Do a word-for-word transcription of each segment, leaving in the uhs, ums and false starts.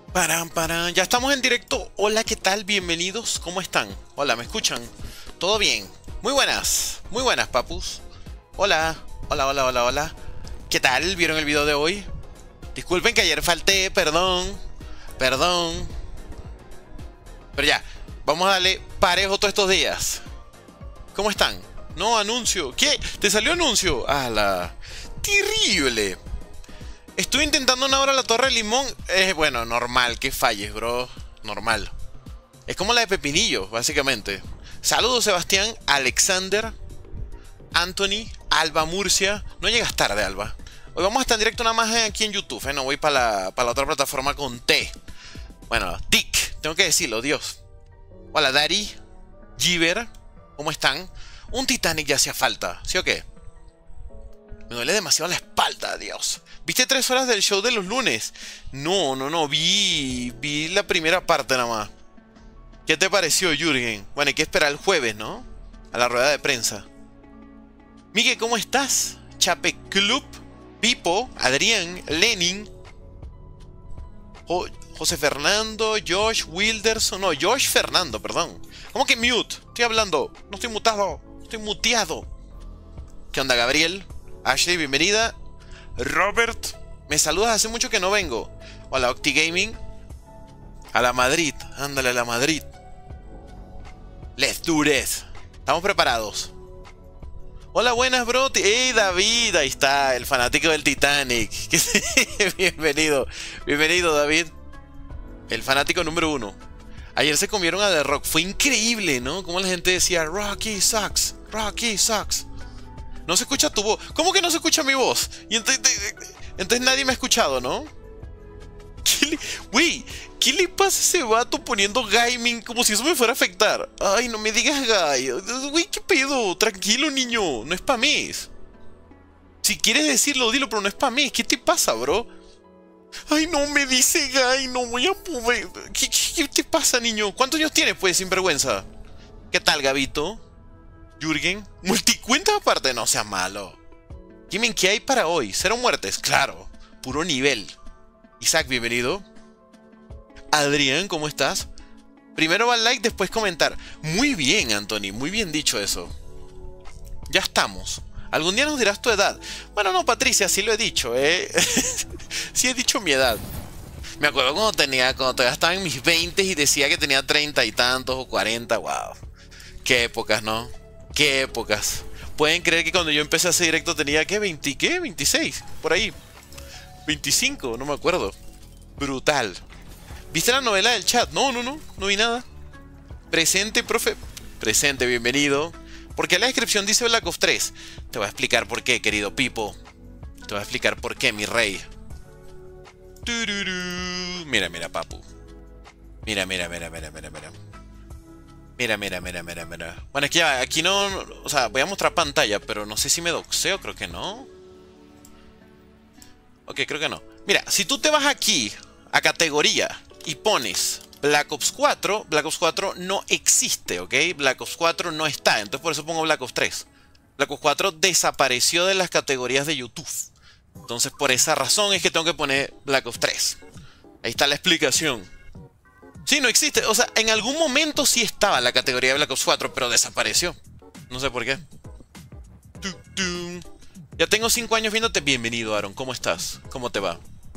Paran, paran. Ya estamos en directo. Hola, ¿qué tal? Bienvenidos. ¿Cómo están? Hola, ¿me escuchan? ¿Todo bien? Muy buenas. Muy buenas, papus. Hola. Hola, hola, hola, hola. ¿Qué tal? ¿Vieron el video de hoy? Disculpen que ayer falté. Perdón. Perdón. Pero ya. Vamos a darle parejo todos estos días. ¿Cómo están? No, anuncio. ¿Qué? ¿Te salió anuncio? ¡Hala! ¡Terrible! Estuve intentando una hora la Torre de Limón. Es bueno, normal que falles, bro. Normal. Es como la de Pepinillo, básicamente. Saludos, Sebastián, Alexander, Anthony, Alba Murcia. No llegas tarde, Alba. Hoy vamos a estar en directo nada más aquí en YouTube, ¿eh? No voy para la, para la otra plataforma con T. Bueno, Tic, tengo que decirlo, Dios. Hola, Dari, Giver, ¿cómo están? Un Titanic ya hacía falta, ¿sí o qué? Me duele demasiado la espalda, Dios. ¿Viste tres horas del show de los lunes? No, no, no, vi, vi la primera parte nada más. ¿Qué te pareció, Jürgen? Bueno, hay que esperar el jueves, ¿no? A la rueda de prensa. Miguel, ¿cómo estás? Chape Club, Pipo, Adrián, Lenin, jo José Fernando, Josh Wilderson, no, Josh Fernando, perdón. ¿Cómo que mute? Estoy hablando, no estoy mutado, estoy muteado. ¿Qué onda, Gabriel? Ashley, bienvenida. Robert, me saludas, hace mucho que no vengo. Hola, Octi Gaming. A la Madrid, ándale a la Madrid. Let's do this. Estamos preparados. Hola, buenas, bro. Hey, David, ahí está, el fanático del Titanic. Bienvenido, bienvenido, David. El fanático número uno. Ayer se comieron a The Rock. Fue increíble, ¿no? Como la gente decía, Rocky sucks, Rocky sucks. No se escucha tu voz. ¿Cómo que no se escucha mi voz? Y entonces, entonces nadie me ha escuchado, ¿no? ¿Qué le, wey, ¿qué le pasa a ese vato poniendo gaming como si eso me fuera a afectar? Ay, no me digas gay. Wey, ¿qué pedo? Tranquilo, niño. No es pa' mí. Si quieres decirlo, dilo, pero no es pa' mí. ¿Qué te pasa, bro? Ay, no me dice gay. No voy a poder. ¿Qué, qué, qué te pasa, niño? ¿Cuántos años tienes, pues, sinvergüenza? ¿Qué tal, Gabito? Jürgen, multicuenta aparte, no sea malo. Dime, ¿qué hay para hoy? ¿Cero muertes? Claro, puro nivel. Isaac, bienvenido. Adrián, ¿cómo estás? Primero va el like, después comentar. Muy bien, Anthony, muy bien dicho eso. Ya estamos. Algún día nos dirás tu edad. Bueno, no, Patricia, sí lo he dicho, ¿eh? Sí he dicho mi edad. Me acuerdo cuando tenía, cuando todavía estaba en mis veintes y decía que tenía treinta y tantos o cuarenta, wow. Qué épocas, ¿no? Qué épocas. Pueden creer que cuando yo empecé a hacer directo tenía, ¿qué? ¿veinte? ¿Qué? ¿veintiséis? Por ahí. veinticinco, no me acuerdo. Brutal. ¿Viste la novela del chat? No, no, no. No vi nada. Presente, profe. Presente, bienvenido. ¿Por qué la descripción dice Black Ops tres? Te voy a explicar por qué, querido Pipo. Te voy a explicar por qué, mi rey. Tururú. Mira, mira, papu. Mira, mira, mira, mira, mira, mira. Mira, mira, mira, mira, mira. Bueno, es que ya, aquí no... O sea, voy a mostrar pantalla, pero no sé si me doxeo, creo que no. Ok, creo que no. Mira, si tú te vas aquí, a categoría, y pones Black Ops cuatro, Black Ops cuatro no existe, ¿ok? Black Ops cuatro no está, entonces por eso pongo Black Ops tres. Black Ops cuatro desapareció de las categorías de YouTube. Entonces por esa razón es que tengo que poner Black Ops tres. Ahí está la explicación. Sí, no existe. O sea, en algún momento sí estaba la categoría de Black Ops cuatro, pero desapareció. No sé por qué. Ya tengo cinco años viéndote. Bienvenido, Aaron. ¿Cómo estás? ¿Cómo te va?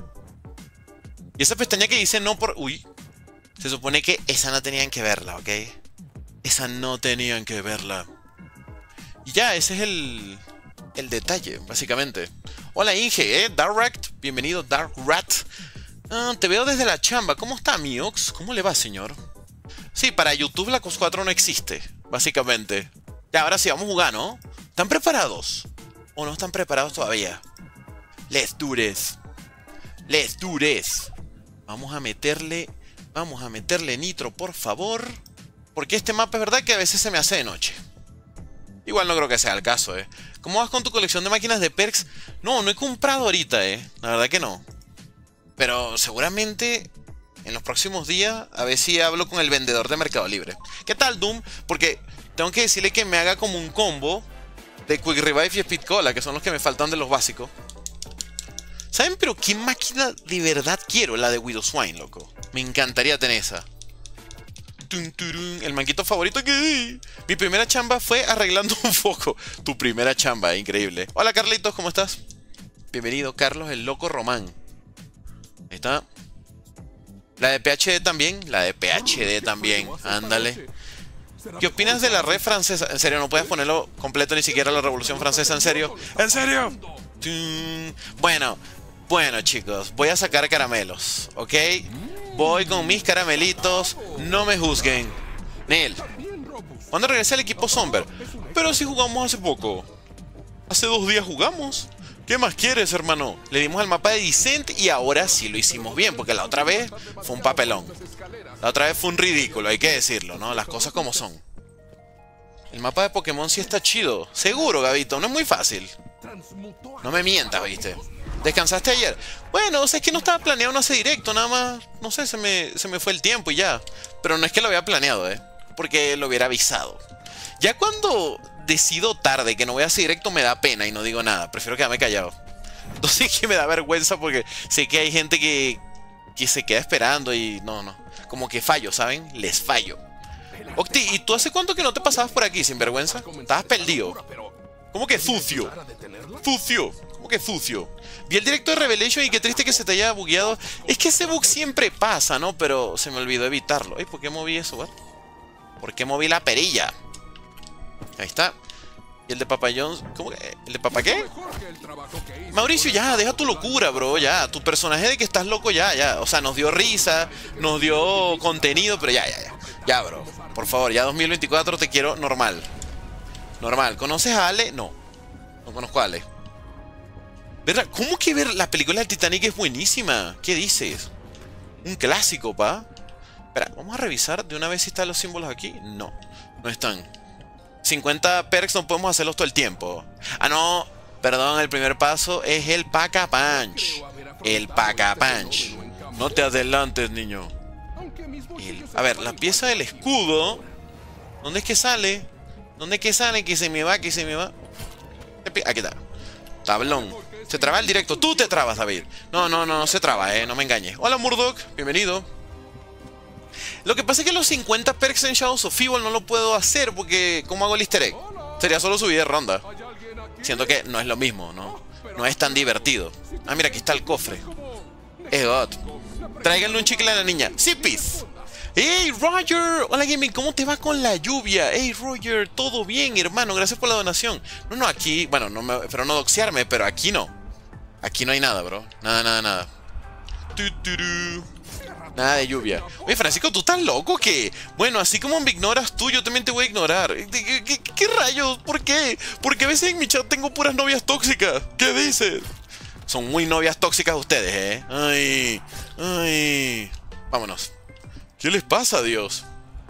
Y esa pestaña que dice no por... Uy. Se supone que esa no tenían que verla, ¿ok? Esa no tenían que verla. Y ya, ese es el... El detalle, básicamente. Hola, Inge, ¿eh? Dark Rat. Bienvenido, Dark Rat. Ah, te veo desde la chamba. ¿Cómo está, mi Ox? ¿Cómo le va, señor? Sí, para YouTube Black Ops cuatro no existe, básicamente. Ya, ahora sí, vamos a jugar, ¿no? ¿Están preparados? ¿O no están preparados todavía? Let's do this. Let's do this. Vamos a meterle... Vamos a meterle nitro, por favor. Porque este mapa es verdad que a veces se me hace de noche. Igual no creo que sea el caso, ¿eh? ¿Cómo vas con tu colección de máquinas de perks? No, no he comprado ahorita, ¿eh? La verdad que no. Pero seguramente en los próximos días a ver si hablo con el vendedor de Mercado Libre. ¿Qué tal, Doom? Porque tengo que decirle que me haga como un combo de Quick Revive y Speed Cola, que son los que me faltan de los básicos. ¿Saben? Pero qué máquina de verdad quiero, la de Widowswine, loco. Me encantaría tener esa. Tun, turun, el manquito favorito que... Mi primera chamba fue arreglando un foco. Tu primera chamba, increíble. Hola Carlitos, ¿cómo estás? Bienvenido, Carlos, el loco Román. Ahí está. La de P H D también. La de P H D también. Ándale. ¿Qué opinas de la red francesa? En serio, no puedes ponerlo completo ni siquiera la Revolución Francesa. ¿En serio? ¿En serio? Bueno, bueno chicos, voy a sacar caramelos, ¿ok? Voy con mis caramelitos. No me juzguen. Neil, ¿cuándo regresé al equipo Somber? Pero si jugamos hace poco. Hace dos días jugamos. ¿Qué más quieres, hermano? Le dimos al mapa de Descent y ahora sí lo hicimos bien, porque la otra vez fue un papelón. La otra vez fue un ridículo, hay que decirlo, ¿no? Las cosas como son. El mapa de Pokémon sí está chido. Seguro, Gabito, no es muy fácil. No me mientas, ¿viste? ¿Descansaste ayer? Bueno, o sea, es que no estaba planeado no hacer directo, nada más. No sé, se me, se me fue el tiempo y ya. Pero no es que lo había planeado, ¿eh? Porque lo hubiera avisado. Ya cuando decido tarde que no voy a hacer directo me da pena y no digo nada. Prefiero quedarme callado. Entonces es que me da vergüenza porque sé que hay gente que, que se queda esperando y no, no. Como que fallo, ¿saben? Les fallo. Octi, ¿y tú hace cuánto que no te pasabas por aquí, sin vergüenza? Estabas perdido. ¿Cómo que sucio? Sucio. ¿Cómo que sucio? Vi el directo de Revelation y qué triste que se te haya bugueado. Es que ese bug siempre pasa, ¿no? Pero se me olvidó evitarlo. Ay, ¿por qué moví eso, what? ¿Por qué moví la perilla? Ahí está. ¿Y el de Papa John's? ¿Cómo que? ¿El de Papa qué? Mauricio, ya, deja tu locura, bro, ya. Tu personaje de que estás loco, ya, ya. O sea, nos dio risa, nos dio contenido, pero ya, ya, ya. Ya, bro. Por favor, ya dos mil veinticuatro te quiero normal. Normal. ¿Conoces a Ale? No. No conozco a Ale. ¿Verdad? ¿Cómo que ver la película del Titanic es buenísima? ¿Qué dices? Un clásico, pa. Espera, vamos a revisar de una vez si están los símbolos aquí. No, no están. cincuenta perks no podemos hacerlos todo el tiempo. Ah, no. Perdón, el primer paso es el Pack-a-Punch. El Pack-a-Punch. No te adelantes, niño. El... A ver, la pieza del escudo. ¿Dónde es que sale? ¿Dónde es que sale? Que se me va, que se me va. Aquí está. Tablón. Se traba el directo. Tú te trabas, David. No, no, no, no se traba, eh. No me engañes. Hola, Murdoch. Bienvenido. Lo que pasa es que los cincuenta perks en Shadows of Evil no lo puedo hacer porque... ¿Cómo hago el easter egg? Sería solo subir de ronda. Siento que no es lo mismo, ¿no? No es tan divertido. Ah, mira, aquí está el cofre. Eh, God. Tráiganle un chicle a la niña. ¡Sipis! ¡Hey, Roger! Hola, Gaming. ¿Cómo te va con la lluvia? ¡Hey, Roger! ¿Todo bien, hermano? Gracias por la donación. No, no, aquí... Bueno, no me... pero no doxearme, pero aquí no. Aquí no hay nada, bro. Nada, nada, nada. Tuturu. Nada de lluvia. Oye, Francisco, ¿tú estás loco que? Bueno, así como me ignoras tú, yo también te voy a ignorar. ¿Qué, qué, qué rayos? ¿Por qué? Porque a veces en mi chat tengo puras novias tóxicas. ¿Qué dices? Son muy novias tóxicas ustedes, ¿eh? Ay, ay. Vámonos. ¿Qué les pasa, Dios?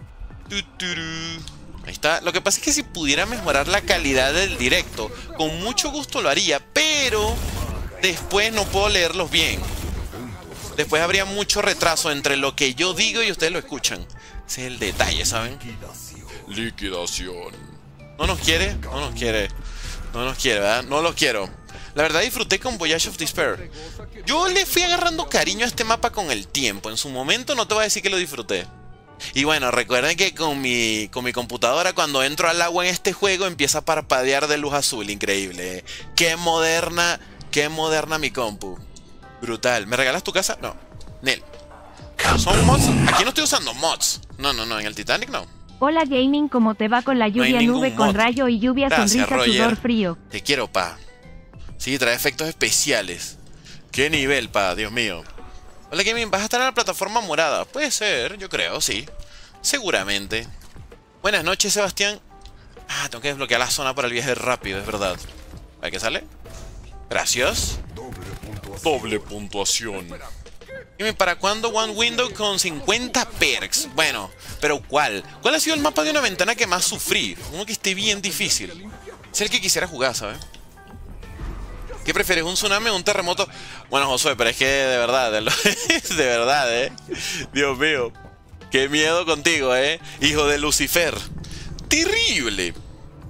Ahí está. Lo que pasa es que si pudiera mejorar la calidad del directo, con mucho gusto lo haría, pero después no puedo leerlos bien. Después habría mucho retraso entre lo que yo digo y ustedes lo escuchan. Ese es el detalle, ¿saben? Liquidación. ¿No nos quiere? No nos quiere. No nos quiere, ¿verdad? No lo quiero. La verdad disfruté con Voyage of Despair. Yo le fui agarrando cariño a este mapa con el tiempo. En su momento no te voy a decir que lo disfruté. Y bueno, recuerden que con mi, con mi computadora cuando entro al agua en este juego empieza a parpadear de luz azul. Increíble, ¿eh? Qué moderna, qué moderna mi compu. Brutal. ¿Me regalas tu casa? No. Nel. ¿Son mods? Aquí no estoy usando mods. No, no, no. En el Titanic no. Hola Gaming, ¿cómo te va con la lluvia? No nube con rayo y lluvia? Gracias, sonrisa, Roger. sudor frío. Te quiero, pa. Sí, trae efectos especiales. ¿Qué nivel, pa? Dios mío. Hola Gaming, ¿vas a estar en la plataforma morada? Puede ser, yo creo, sí. Seguramente. Buenas noches, Sebastián. Ah, tengo que desbloquear la zona para el viaje rápido, es verdad. ¿Para qué sale? Gracias. Doble puntuación. Dime, ¿para cuándo One Window con cincuenta perks? Bueno, pero ¿cuál? ¿Cuál ha sido el mapa de una ventana que más sufrí? Uno que esté bien difícil. Es el que quisiera jugar, ¿sabes? ¿Qué prefieres, un tsunami o un terremoto? Bueno, Josué, pero es que de verdad, de, lo, de verdad, ¿eh? Dios mío. Qué miedo contigo, ¿eh? Hijo de Lucifer. Terrible.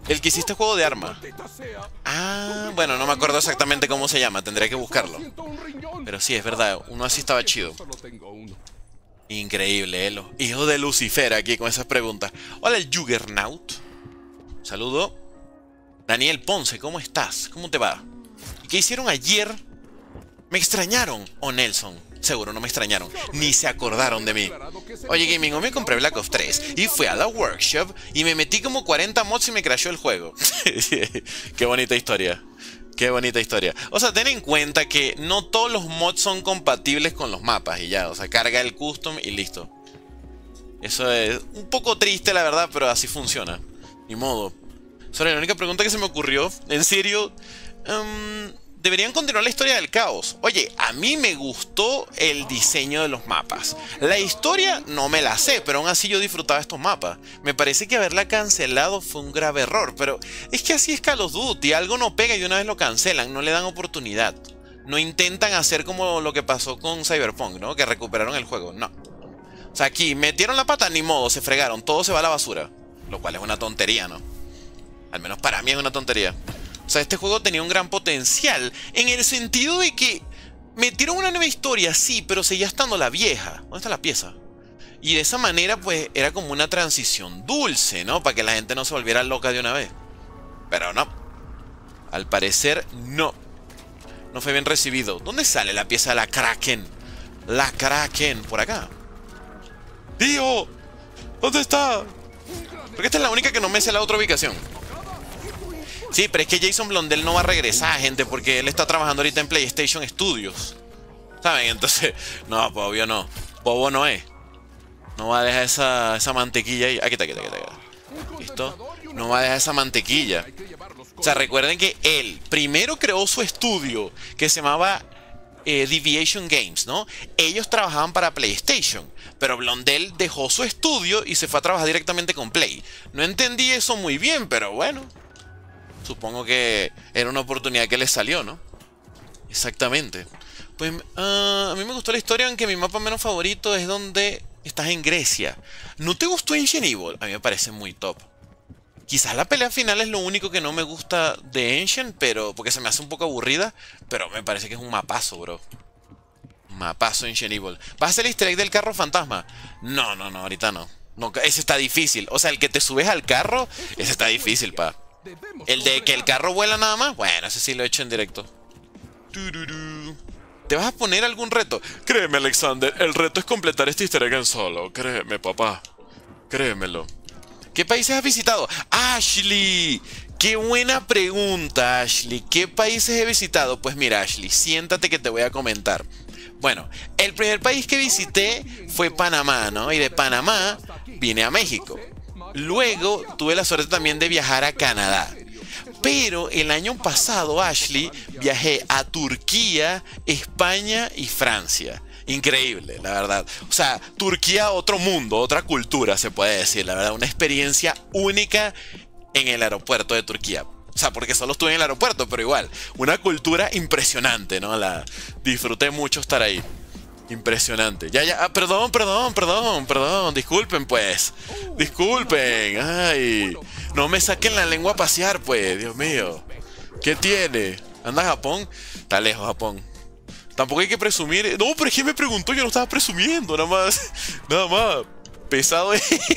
El que hiciste juego de arma. Ah, bueno, no me acuerdo exactamente cómo se llama. Tendría que buscarlo. Pero sí, es verdad. Uno así estaba chido. Increíble, ¿eh? Los hijos de Lucifer aquí con esas preguntas. Hola, el Juggernaut. Saludo. Daniel Ponce, ¿cómo estás? ¿Cómo te va? ¿Y qué hicieron ayer? ¿Me extrañaron? ¿O Nelson? Seguro no me extrañaron, ni se acordaron de mí. Oye, gaming, hoy me compré Black Ops tres y fui a la workshop y me metí como cuarenta mods y me crashó el juego. Qué bonita historia. Qué bonita historia. O sea, ten en cuenta que no todos los mods son compatibles con los mapas y ya. O sea, carga el custom y listo. Eso es un poco triste, la verdad, pero así funciona. Ni modo. Solo la única pregunta que se me ocurrió, en serio... Um, deberían continuar la historia del caos. Oye, a mí me gustó el diseño de los mapas. La historia no me la sé, pero aún así yo disfrutaba estos mapas. Me parece que haberla cancelado fue un grave error, pero es que así es Call of Duty. Algo no pega y de una vez lo cancelan, no le dan oportunidad. No intentan hacer como lo que pasó con Cyberpunk, ¿no? Que recuperaron el juego, no. O sea, aquí metieron la pata, ni modo, se fregaron, todo se va a la basura. Lo cual es una tontería, ¿no? Al menos para mí es una tontería. O sea, este juego tenía un gran potencial en el sentido de que metieron una nueva historia, sí, pero seguía estando la vieja. ¿Dónde está la pieza? Y de esa manera, pues, era como una transición dulce, ¿no? Para que la gente no se volviera loca de una vez. Pero no. Al parecer, no. No fue bien recibido. ¿Dónde sale la pieza de la Kraken? La Kraken, por acá. ¡Tío! ¿Dónde está? Porque esta es la única que no me sé la otra ubicación. Sí, pero es que Jason Blondell no va a regresar, gente, porque él está trabajando ahorita en PlayStation Studios. ¿Saben? Entonces, no, pues obvio no. Bobo no es. No va a dejar esa, esa mantequilla ahí. Aquí está, aquí está, aquí está. ¿Listo? No va a dejar esa mantequilla. O sea, recuerden que él primero creó su estudio que se llamaba eh, Deviation Games, ¿no? Ellos trabajaban para PlayStation, pero Blondell dejó su estudio y se fue a trabajar directamente con Play. No entendí eso muy bien, pero bueno. Supongo que era una oportunidad que les salió, ¿no? Exactamente. Pues uh, a mí me gustó la historia, aunque mi mapa menos favorito es donde estás en Grecia. ¿No te gustó Ancient Evil? A mí me parece muy top. Quizás la pelea final es lo único que no me gusta de Ancient, pero porque se me hace un poco aburrida, pero me parece que es un mapazo, bro. Mapazo Ancient Evil. ¿Vas a hacer el easter egg del carro fantasma? No, no, no, ahorita no. No, ese está difícil. O sea, el que te subes al carro, ese está difícil, pa. El de que el carro vuela nada más, bueno, ese sí lo he hecho en directo. ¿Te vas a poner algún reto? Créeme, Alexander, el reto es completar este easter egg en solo. Créeme, papá. Créemelo. ¿Qué países has visitado? ¡Ashley! ¡Qué buena pregunta, Ashley! ¿Qué países he visitado? Pues mira, Ashley, siéntate que te voy a comentar. Bueno, el primer país que visité fue Panamá, ¿no? Y de Panamá vine a México. Luego tuve la suerte también de viajar a Canadá. Pero el año pasado, Ashley, viajé a Turquía, España y Francia. Increíble, la verdad. O sea, Turquía, otro mundo, otra cultura, se puede decir. La verdad, una experiencia única en el aeropuerto de Turquía. O sea, porque solo estuve en el aeropuerto, pero igual. Una cultura impresionante, ¿no? La disfruté mucho estar ahí. Impresionante. Ya, ya, ah, perdón, perdón, perdón, perdón. Disculpen, pues. Disculpen. Ay. No me saquen la lengua a pasear, pues. Dios mío. ¿Qué tiene? ¿Anda a Japón? Está lejos, Japón. Tampoco hay que presumir. No, pero es que me preguntó, yo no estaba presumiendo, nada más. Nada más. Pesado.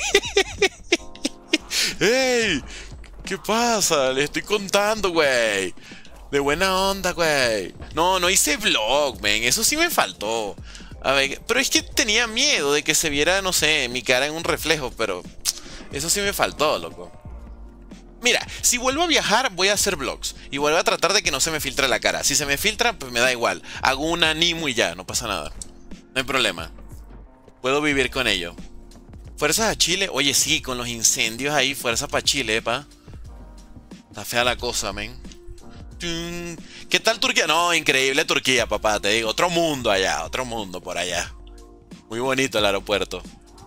¡Ey! ¿Qué pasa? Le estoy contando, güey. De buena onda, güey. No, no hice vlog, men. Eso sí me faltó. A ver, pero es que tenía miedo de que se viera, no sé, mi cara en un reflejo, pero eso sí me faltó, loco. Mira, si vuelvo a viajar, voy a hacer vlogs. Y vuelvo a tratar de que no se me filtre la cara. Si se me filtra, pues me da igual. Hago un animo y ya, no pasa nada. No hay problema. Puedo vivir con ello. Fuerzas a Chile. Oye, sí, con los incendios ahí, fuerza para Chile, pa. Está fea la cosa, men. ¿Qué tal Turquía? No, increíble Turquía, papá, te digo. Otro mundo allá, otro mundo por allá. Muy bonito el aeropuerto.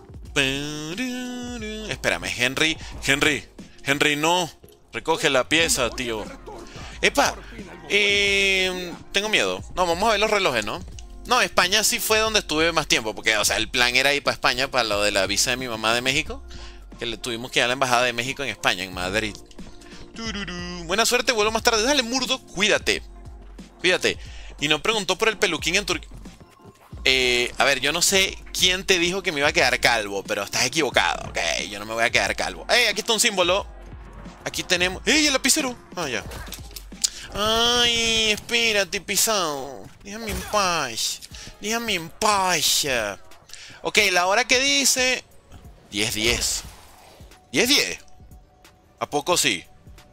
Espérame, Henry. Henry, Henry, no. Recoge la pieza, tío. Epa, eh, tengo miedo. No, vamos a ver los relojes, ¿no? No, España sí fue donde estuve más tiempo. Porque, o sea, el plan era ir para España para lo de la visa de mi mamá de México. Que le tuvimos que ir a la embajada de México en España, en Madrid. Tururú. Buena suerte, vuelvo más tarde. Dale, Murdo, cuídate. Cuídate. Y no preguntó por el peluquín en Turquía. Eh, a ver, yo no sé quién te dijo que me iba a quedar calvo, pero estás equivocado, ok. Yo no me voy a quedar calvo. ¡Ey! Aquí está un símbolo. Aquí tenemos... ¡Ey! El lapicero. Ah, ya. Ay, espérate, pisado. Déjame en paz. Déjame en paz. Ok, la hora que dice... diez diez. diez diez. ¿A poco sí?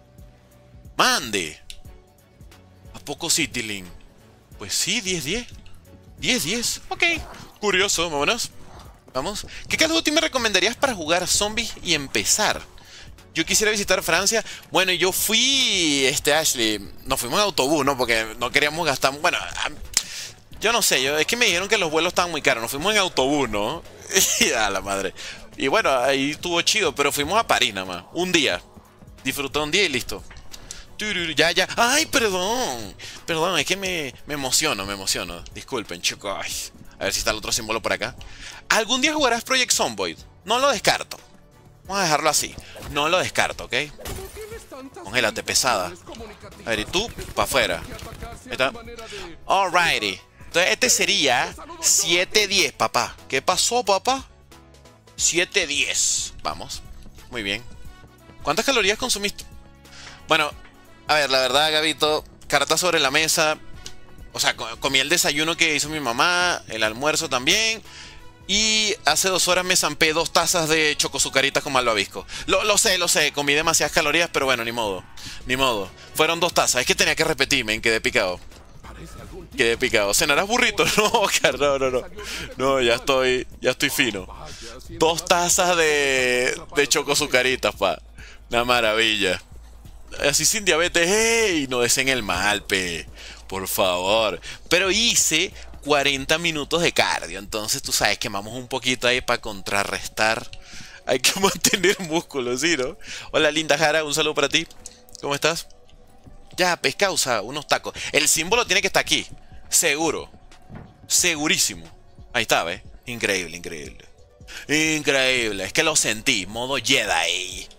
Mande. ¿A poco sí, Tilín? Pues sí, diez diez. diez diez. Ok. Curioso, vámonos. Vamos. ¿Qué Call of Duty me recomendarías para jugar zombies y empezar? Yo quisiera visitar Francia. Bueno, yo fui, este, Ashley, nos fuimos en autobús, ¿no? Porque no queríamos gastar... Bueno, yo no sé, yo, es que me dijeron que los vuelos estaban muy caros. Nos fuimos en autobús, ¿no? Y a la madre. Y bueno, ahí estuvo chido, pero fuimos a París nada más. Un día. Disfruté un día y listo. Ya, ya. Ay, perdón. Perdón, es que me, me emociono, me emociono. Disculpen, chicos. Ay, a ver si está el otro símbolo por acá. ¿Algún día jugarás Project Zomboid? No lo descarto. Vamos a dejarlo así. No lo descarto, ¿ok? Congélate, pesada. A ver, y tú, para afuera. Ahí está. Alrighty. Entonces este sería siete diez, papá. ¿Qué pasó, papá? siete diez. Vamos. Muy bien. ¿Cuántas calorías consumiste? Bueno, a ver, la verdad, Gabito, carta sobre la mesa. O sea, comí el desayuno que hizo mi mamá, el almuerzo también. Y hace dos horas me zampé dos tazas de chocosucaritas con malvavisco. Lo, lo sé, lo sé, comí demasiadas calorías, pero bueno, ni modo. Ni modo. Fueron dos tazas, es que tenía que repetirme, quedé picado. Quedé picado. ¿Cenarás burrito? No, Oscar, no, no, no. No, ya estoy, ya estoy fino. Dos tazas de, de chocosucaritas, pa. Una maravilla. Así sin diabetes, ¡hey! No desen el mal, pe. Por favor. Pero hice cuarenta minutos de cardio. Entonces, tú sabes, quemamos un poquito ahí para contrarrestar. Hay que mantener músculos, ¿sí, no? Hola, linda Jara, un saludo para ti. ¿Cómo estás? Ya, pescausa, unos tacos. El símbolo tiene que estar aquí. Seguro. Segurísimo. Ahí está, ¿ves? Increíble, increíble. Increíble. Es que lo sentí. Modo Jedi.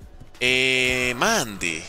Eh, Mandy.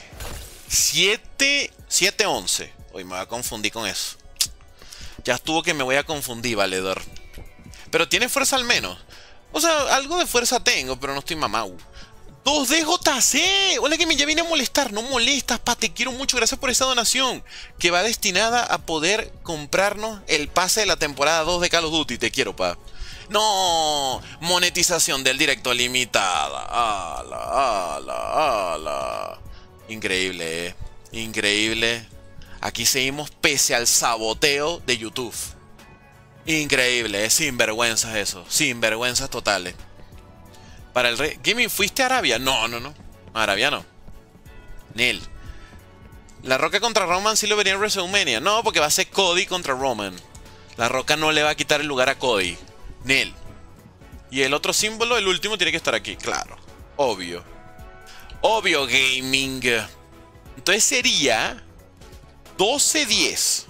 siete, siete once. Hoy me voy a confundir con eso. Ya estuvo que me voy a confundir, valedor. Pero tiene fuerza al menos. O sea, algo de fuerza tengo, pero no estoy mamau. dos D J C. Hola, que me ya vine a molestar. No molestas, pa. Te quiero mucho. Gracias por esa donación. Que va destinada a poder comprarnos el pase de la temporada dos de Call of Duty. Te quiero, pa. No. Monetización del directo limitada. Ala, ala, ala. Increíble, eh. Increíble. Aquí seguimos pese al saboteo de YouTube. Increíble, eh. Sinvergüenzas eso. Sinvergüenzas totales. Para el rey... Gaming, ¿fuiste a Arabia? No, no, no. A Arabia no. Nil. La Roca contra Roman sí lo vería en WrestleMania. No, porque va a ser Cody contra Roman. La Roca no le va a quitar el lugar a Cody. Nil. Y el otro símbolo, el último, tiene que estar aquí. Claro. Obvio. Obvio, Gaming. Entonces sería... doce diez.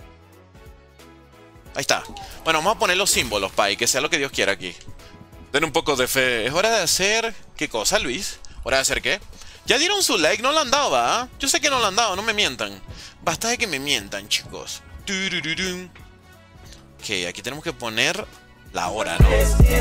Ahí está. Bueno, vamos a poner los símbolos, pa, y que sea lo que Dios quiera aquí. Den un poco de fe. Es hora de hacer... ¿Qué cosa, Luis? ¿Hora de hacer qué? Ya dieron su like, no lo han dado, ¿ah? Yo sé que no lo han dado, no me mientan. Basta de que me mientan, chicos. Ok, aquí tenemos que poner la hora, ¿no?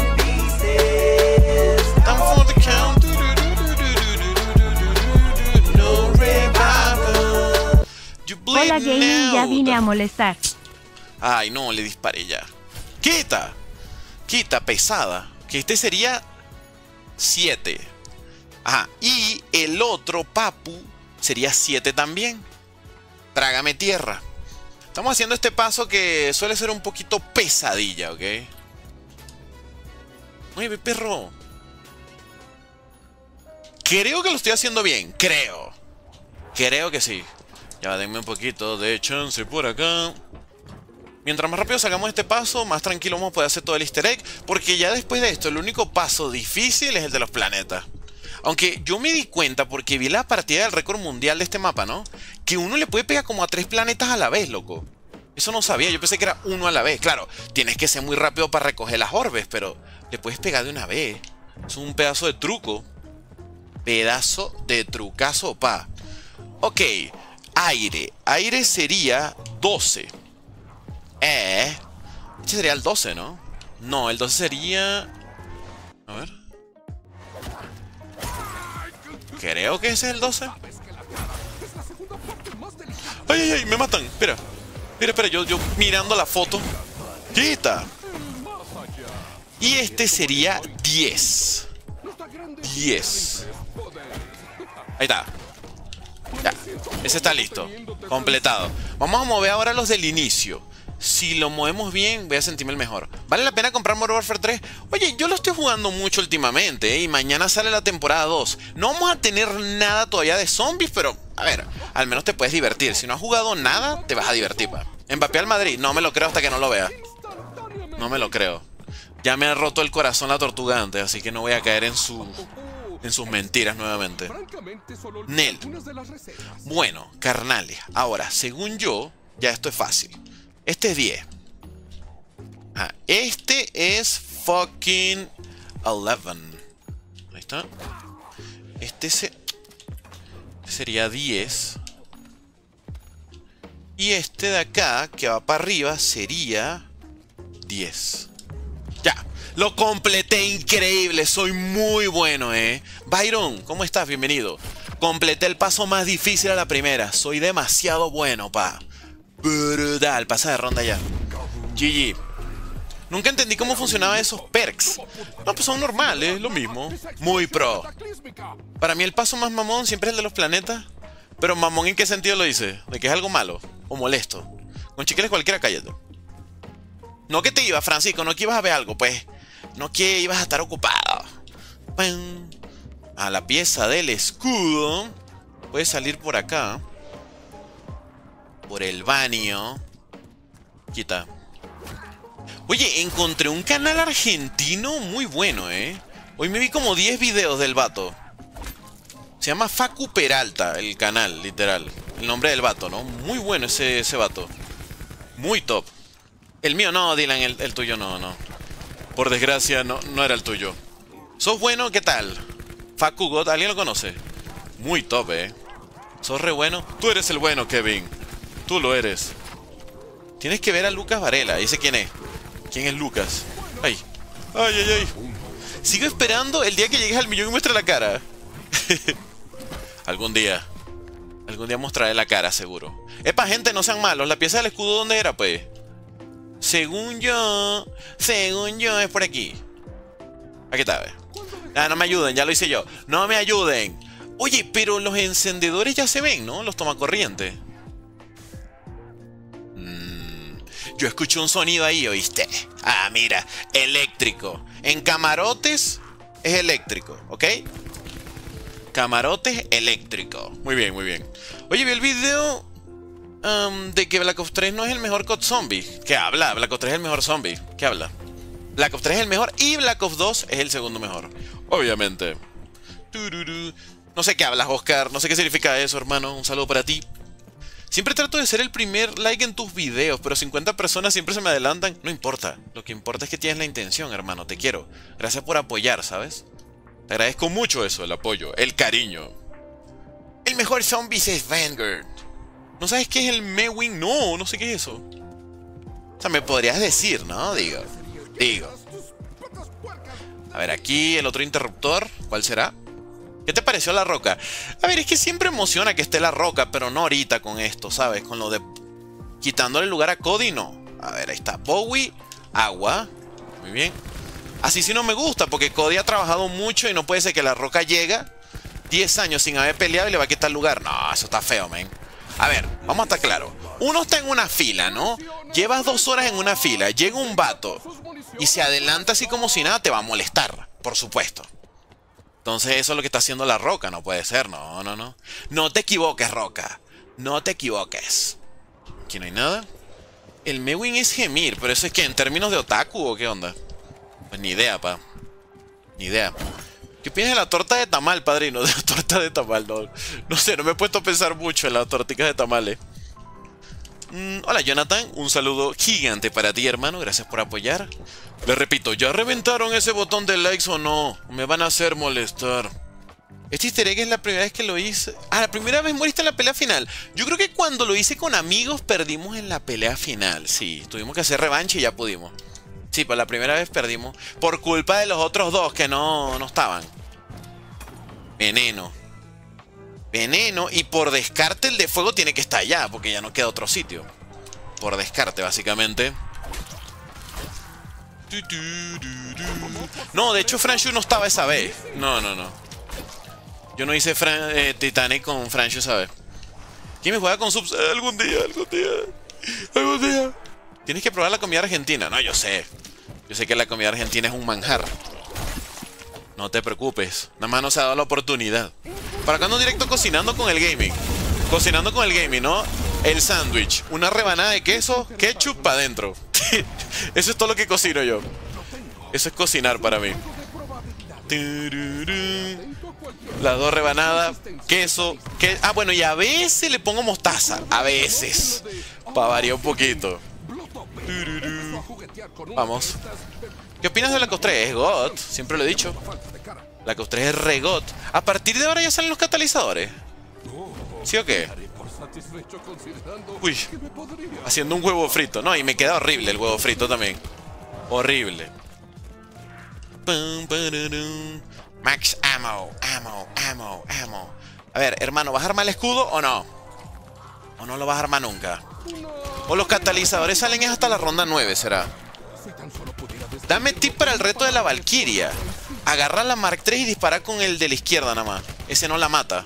Hola, Gaming, ya vine a molestar. Ay, no, le disparé ya. ¡Quita! Quita, pesada. Que este sería siete. Ajá. Y el otro, Papu, sería siete también. Trágame tierra. Estamos haciendo este paso que suele ser un poquito pesadilla, ¿ok? Oye, perro. Creo que lo estoy haciendo bien. Creo. Creo que sí. Ya, denme un poquito de chance por acá. Mientras más rápido sacamos este paso, más tranquilo vamos a poder hacer todo el easter egg. Porque ya después de esto, el único paso difícil es el de los planetas. Aunque yo me di cuenta, porque vi la partida del récord mundial de este mapa, ¿no? Que uno le puede pegar como a tres planetas a la vez, loco. Eso no sabía, yo pensé que era uno a la vez. Claro, tienes que ser muy rápido para recoger las orbes, pero le puedes pegar de una vez. Es un pedazo de truco. Pedazo de trucazo, pa. Ok. Aire. Aire sería doce. Eh. Este sería el doce, ¿no? No, el doce sería... A ver. Creo que ese es el doce. Ay, ay, ay, me matan. Espera. Espera, espera, yo, yo mirando la foto. Quita. Y este sería diez. diez. Ahí está. Ya. Ese está listo. Completado. Vamos a mover ahora los del inicio. Si lo movemos bien, voy a sentirme el mejor. ¿Vale la pena comprar Modern Warfare tres? Oye, yo lo estoy jugando mucho últimamente, ¿eh? Y mañana sale la temporada dos. No vamos a tener nada todavía de zombies, pero, a ver, al menos te puedes divertir. Si no has jugado nada, te vas a divertir, pa. Mbappé al Madrid, no me lo creo hasta que no lo vea. No me lo creo. Ya me ha roto el corazón la tortuga antes, así que no voy a caer en su... en sus mentiras nuevamente. Nel. Bueno, carnales. Ahora, según yo, ya esto es fácil. Este es diez. Ah, este es fucking once. Ahí está. Este, se... este sería diez. Y este de acá, que va para arriba, sería diez. Ya. Lo completé, increíble. Soy muy bueno, eh. Byron, ¿cómo estás? Bienvenido. Completé el paso más difícil a la primera. Soy demasiado bueno, pa. Brutal, pasa de ronda ya. G G. Nunca entendí cómo funcionaban esos perks. No, pues son normales, es lo mismo. Muy pro. Para mí el paso más mamón siempre es el de los planetas. Pero mamón, ¿en qué sentido lo dice? ¿De que es algo malo? ¿O molesto? Con chiquiles cualquiera, cállate. No que te ibas, Francisco, no que ibas a ver algo, pues. No que ibas a estar ocupado. ¡Pam! A la pieza del escudo. Puedes salir por acá. Por el baño. Quita. Oye, encontré un canal argentino muy bueno, ¿eh? Hoy me vi como diez videos del vato. Se llama Facu Peralta, el canal, literal. El nombre del vato, ¿no? Muy bueno ese, ese vato. Muy top. El mío no, Dylan, el, el tuyo no, no. Por desgracia, no, no era el tuyo. ¿Sos bueno? ¿Qué tal? Facu God, ¿alguien lo conoce? Muy top, ¿eh? ¿Sos re bueno? Tú eres el bueno, Kevin. Tú lo eres. Tienes que ver a Lucas Varela. ¿Dice quién es? ¿Quién es Lucas? Ay. Ay, ay, ay. Sigo esperando el día que llegues al millón y muestre la cara. Algún día. Algún día mostraré la cara, seguro. Epa, gente, no sean malos. ¿La pieza del escudo dónde era, pues? Según yo... Según yo es por aquí. Aquí está, ¿ves? Ah, no me ayuden, ya lo hice yo. No me ayuden. Oye, pero los encendedores ya se ven, ¿no? Los tomacorrientes. Mm, yo escuché un sonido ahí, ¿oíste? Ah, mira, eléctrico. En camarotes es eléctrico, ¿ok? Camarotes eléctrico. Muy bien, muy bien. Oye, vi el video um, de que Black Ops tres no es el mejor C O D zombie. ¿Qué habla? Black Ops tres es el mejor zombie. ¿Qué habla? Black Ops tres es el mejor y Black Ops dos es el segundo mejor. Obviamente. Tururú. No sé qué hablas, Oscar. No sé qué significa eso, hermano. Un saludo para ti. Siempre trato de ser el primer like en tus videos, pero cincuenta personas siempre se me adelantan. No importa. Lo que importa es que tienes la intención, hermano. Te quiero. Gracias por apoyar, ¿sabes? Te agradezco mucho eso, el apoyo, el cariño. El mejor zombie es Vanguard. ¿No sabes qué es el Mewing? No, no sé qué es eso. O sea, me podrías decir, ¿no? Digo. Digo. A ver, aquí el otro interruptor. ¿Cuál será? ¿Qué te pareció la roca? A ver, es que siempre emociona que esté la roca, pero no ahorita con esto, ¿sabes? Con lo de... quitándole lugar a Cody, no. A ver, ahí está. Bowie, agua. Muy bien. Así sí no me gusta, porque Cody ha trabajado mucho y no puede ser que la roca llega diez años sin haber peleado y le va a quitar lugar. No, eso está feo, men. A ver, vamos a estar claros. Uno está en una fila, ¿no? Llevas dos horas en una fila, llega un vato y se adelanta así como si nada, te va a molestar, por supuesto. Entonces eso es lo que está haciendo la roca, no puede ser, no, no, no. No te equivoques, roca. No te equivoques. Aquí no hay nada. El Mewing es gemir, pero eso es que en términos de otaku o qué onda. Pues ni idea, pa. Ni idea. ¿Qué opinas de la torta de tamal, padrino? De la torta de tamal, no. No sé, no me he puesto a pensar mucho en las torticas de tamales. Mm, hola, Jonathan. Un saludo gigante para ti, hermano. Gracias por apoyar. Le repito, ¿ya reventaron ese botón de likes o no? Me van a hacer molestar. Este easter egg es la primera vez que lo hice. Ah, la primera vez moriste en la pelea final. Yo creo que cuando lo hice con amigos perdimos en la pelea final. Sí, tuvimos que hacer revancha y ya pudimos. Sí, pues la primera vez perdimos por culpa de los otros dos que no, no estaban. Veneno. Veneno. Y por descarte el de fuego tiene que estar allá, porque ya no queda otro sitio. Por descarte, básicamente. No, de hecho Franshu no estaba esa vez. No, no, no. Yo no hice Fran eh, Titanic con Franshu esa vez. ¿Quién me juega con subs? Eh, algún día, algún día. Algún día. Tienes que probar la comida argentina. No, yo sé. Yo sé que la comida argentina es un manjar. No te preocupes. Nada más no se ha dado la oportunidad. Para acá ando directo cocinando con el gaming. Cocinando con el gaming, ¿no? El sándwich. Una rebanada de queso, ketchup para adentro. Eso es todo lo que cocino yo. Eso es cocinar para mí. Las dos rebanadas, queso, que... Ah, bueno, y a veces le pongo mostaza. A veces. Para variar un poquito. Vamos. ¿Qué opinas de la costra? Es God, siempre lo he dicho. La costra es re God. A partir de ahora ya salen los catalizadores. ¿Sí o qué? Uy, haciendo un huevo frito. No, y me queda horrible el huevo frito también. Horrible. Max ammo, ammo, ammo, ammo. A ver, hermano, ¿vas a armar el escudo o no? ¿O no lo vas a armar nunca? O los catalizadores salen es hasta la ronda nueve, ¿será? Dame tip para el reto de la Valkyria. Agarra la Mark tres y dispara con el de la izquierda nada más. Ese no la mata.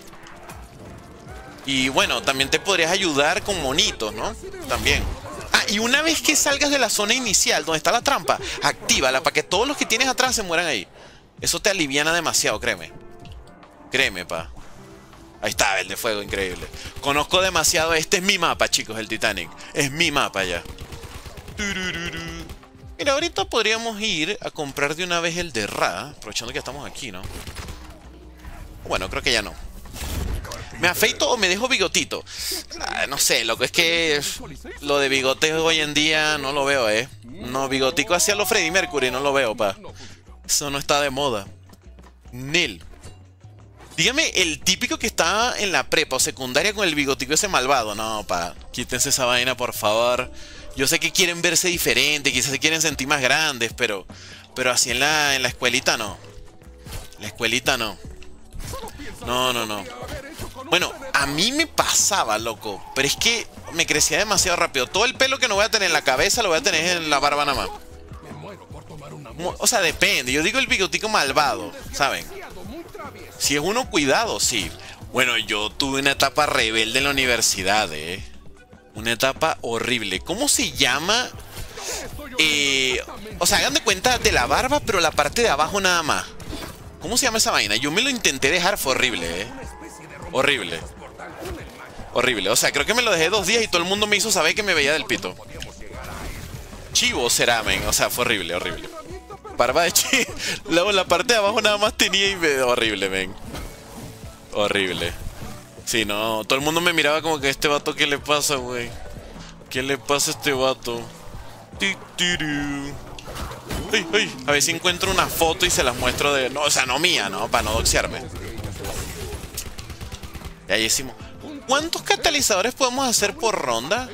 Y bueno, también te podrías ayudar con monitos, ¿no? También. Ah, y una vez que salgas de la zona inicial, donde está la trampa, actívala para que todos los que tienes atrás se mueran ahí. Eso te aliviana demasiado, créeme. Créeme, pa. Ahí está, el de fuego, increíble. Conozco demasiado. Este es mi mapa, chicos, el Titanic. Es mi mapa ya. Mira, ahorita podríamos ir a comprar de una vez el de Ra, aprovechando que estamos aquí, ¿no? Bueno, creo que ya no. ¿Me afeito o me dejo bigotito? Ah, no sé, loco, es que lo de bigote hoy en día no lo veo, ¿eh? No, bigotico hacia los Freddie Mercury no lo veo, pa. Eso no está de moda. Nel. Dígame, el típico que está en la prepa o secundaria con el bigotico ese malvado. No, pa, quítense esa vaina, por favor. Yo sé que quieren verse diferentes, quizás se quieren sentir más grandes, pero pero así en la, en la escuelita no. La escuelita no. No, no, no. Bueno, a mí me pasaba, loco, pero es que me crecía demasiado rápido. Todo el pelo que no voy a tener en la cabeza lo voy a tener en la barba nada más. O sea, depende. Yo digo el bigotico malvado, ¿saben? Si es uno cuidado, sí. Bueno, yo tuve una etapa rebelde en la universidad, ¿eh? Una etapa horrible. ¿Cómo se llama? Eh, o sea, hagan de cuenta de la barba, pero la parte de abajo nada más. ¿Cómo se llama esa vaina? Yo me lo intenté dejar, fue horrible, ¿eh? Horrible. Horrible. O sea, creo que me lo dejé dos días y todo el mundo me hizo saber que me veía del pito. Chivo será, men. O sea, fue horrible, horrible. Barba de chivo. Luego la parte de abajo nada más tenía y me... Horrible, men. Horrible. Sí, no. Todo el mundo me miraba como que este vato, ¿qué le pasa, güey? ¿Qué le pasa a este vato? Ay, ay. A ver si encuentro una foto y se las muestro de... No, o sea, no mía, ¿no? Para no doxearme. Y ahí decimos... ¿Cuántos catalizadores podemos hacer por ronda?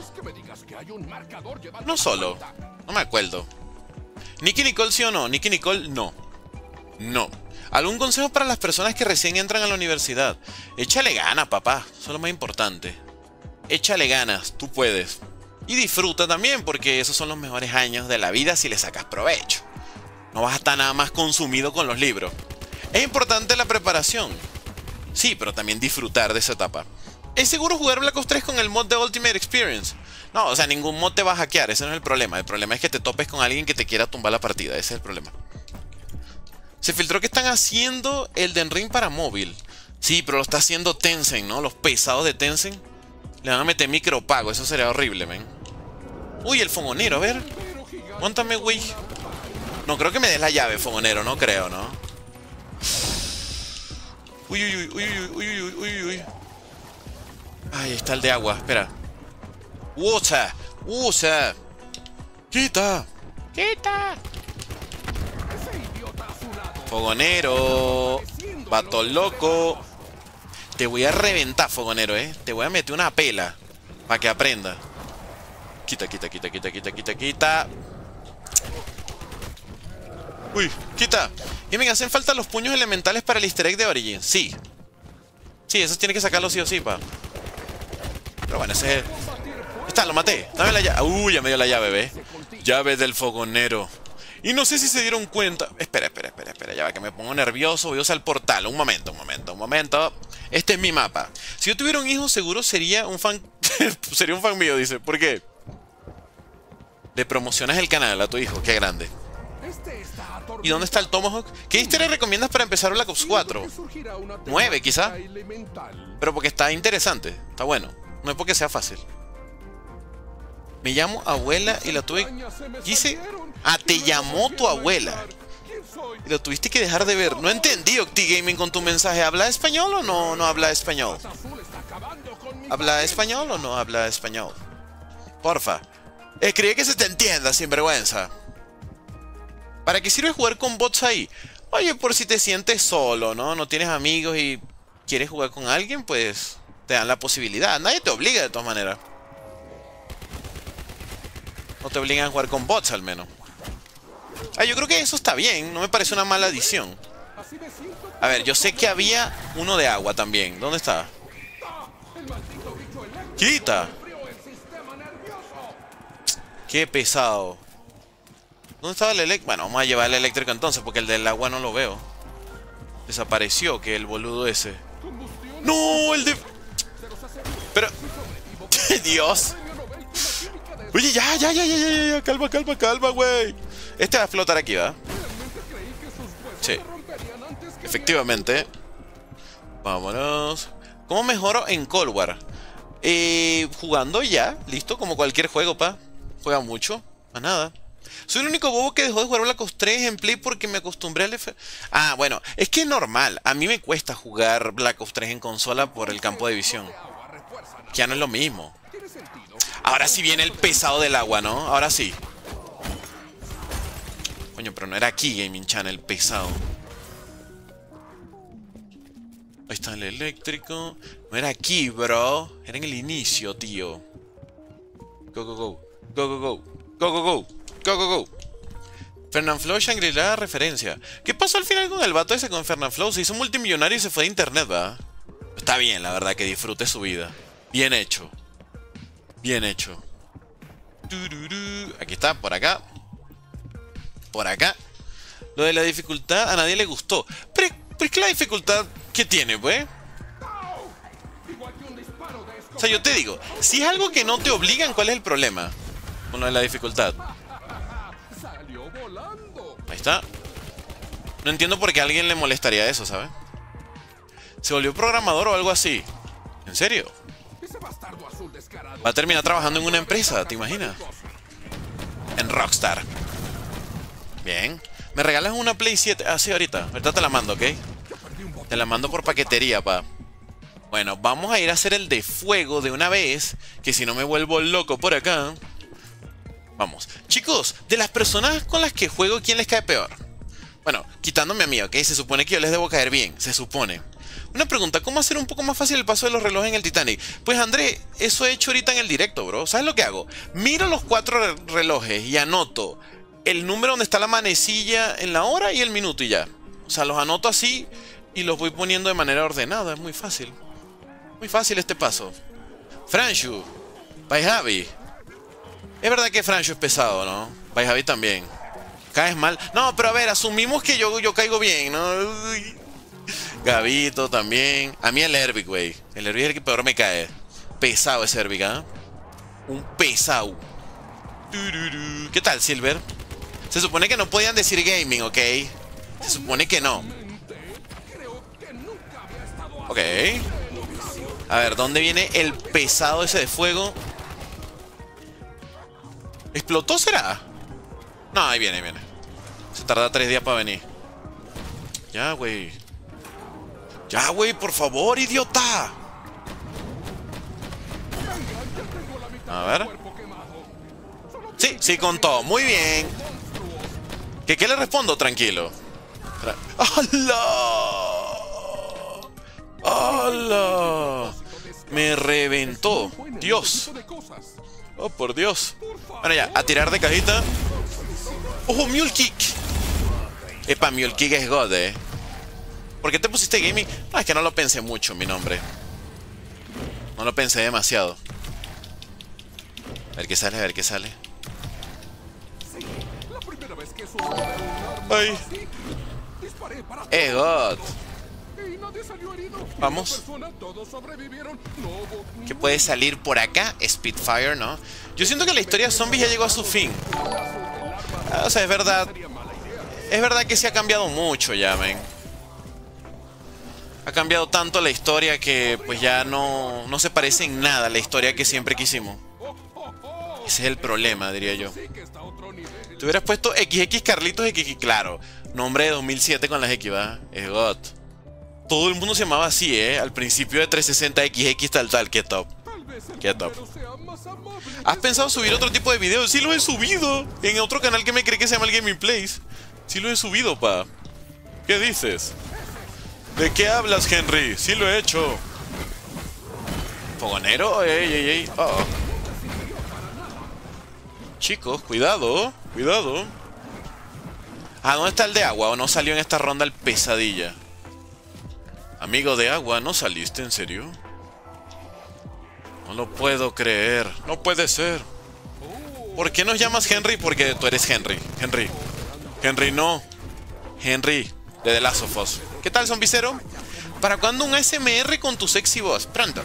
No solo. No me acuerdo. ¿Nicky Nicole sí o no? Nicky Nicole no. No. ¿Algún consejo para las personas que recién entran a la universidad? Échale ganas, papá. Eso es lo más importante. Échale ganas. Tú puedes. Y disfruta también, porque esos son los mejores años de la vida si le sacas provecho. No vas a estar nada más consumido con los libros. Es importante la preparación. Sí, pero también disfrutar de esa etapa. ¿Es seguro jugar Black Ops tres con el mod de Ultimate Experience? No, o sea, ningún mod te va a hackear. Ese no es el problema. El problema es que te topes con alguien que te quiera tumbar la partida. Ese es el problema. Se filtró que están haciendo Elden Ring para móvil. Sí, pero lo está haciendo Tencent, ¿no? Los pesados de Tencent le van a meter micropago. Eso sería horrible, men. Uy, el fogonero, a ver. Cuéntame, güey. No, creo que me des la llave, fogonero. No creo, ¿no? Uy, uy, uy, uy, uy, uy, uy, uy. Ahí está el de agua, espera. Water, water. Quita. Quita. Fogonero. Vato loco. Te voy a reventar, fogonero, eh. Te voy a meter una pela para que aprenda. Quita, quita, quita, quita, quita, quita, quita. Uy, quita. Y me hacen falta los puños elementales para el easter egg de Origin. Sí. Sí, esos tiene que sacarlos sí o sí, pa. Pero bueno, ese es... Está, lo maté. Dame la llave. Uy, ya me dio la llave, ve. Llave del fogonero. Y no sé si se dieron cuenta. Espera, espera, espera, espera. Ya va que me pongo nervioso. Voy a usar el portal. Un momento, un momento, un momento. Este es mi mapa. Si yo tuviera un hijo, seguro sería un fan. Sería un fan mío, dice. ¿Por qué? Le promocionas el canal a tu hijo. Qué grande. ¿Y dónde está el Tomahawk? ¿Qué historia recomiendas para empezar Black Ops cuatro? nueve, quizá. Pero porque está interesante. Está bueno. No es porque sea fácil. Me llamo abuela y la tuve... Dice... Ah, te llamó tu abuela y lo tuviste que dejar de ver. No entendí, OctiGaming, con tu mensaje. ¿Habla español o no, no habla español? ¿Habla español o no habla español? Porfa. Escribe que se te entienda, sinvergüenza. ¿Para qué sirve jugar con bots ahí? Oye, por si te sientes solo, ¿no? No tienes amigos y quieres jugar con alguien, pues te dan la posibilidad. Nadie te obliga de todas maneras. No te obligan a jugar con bots al menos. Ah, yo creo que eso está bien. No me parece una mala adición. A ver, yo sé que había uno de agua también. ¿Dónde está? ¡Quita! Qué pesado. ¿Dónde estaba el eléctrico? Bueno, vamos a llevar el eléctrico entonces, porque el del agua no lo veo. Desapareció, que el boludo ese. ¡No! El de... Pero... Dios. Oye, ya, ya, ya, ya, ya, ya. Calma, calma, calma, güey. Este va a flotar aquí, ¿va? Sí. Efectivamente. Vámonos. ¿Cómo mejoro en Cold War? Eh, jugando ya, listo, como cualquier juego, pa. Juega mucho, a nada. Soy el único bobo que dejó de jugar Black Ops tres en Play porque me acostumbré al F... Ah, bueno, es que es normal. A mí me cuesta jugar Black Ops tres en consola por el campo de visión. Ya no es lo mismo. Ahora sí viene el pesado del agua, ¿no? Ahora sí. Coño, pero no era aquí Gaming Channel, pesado. Ahí está el eléctrico. No era aquí, bro. Era en el inicio, tío. Go, go, go. Go, go, go. Go, go, go. Go, go, go. Fernanfloo, Shangri-La, referencia. ¿Qué pasó al final con el vato ese con Fernanfloo? Se hizo multimillonario y se fue de internet, ¿va? Está bien, la verdad, que disfrute su vida. Bien hecho. Bien hecho. Aquí está, por acá. Por acá. Lo de la dificultad a nadie le gustó. Pero, pero es que la dificultad, ¿qué tiene, pues? O sea, yo te digo, si es algo que no te obligan, ¿cuál es el problema con lo de la dificultad? Ahí está. No entiendo por qué a alguien le molestaría eso, ¿sabes? Se volvió programador o algo así. ¿En serio? Va a terminar trabajando en una empresa, ¿te imaginas? En Rockstar. Bien. ¿Me regalas una Play siete? Ah, sí, ahorita. Ahorita te la mando, ¿ok? Te la mando por paquetería, pa. Bueno, vamos a ir a hacer el de fuego de una vez, que si no me vuelvo loco por acá. Vamos. Chicos, de las personas con las que juego, ¿quién les cae peor? Bueno, quitándome a mí, ¿ok? Se supone que yo les debo caer bien. Se supone. Una pregunta, ¿cómo hacer un poco más fácil el paso de los relojes en el Titanic? Pues André, eso he hecho ahorita en el directo, bro. ¿Sabes lo que hago? Miro los cuatro re relojes y anoto el número donde está la manecilla en la hora y el minuto y ya. O sea, los anoto así y los voy poniendo de manera ordenada. Es muy fácil. Muy fácil este paso. Franshu. By Javi. Es verdad que Franshu es pesado, ¿no? By Javi también. Caes mal. No, pero a ver, asumimos que yo, yo caigo bien, ¿no? Gabito también. A mí el Ervic, güey. El Ervic es el que peor me cae. Pesado ese Ervic, ¿ah? ¿eh? Un pesado. ¿Qué tal, Silver? Se supone que no podían decir gaming, ¿ok? Se supone que no. Ok. A ver, ¿dónde viene el pesado ese de fuego? ¿Explotó, será? No, ahí viene, ahí viene. Se tarda tres días para venir. Ya, güey. Ya, güey, por favor, idiota. A ver. Sí, sí contó. Muy bien. ¿Qué, qué le respondo? Tranquilo. ¡Hala! Me reventó. Dios. Oh, por Dios. Bueno, ya, a tirar de cajita. ¡Ojo, Mule Kick! Epa, Mule Kick es God, eh. ¿Por qué te pusiste gaming? Ah, es que no lo pensé mucho, mi nombre. No lo pensé demasiado. A ver qué sale, a ver qué sale. ¡Ay! ¡Eh, God! Vamos. ¿Qué puede salir por acá? Spitfire, ¿no? Yo siento que la historia de zombies ya llegó a su fin. Ah, o sea, es verdad. Es verdad que se ha cambiado mucho ya, men. Ha cambiado tanto la historia que pues ya no, no se parece en nada a la historia que siempre quisimos. Ese es el problema, diría yo. Te hubieras puesto equis equis Carlitos X X, claro. Nombre de dos mil siete con las X, ¿va? Es God. Todo el mundo se llamaba así, ¿eh? Al principio de trescientos sesenta equis equis tal tal. Qué top. Qué top. ¿Has pensado subir otro tipo de videos? Sí lo he subido. En otro canal que me cree que se llama el Gaming Place. Sí lo he subido, pa. ¿Qué dices? ¿De qué hablas, Henry? Sí lo he hecho. ¿Fogonero? Ey, ey, ey. Oh, oh. Chicos, cuidado. Cuidado. Ah, ¿dónde está el de agua? ¿O no salió en esta ronda el pesadilla? Amigo de agua, ¿no saliste? ¿En serio? No lo puedo creer. No puede ser. ¿Por qué nos llamas Henry? Porque tú eres Henry. Henry. Henry, no. Henry, de The Last of Us. ¿Qué tal, zombicero? ¿Para cuándo un A S M R con tu sexy voz? Pronto.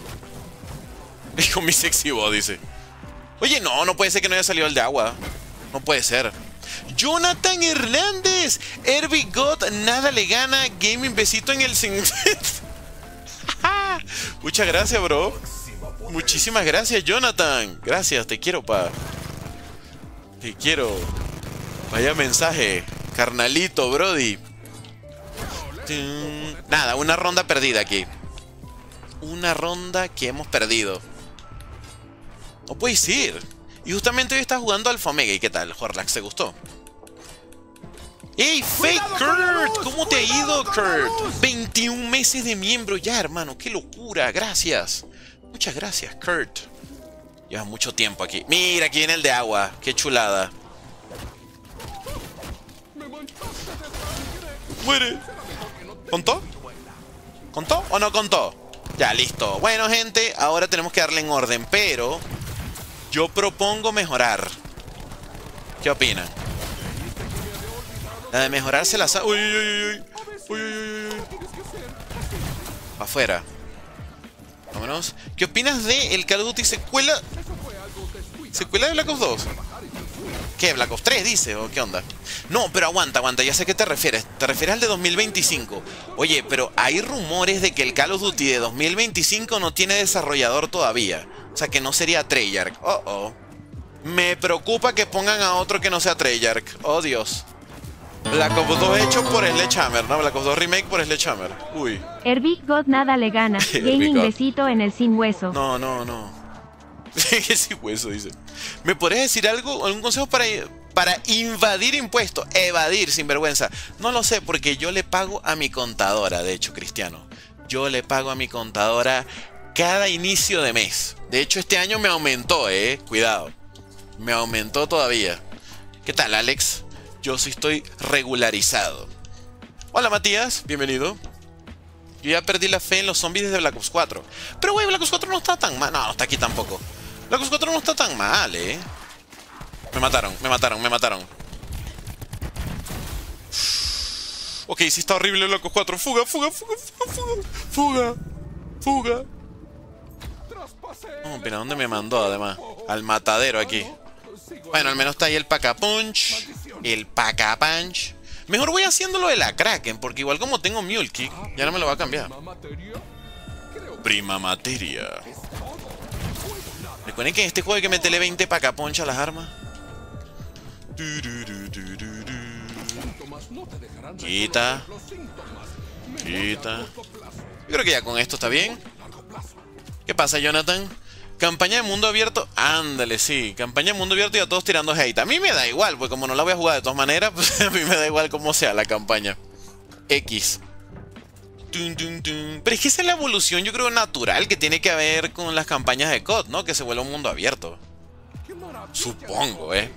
Y con mi sexy voz, dice. Oye, no, no puede ser que no haya salido el de agua. No puede ser. Jonathan Hernández. Herbie God, nada le gana. Gaming, besito en el... Muchas gracias, bro. Muchísimas gracias, Jonathan. Gracias, te quiero, pa. Te quiero. Vaya mensaje. Carnalito, brody. Nada, una ronda perdida aquí. Una ronda que hemos perdido. No puede ser. Y justamente hoy está jugando Alpha Omega. ¿Y qué tal, Horlax? ¿Te gustó? ¡Ey, Fake Kurt! ¿Cómo te ha ido, Kurt? veintiún meses de miembro ya, hermano. ¡Qué locura! Gracias. Muchas gracias, Kurt. Llevas mucho tiempo aquí. Mira, aquí viene el de agua. ¡Qué chulada! ¡Muere! ¿Contó? ¿Contó o no contó? Ya, listo. Bueno, gente, ahora tenemos que darle en orden, pero yo propongo mejorar. ¿Qué opinan? La de mejorarse la... Uy, uy, uy, uy, uy, uy, uy. Afuera. Vámonos. ¿Qué opinas de el Call of Duty secuela? ¿Secuela de Black Ops dos? ¿Qué? ¿Black Ops tres dice? ¿O qué onda? No, pero aguanta, aguanta, ya sé a qué te refieres. Te refieres al de dos mil veinticinco. Oye, pero hay rumores de que el Call of Duty de dos mil veinticinco no tiene desarrollador todavía. O sea, que no sería Treyarch. Oh, oh. Me preocupa que pongan a otro que no sea Treyarch. Oh, Dios. Black Ops dos hecho por Sledgehammer, ¿no? Black Ops dos remake por Sledgehammer. Uy. Herbie God nada le gana. Gaming, besito en el sin hueso. No, no, no. ¿Qué sin hueso dice? ¿Me podrías decir algo? ¿Algún consejo para, para invadir impuestos? Evadir, sinvergüenza. No lo sé, porque yo le pago a mi contadora, de hecho, Cristiano. Yo le pago a mi contadora cada inicio de mes. De hecho, este año me aumentó, eh. Cuidado. Me aumentó todavía. ¿Qué tal, Alex? Yo sí estoy regularizado. Hola, Matías. Bienvenido. Yo ya perdí la fe en los zombies desde Black Ops cuatro. Pero, güey, Black Ops cuatro no está tan mal. No, no está aquí tampoco. Black Ops cuatro no está tan mal, eh. Me mataron, me mataron, me mataron. Ok, sí está horrible Black Ops cuatro. Fuga, fuga, fuga, fuga, fuga. Fuga, fuga. Oh, mira, ¿dónde me mandó además? Al matadero aquí. Bueno, al menos está ahí el Pack-a-Punch. El Pack-a-Punch. Mejor voy haciéndolo de la Kraken, porque igual como tengo Mule Kick, ya no me lo va a cambiar. Prima materia. Recuerden que en este juego hay que meterle veinte Pack-a-Punch a las armas. Quita. Quita. Yo creo que ya con esto está bien. ¿Qué pasa, Jonathan? Campaña de mundo abierto. Ándale, sí. Campaña de mundo abierto y a todos tirando hate. A mí me da igual, pues como no la voy a jugar de todas maneras, pues a mí me da igual cómo sea la campaña. X. Tun, tun, tun. Pero es que esa es la evolución, yo creo, natural que tiene que haber con las campañas de C O D, ¿no? Que se vuelva un mundo abierto. Supongo, ¿eh?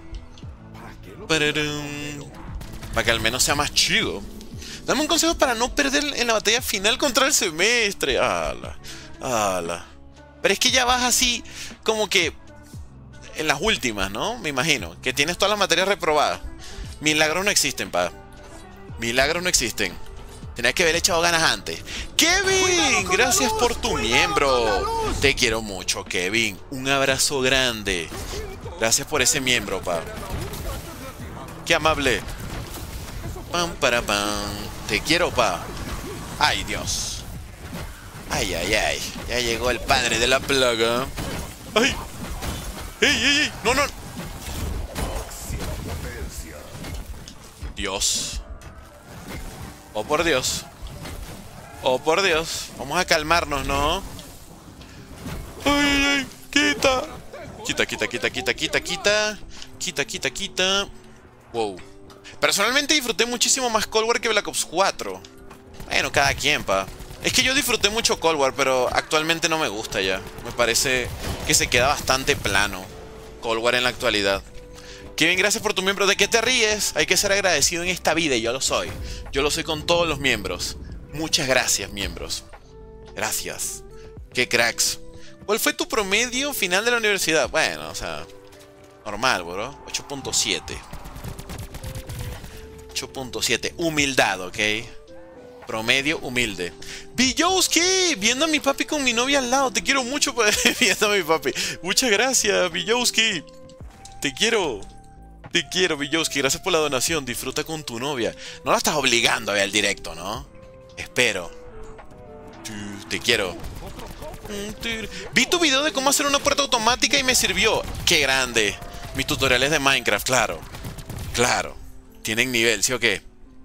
Para que al menos sea más chido. Dame un consejo para no perder en la batalla final contra el semestre. Ala, ala. Pero es que ya vas así, como que en las últimas, ¿no? Me imagino. Que tienes todas las materias reprobadas. Milagros no existen, pa. Milagros no existen. Tenías que haber echado ganas antes. ¡Kevin! Gracias por tu miembro. Te quiero mucho, Kevin. Un abrazo grande. Gracias por ese miembro, pa. Qué amable. Pam, para, pam. Te quiero, pa. Ay, Dios. Ay, ay, ay. Ya llegó el padre de la plaga. ¡Ay! ¡Ey, ey, ey! ¡No, no! Dios. Oh, por Dios. Oh, por Dios. Vamos a calmarnos, ¿no? ¡Ay, ay, ay! ¡Quita! Quita, quita, quita, quita, quita, quita. Quita, quita, quita. Wow. Personalmente disfruté muchísimo más Cold War que Black Ops cuatro. Bueno, cada quien, pa. Es que yo disfruté mucho Cold War, pero actualmente no me gusta ya. Me parece que se queda bastante plano Cold War en la actualidad. Kevin, gracias por tu miembro. ¿De qué te ríes? Hay que ser agradecido en esta vida y yo lo soy. Yo lo soy con todos los miembros. Muchas gracias, miembros. Gracias. Qué cracks. ¿Cuál fue tu promedio final de la universidad? Bueno, o sea, normal, bro. ocho punto siete. ocho punto siete. Humildad, ¿ok? Promedio humilde. Billowski, viendo a mi papi con mi novia al lado. Te quiero mucho, viendo a mi papi. Muchas gracias, Billowski. Te quiero. Te quiero, Billowski. Gracias por la donación. Disfruta con tu novia. No la estás obligando a ver el directo, ¿no? Espero. Te quiero. Vi tu video de cómo hacer una puerta automática y me sirvió. ¡Qué grande! Mis tutoriales de Minecraft, claro. Claro. Tienen nivel, ¿sí o qué?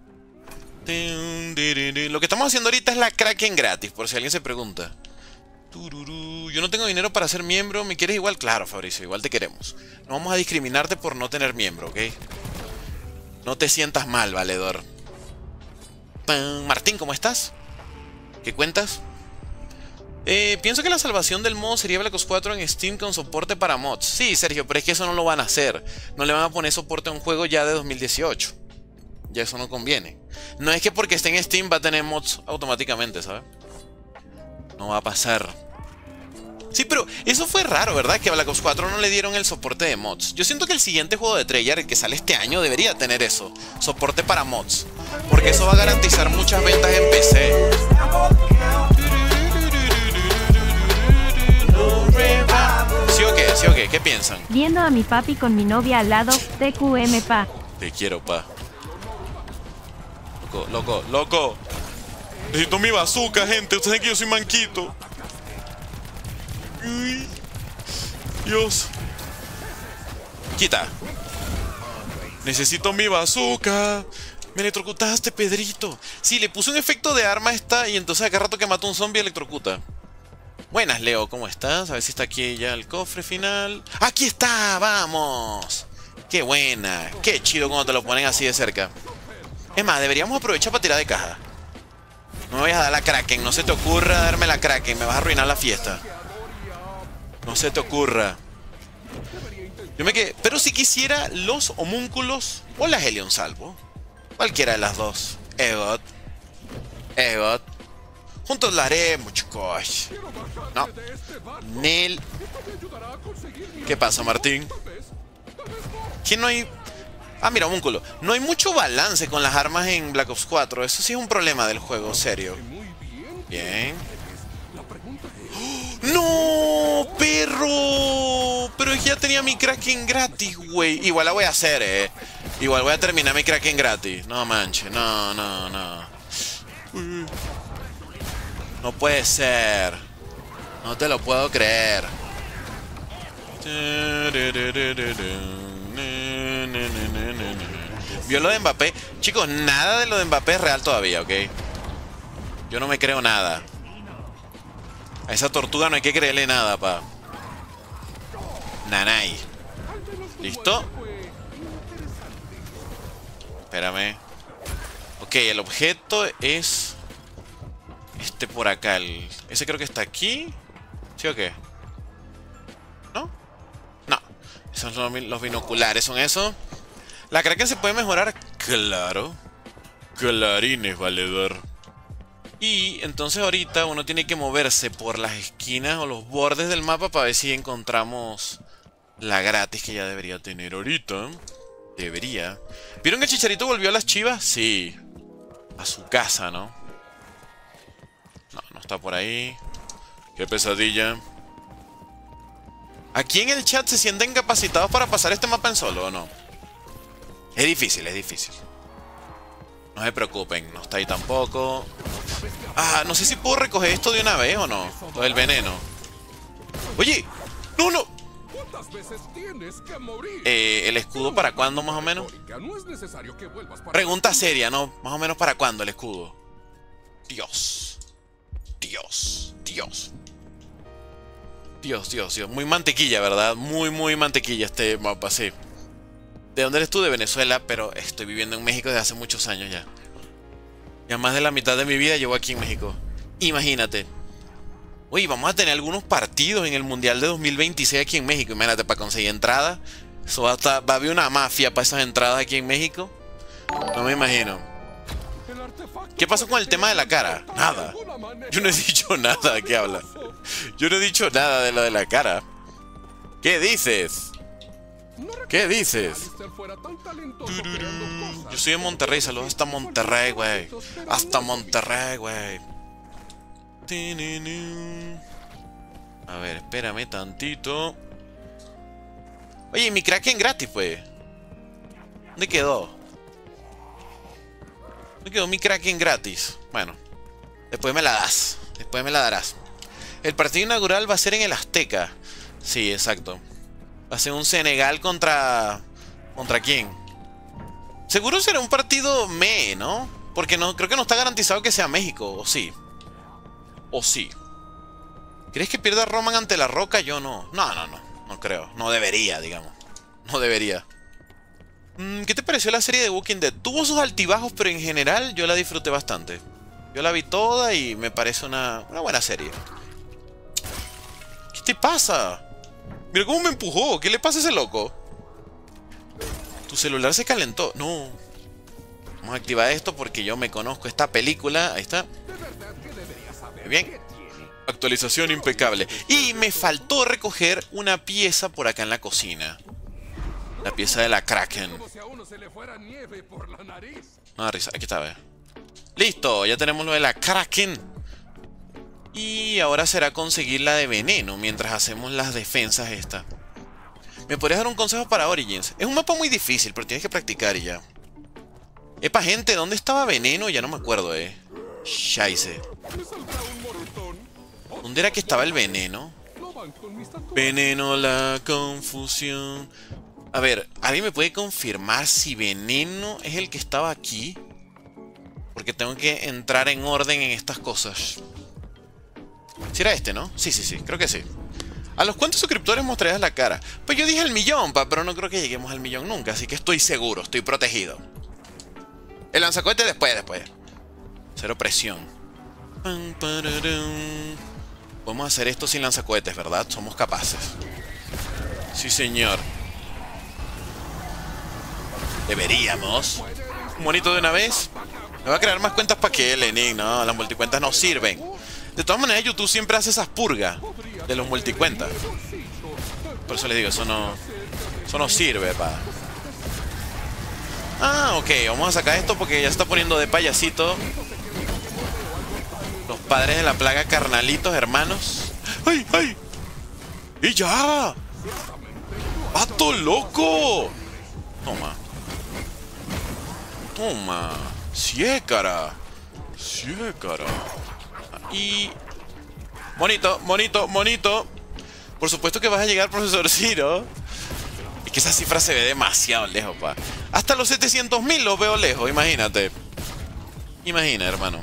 Lo que estamos haciendo ahorita es la Kraken gratis, por si alguien se pregunta. Yo no tengo dinero para ser miembro. ¿Me quieres igual? Claro, Fabricio, igual te queremos. No vamos a discriminarte por no tener miembro, ¿ok? No te sientas mal, valedor. Martín, ¿cómo estás? ¿Qué cuentas? Eh, pienso que la salvación del modo sería Black Ops cuatro en Steam con soporte para mods. Sí, Sergio, pero es que eso no lo van a hacer. No le van a poner soporte a un juego ya de dos mil dieciocho. Ya eso no conviene. No es que porque esté en Steam va a tener mods automáticamente, ¿sabes? No va a pasar. Sí, pero eso fue raro, ¿verdad? Que a Black Ops cuatro no le dieron el soporte de mods. Yo siento que el siguiente juego de Treyarch, el que sale este año, debería tener eso. Soporte para mods. Porque eso va a garantizar muchas ventas en P C. ¿Sí o qué? ¿Sí o qué? ¿Qué piensan? Viendo a mi papi con mi novia al lado. T Q M, pa. Te quiero, pa. Loco, loco, loco. Necesito mi bazooka, gente. Ustedes saben que yo soy manquito. Uy. Dios. Quita. Necesito mi bazooka. Me electrocutaste, Pedrito. Sí, le puse un efecto de arma a esta y entonces acá rato que mata un zombie electrocuta. Buenas, Leo, ¿cómo estás? A ver si está aquí ya el cofre final. ¡Aquí está! ¡Vamos! ¡Qué buena! ¡Qué chido cuando te lo ponen así de cerca! Es más, deberíamos aprovechar para tirar de caja. No me vayas a dar la Kraken. No se te ocurra darme la Kraken. Me vas a arruinar la fiesta. No se te ocurra. Yo me quedé... Pero si quisiera los homúnculos o la Helion Salvo. Cualquiera de las dos. Egot. Egot. Juntos la haremos, chicos. No. Nel. ¿Qué pasa, Martín? ¿Quién no hay...? Ah, mira, homúnculo. No hay mucho balance con las armas en Black Ops cuatro. Eso sí es un problema del juego, serio. Bien. ¡No, perro! Pero es que ya tenía mi Kraken gratis, güey. Igual la voy a hacer, eh. Igual voy a terminar mi Kraken gratis. No manches, no, no, no. No puede ser. No te lo puedo creer. ¿Vio lo de Mbappé? Chicos, nada de lo de Mbappé es real todavía, ¿ok? Yo no me creo nada. A esa tortuga no hay que creerle nada, pa. Nanay. ¿Listo? Espérame. Ok, el objeto es... Este por acá, el... ese creo que está aquí. ¿Sí o qué? ¿No? No. Esos son los binoculares, ¿son eso? ¿La Kraken se puede mejorar? Claro. Clarines, valedor. Y entonces ahorita uno tiene que moverse por las esquinas o los bordes del mapa para ver si encontramos la gratis que ya debería tener ahorita. Debería. ¿Vieron que el Chicharito volvió a las Chivas? Sí. A su casa, ¿no? No, no está por ahí. Qué pesadilla. ¿Aquí en el chat se sienten capacitados para pasar este mapa en solo o no? Es difícil, es difícil. No se preocupen, no está ahí tampoco. Ah, no sé si puedo recoger esto de una vez o no. Lo del veneno. Oye, no, no. Eh, ¿el escudo para cuándo más o menos? Pregunta seria, ¿no? Más o menos para cuándo el escudo. Dios. Dios. Dios. Dios, Dios, Dios. Muy mantequilla, ¿verdad? Muy, muy mantequilla este mapa, sí. ¿De dónde eres tú? De Venezuela, pero estoy viviendo en México desde hace muchos años ya. Ya más de la mitad de mi vida llevo aquí en México. Imagínate. Uy, vamos a tener algunos partidos en el Mundial de dos mil veintiséis aquí en México. Imagínate, para conseguir entradas. Eso va a, estar, va a haber una mafia para esas entradas aquí en México. No me imagino. ¿Qué pasó con el tema de la cara? Nada. Yo no he dicho nada. ¿Qué habla? Yo no he dicho nada de lo de la cara. ¿Qué dices? ¿Qué dices? Tururú. Yo soy de Monterrey, saludos hasta Monterrey, güey. Hasta Monterrey, güey. A ver, espérame tantito. Oye, mi Kraken gratis, pues. ¿Dónde quedó? ¿Dónde quedó mi Kraken gratis? Bueno, después me la das. Después me la darás. El partido inaugural va a ser en el Azteca. Sí, exacto. Va a ser un Senegal contra... ¿Contra quién? Seguro será un partido me, ¿no? Porque no, creo que no está garantizado que sea México, ¿o sí? ¿O sí? ¿Crees que pierda Roman ante La Roca? Yo no. No, no, no. No creo. No debería, digamos. No debería. ¿Qué te pareció la serie de Walking Dead? Tuvo sus altibajos, pero en general yo la disfruté bastante. Yo la vi toda y me parece una, una buena serie. ¿Qué te pasa? Mira cómo me empujó. ¿Qué le pasa a ese loco? Tu celular se calentó. No. Vamos a activar esto porque yo me conozco esta película. Ahí está. Muy bien. Actualización impecable. Y me faltó recoger una pieza por acá en la cocina. La pieza de la Kraken. No, risa. Aquí está, ve. Listo. Ya tenemos lo de la Kraken. Y ahora será conseguir la de veneno mientras hacemos las defensas esta. ¿Me podrías dar un consejo para Origins? Es un mapa muy difícil, pero tienes que practicar y ya. Epa, gente, ¿dónde estaba veneno? Ya no me acuerdo, eh. Scheisse. ¿Dónde era que estaba el veneno? Veneno, la confusión. A ver, ¿alguien me puede confirmar si veneno es el que estaba aquí? Porque tengo que entrar en orden en estas cosas. Si era este, ¿no? Sí, sí, sí, creo que sí. ¿A los cuántos suscriptores mostrarías la cara? Pues yo dije el millón, pa, pero no creo que lleguemos al millón nunca, así que estoy seguro, estoy protegido. El lanzacohete después, después. Cero presión. Podemos hacer esto sin lanzacohetes, ¿verdad? Somos capaces. Sí, señor. Deberíamos. Un monito de una vez. Me voy a crear más cuentas para que Lenin, no, las multicuentas no sirven. De todas maneras, YouTube siempre hace esas purgas de los multicuentas. Por eso les digo, eso no... Eso no sirve, pa. Ah, ok, vamos a sacar esto porque ya se está poniendo de payasito. Los padres de la plaga, carnalitos, hermanos. ¡Ay, ay! ¡Y ya! ¡Pato loco! Toma. Toma. Siécara. Siécara. Y... Monito, monito, monito. Por supuesto que vas a llegar, profesor Ciro. Es que esa cifra se ve demasiado lejos, pa. Hasta los setecientos mil los veo lejos, imagínate. Imagina, hermano.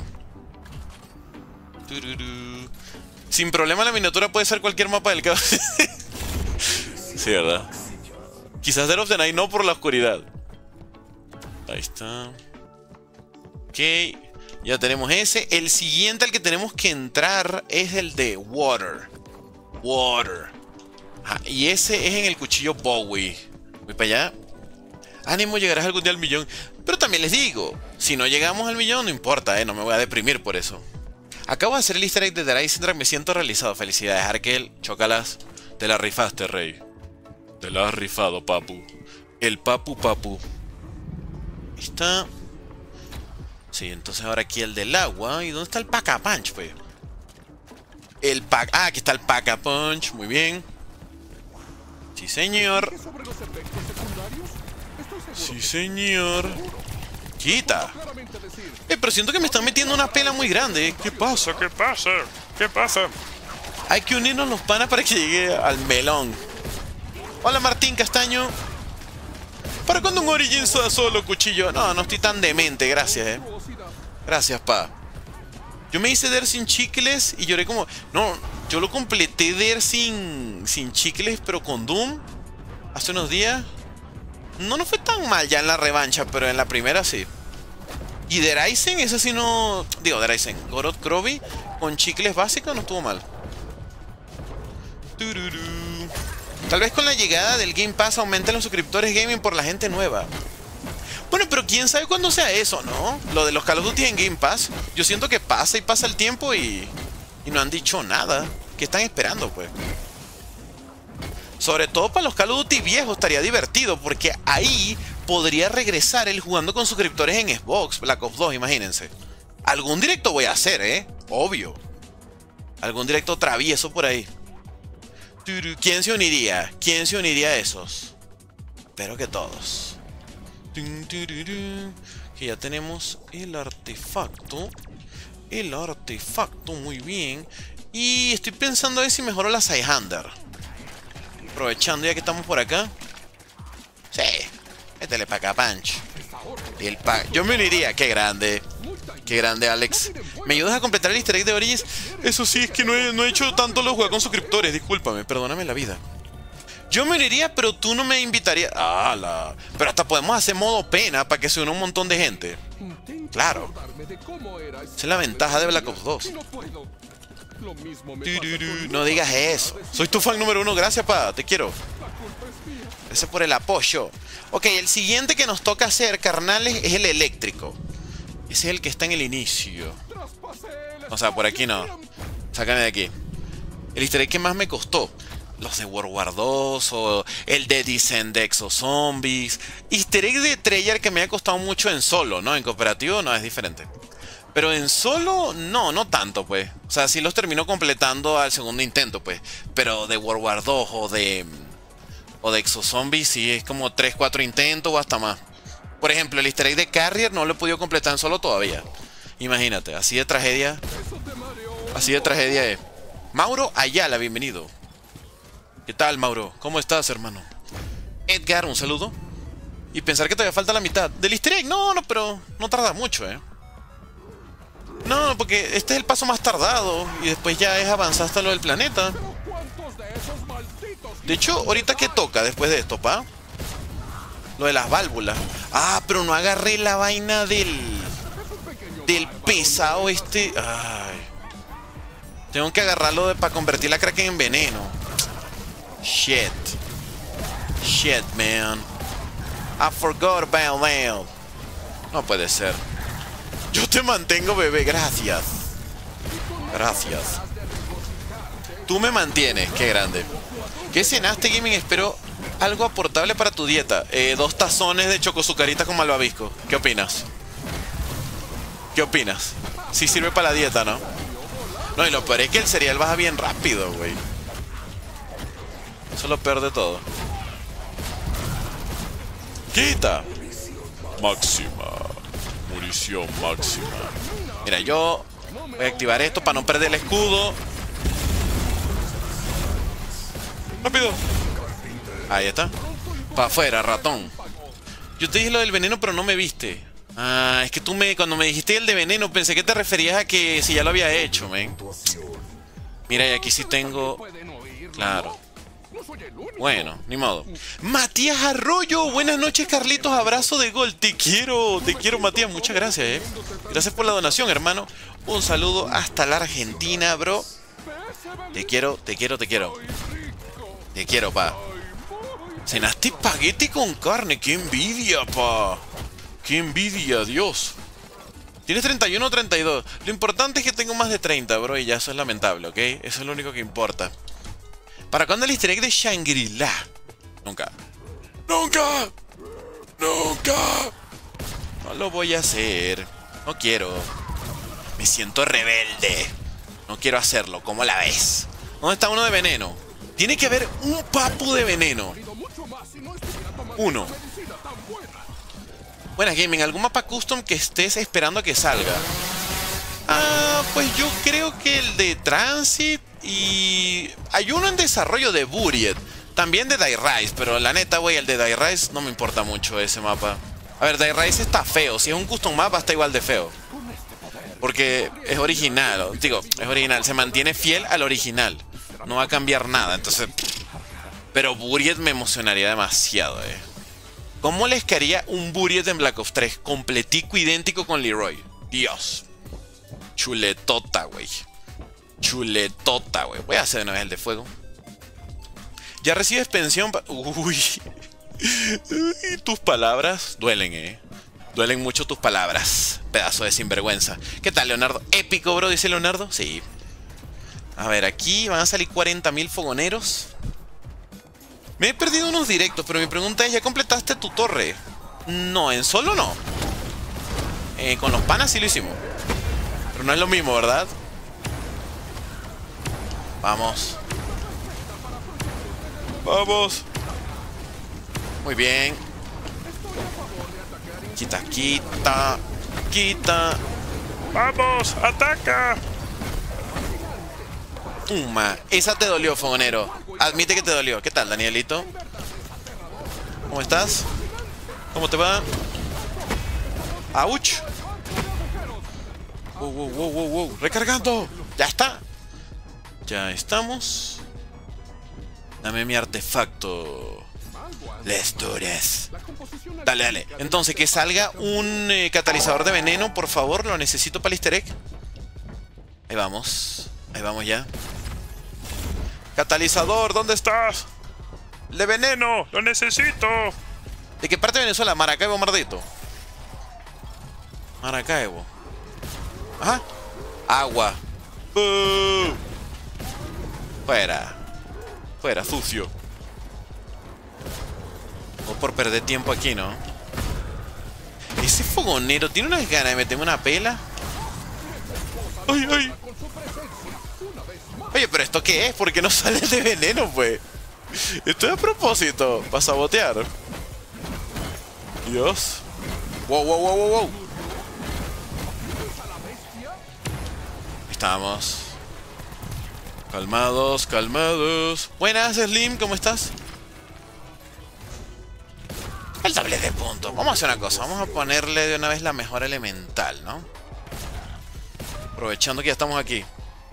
Tururú. Sin problema la miniatura puede ser cualquier mapa del caos. Sí, ¿verdad? Quizás Dead of the Night no por la oscuridad. Ahí está. Ok. Ya tenemos ese. El siguiente al que tenemos que entrar es el de Water. Water. Ajá, y ese es en el cuchillo Bowie. Voy para allá. Ánimo, llegarás algún día al millón. Pero también les digo, si no llegamos al millón, no importa, ¿eh? No me voy a deprimir por eso. Acabo de hacer el easter egg de Dry Syndrome, me siento realizado. Felicidades, Arkel. Chócalas. Te la rifaste, rey. Te la has rifado, papu. El papu papu. Ahí está. Sí, entonces ahora aquí el del agua. ¿Y dónde está el Pack-a-Punch, pues? El pack... Ah, aquí está el Pack-a-Punch. Muy bien. Sí, señor. Sí, señor. Quita. Eh, pero siento que me están metiendo una pela muy grande. ¿Qué pasa? ¿Qué pasa? ¿Qué pasa? Hay que unirnos los panas para que llegue al melón. Hola, Martín Castaño. ¿Para cuándo un Origin solo, cuchillo? No, no estoy tan demente, gracias, eh. Gracias, pa. Yo me hice Der sin chicles y lloré como... No, yo lo completé Der sin, sin chicles, pero con Doom. Hace unos días. No nos fue tan mal ya en la revancha, pero en la primera sí. Y Der Aizen, ese sí no... Digo, Der Aizen. Goroth Krovi con chicles básicos no estuvo mal. Tururú. Tal vez con la llegada del Game Pass aumenten los suscriptores gaming por la gente nueva. Bueno, pero quién sabe cuándo sea eso, ¿no? Lo de los Call of Duty en Game Pass. Yo siento que pasa y pasa el tiempo y... Y no han dicho nada. ¿Qué están esperando, pues? Sobre todo para los Call of Duty viejos estaría divertido, porque ahí podría regresar el jugando con suscriptores en Xbox, Black Ops dos, imagínense. Algún directo voy a hacer, ¿eh? Obvio. Algún directo travieso por ahí. ¿Quién se uniría? ¿Quién se uniría a esos? Espero que todos. Que ya tenemos el artefacto. El artefacto, muy bien. Y estoy pensando a ver si mejoro la Scythander. Aprovechando ya que estamos por acá. Sí, métele para acá, Punch. Y el pa Yo me uniría, qué grande. Qué grande, Alex. ¿Me ayudas a completar el easter egg de Origins? Eso sí, es que no he, no he hecho tanto los juegos con suscriptores. Discúlpame, perdóname la vida. Yo me uniría, pero tú no me invitarías. Ah, la... Pero hasta podemos hacer modo pena para que se una un montón de gente. Claro. Esa es la ventaja de Black Ops dos. No digas eso. Soy tu fan número uno. Gracias, pa. Te quiero. Gracias por el apoyo. Ok, el siguiente que nos toca hacer, carnales, es el eléctrico. Ese es el que está en el inicio. O sea, por aquí no. Sácame de aquí. El easter egg que más me costó. Los de World War dos o el de Descent de Exozombies. Easter egg de Treyarch que me ha costado mucho en solo, ¿no? En cooperativo no, es diferente. Pero en solo, no, no tanto, pues. O sea, sí los termino completando al segundo intento, pues. Pero de World War dos o de... O de Exozombies sí es como tres, cuatro intentos o hasta más. Por ejemplo, el easter egg de Carrier no lo he podido completar en solo todavía. Imagínate, así de tragedia. Así de tragedia es. Mauro Ayala, bienvenido. ¿Qué tal, Mauro? ¿Cómo estás, hermano? Edgar, un saludo. Y pensar que todavía falta la mitad. ¿Del easter egg? No, no, pero no tarda mucho, ¿eh? No, porque este es el paso más tardado. Y después ya es avanzar hasta lo del planeta. De hecho, ahorita ¿qué toca después de esto, pa? Lo de las válvulas. Ah, pero no agarré la vaina del... Del pesado este... Ay. Tengo que agarrarlo de, para convertir la Kraken en veneno. Shit. Shit, man. I forgot about that. No puede ser. Yo te mantengo, bebé. Gracias. Gracias. Tú me mantienes. Qué grande. ¿Qué cenaste, gaming? Espero algo aportable para tu dieta. Eh, dos tazones de chocosucaritas con malvavisco. ¿Qué opinas? ¿Qué opinas? Sí sirve para la dieta, ¿no? No, y lo peor es que el cereal baja bien rápido, güey. Eso es lo peor de todo. ¡Quita! Máxima. Munición máxima. Mira, yo voy a activar esto para no perder el escudo. ¡Rápido! Ahí está. Para afuera, ratón. Yo te dije lo del veneno, pero no me viste. Ah, es que tú me... Cuando me dijiste el de veneno, pensé que te referías a que si ya lo había hecho, men. Mira, y aquí sí tengo... Claro. Bueno, ni modo. Matías Arroyo, buenas noches Carlitos, abrazo de gol. Te quiero, te quiero Matías, muchas gracias, eh. Gracias por la donación, hermano. Un saludo hasta la Argentina, bro. Te quiero, te quiero, te quiero. Te quiero, pa. Cenaste espagueti con carne, qué envidia, pa. Qué envidia, Dios. Tienes treinta y uno o treinta y dos. Lo importante es que tengo más de treinta, bro, y ya eso es lamentable, ¿ok? Eso es lo único que importa. ¿Para cuándo el easter egg de Shangri-La? Nunca. ¡Nunca! ¡Nunca! No lo voy a hacer. No quiero. Me siento rebelde. No quiero hacerlo. ¿Cómo la ves? ¿Dónde está uno de veneno? Tiene que haber un papu de veneno. Uno. Buenas, Gaming. ¿Algún mapa custom que estés esperando a que salga? Ah, pues yo creo que el de Transit y... hay uno en desarrollo de Buried. También de Die Rise, pero la neta, güey, el de Die Rise no me importa mucho ese mapa. A ver, Die Rise está feo. Si es un custom mapa, está igual de feo. Porque es original. Digo, es original. Se mantiene fiel al original. No va a cambiar nada, entonces... Pero Buried me emocionaría demasiado, eh. ¿Cómo les caería un Buried en Black Ops tres? Completico, idéntico con Leroy. Dios. Chuletota, güey. Chuletota, güey. Voy a hacer de una vez el de fuego. Ya recibes pensión pa... Uy. Tus palabras duelen, eh. Duelen mucho tus palabras. Pedazo de sinvergüenza. ¿Qué tal, Leonardo? Épico, bro, dice Leonardo. Sí. A ver, aquí van a salir cuarenta mil fogoneros. Me he perdido unos directos, pero mi pregunta es, ¿ya completaste tu torre? No, en solo no. Eh, con los panas sí lo hicimos. Pero no es lo mismo, ¿verdad? Vamos. Vamos. Muy bien. Quita, quita. Quita. Vamos, ataca. Uma. Esa te dolió, fogonero. Admite que te dolió. ¿Qué tal, Danielito? ¿Cómo estás? ¿Cómo te va? ¡Auch! Wow, wow, wow, wow, wow. ¡Recargando! ¡Ya está! Ya estamos. Dame mi artefacto. Les dures. Dale, dale. Entonces, que salga un eh, catalizador de veneno, por favor. Lo necesito para el easter egg. Ahí vamos. Ahí vamos ya. Catalizador, ¿dónde estás? De veneno, lo necesito. ¿De qué parte de Venezuela? Maracaibo, Mardito. Maracaibo. Ajá. Agua. ¡Boo! Fuera. Fuera, sucio. O por perder tiempo aquí, ¿no? Ese fogonero tiene unas ganas de meterme una pela. ¡Ay, ay! Oye, pero ¿esto qué es? ¿Por qué no sale de veneno, pues? Esto es a propósito, para sabotear. Dios. Wow, wow, wow, wow, wow. Estamos. Calmados, calmados. Buenas, Slim, ¿cómo estás? El doble de puntos. Vamos a hacer una cosa. Vamos a ponerle de una vez la mejor elemental, ¿no? Aprovechando que ya estamos aquí.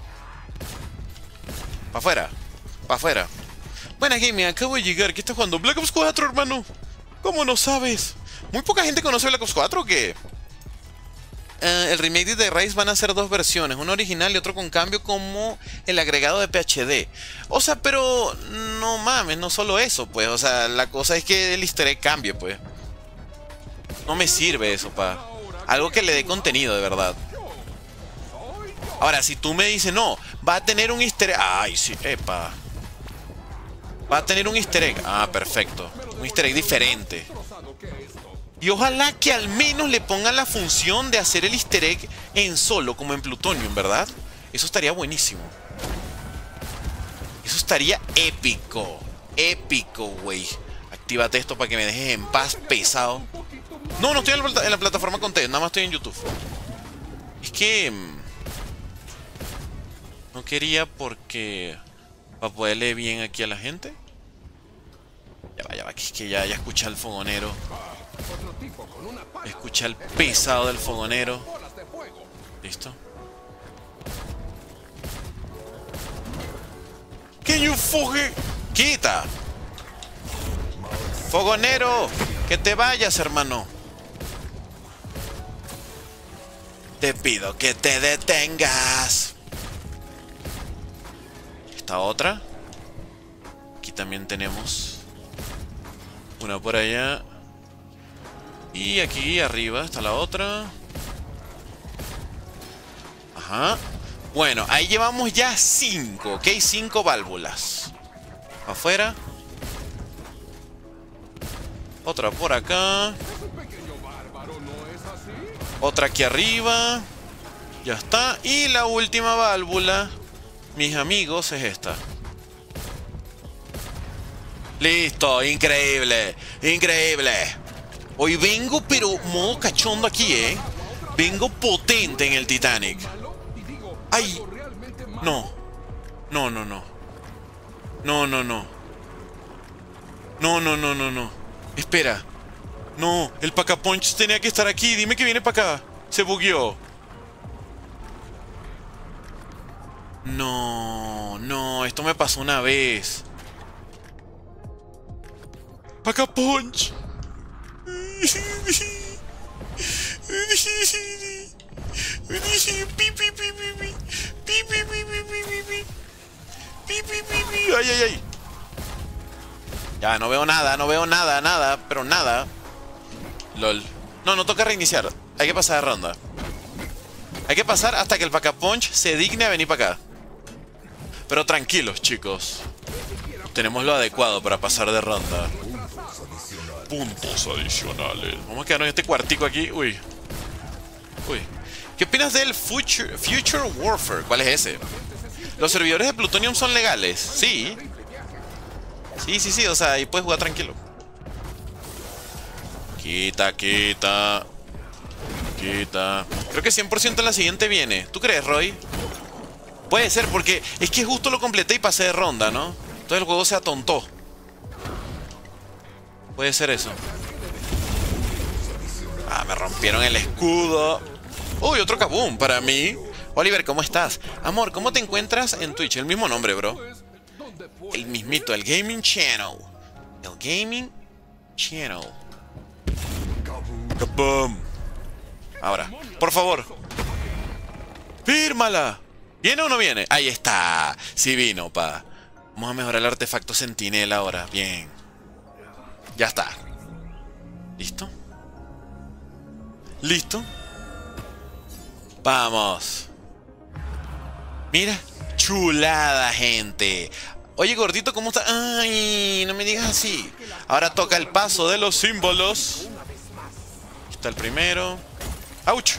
Pa' afuera, pa' afuera. Buenas, Gaming, acabo de llegar. ¿Qué estás jugando? Black Ops cuatro, hermano. ¿Cómo no sabes? ¿Muy poca gente conoce Black Ops cuatro o qué? Uh, el remake de The Rise van a ser dos versiones, uno original y otro con cambio como el agregado de P H D. O sea, pero no mames, no solo eso, pues. O sea, la cosa es que el easter egg cambie, pues. No me sirve eso, pa. Algo que le dé contenido, de verdad. Ahora, si tú me dices, no, va a tener un easter egg. Ay, sí, epa. Va a tener un easter egg. Ah, perfecto. Un easter egg diferente. Y ojalá que al menos le pongan la función de hacer el easter egg en solo, como en Plutonium, ¿verdad? Eso estaría buenísimo. Eso estaría épico. Épico, güey. Actívate esto para que me dejes en paz, pesado. No, no estoy en la, en la plataforma con ustedes, nada más estoy en YouTube. Es que... no quería porque... para poderle bien aquí a la gente. Ya va, ya va, que es que ya, ya escucha el fogonero. Escucha el pesado del fogonero. ¿Listo? Can you fucking... ¡Quita! ¡Fogonero! ¡Que te vayas, hermano! Te pido que te detengas. Esta otra. Aquí también tenemos una por allá. Y aquí arriba está la otra. Ajá. Bueno, ahí llevamos ya cinco, ¿ok? Cinco válvulas. Afuera. Otra por acá. Otra aquí arriba. Ya está. Y la última válvula, mis amigos, es esta. Listo, increíble. Increíble. Hoy vengo, pero modo cachondo aquí, ¿eh? Vengo potente en el Titanic. ¡Ay! No. No, no, no. No, no, no. No, no, no, no, no. Espera. No, el Pacapunch tenía que estar aquí. Dime que viene para acá. Se bugueó. No, no. Esto me pasó una vez. Pacapunch. Ay, ay, ay. Ya, no veo nada, no veo nada, nada, pero nada. Lol. No, no toca reiniciar. Hay que pasar de ronda. Hay que pasar hasta que el Pacapunch se digne a venir para acá. Pero tranquilos, chicos. Tenemos lo adecuado para pasar de ronda. Puntos adicionales. Vamos a quedarnos en este cuartico aquí. Uy. Uy. ¿Qué opinas del Future, Future Warfare? ¿Cuál es ese? ¿Los servidores de Plutonium son legales? Sí. Sí, sí, sí. O sea, ahí puedes jugar tranquilo. Quita, quita. Quita. Creo que cien por ciento en la siguiente viene. ¿Tú crees, Roy? Puede ser, porque es que justo lo completé y pasé de ronda, ¿no? Entonces el juego se atontó. Puede ser eso. Ah, me rompieron el escudo. Uy, otro kaboom para mí. Oliver, ¿cómo estás? Amor, ¿cómo te encuentras en Twitch? El mismo nombre, bro. El mismito, el Gaming Channel. El Gaming Channel. Kaboom. Ahora, por favor. ¡Fírmala! ¿Viene o no viene? Ahí está. Sí vino, pa. Vamos a mejorar el artefacto Sentinela ahora. Bien. Ya está. ¿Listo? ¿Listo? Vamos. Mira. Chulada, gente. Oye, gordito, ¿cómo está? Ay, no me digas así. Ahora toca el paso de los símbolos. Aquí está el primero. ¡Auch!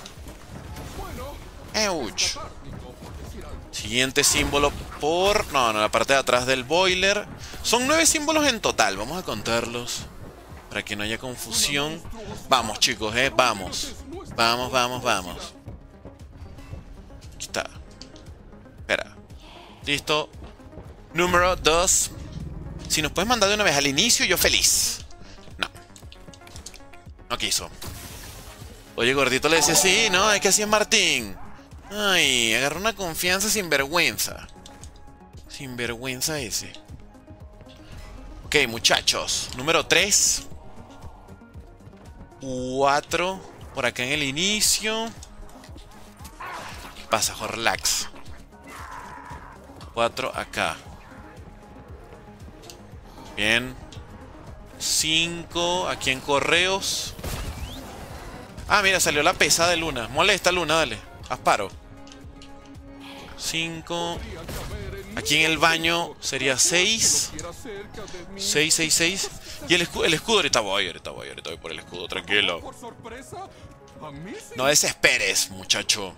¡Auch! Siguiente símbolo por... No, no, la parte de atrás del boiler. Son nueve símbolos en total. Vamos a contarlos para que no haya confusión. Vamos, chicos, eh. Vamos. Vamos, vamos, vamos. Aquí está. Espera. Listo. Número dos. Si nos puedes mandar de una vez al inicio, yo feliz. No. No quiso. Oye, gordito le decía, sí, ¿no? Es que así es Martín. Ay, agarró una confianza sin vergüenza. Sin vergüenza ese. Ok, muchachos. Número tres. cuatro. Por acá en el inicio. Pasa, relax. cuatro acá. Bien. cinco aquí en correos. Ah, mira, salió la pesada de Luna. Molesta, Luna, dale. Haz paro. cinco. Aquí en el baño sería seis. seis, seis, seis. Y el escudo, el escudo ahorita voy, ahorita voy, ahorita voy por el escudo, tranquilo. No desesperes, muchacho.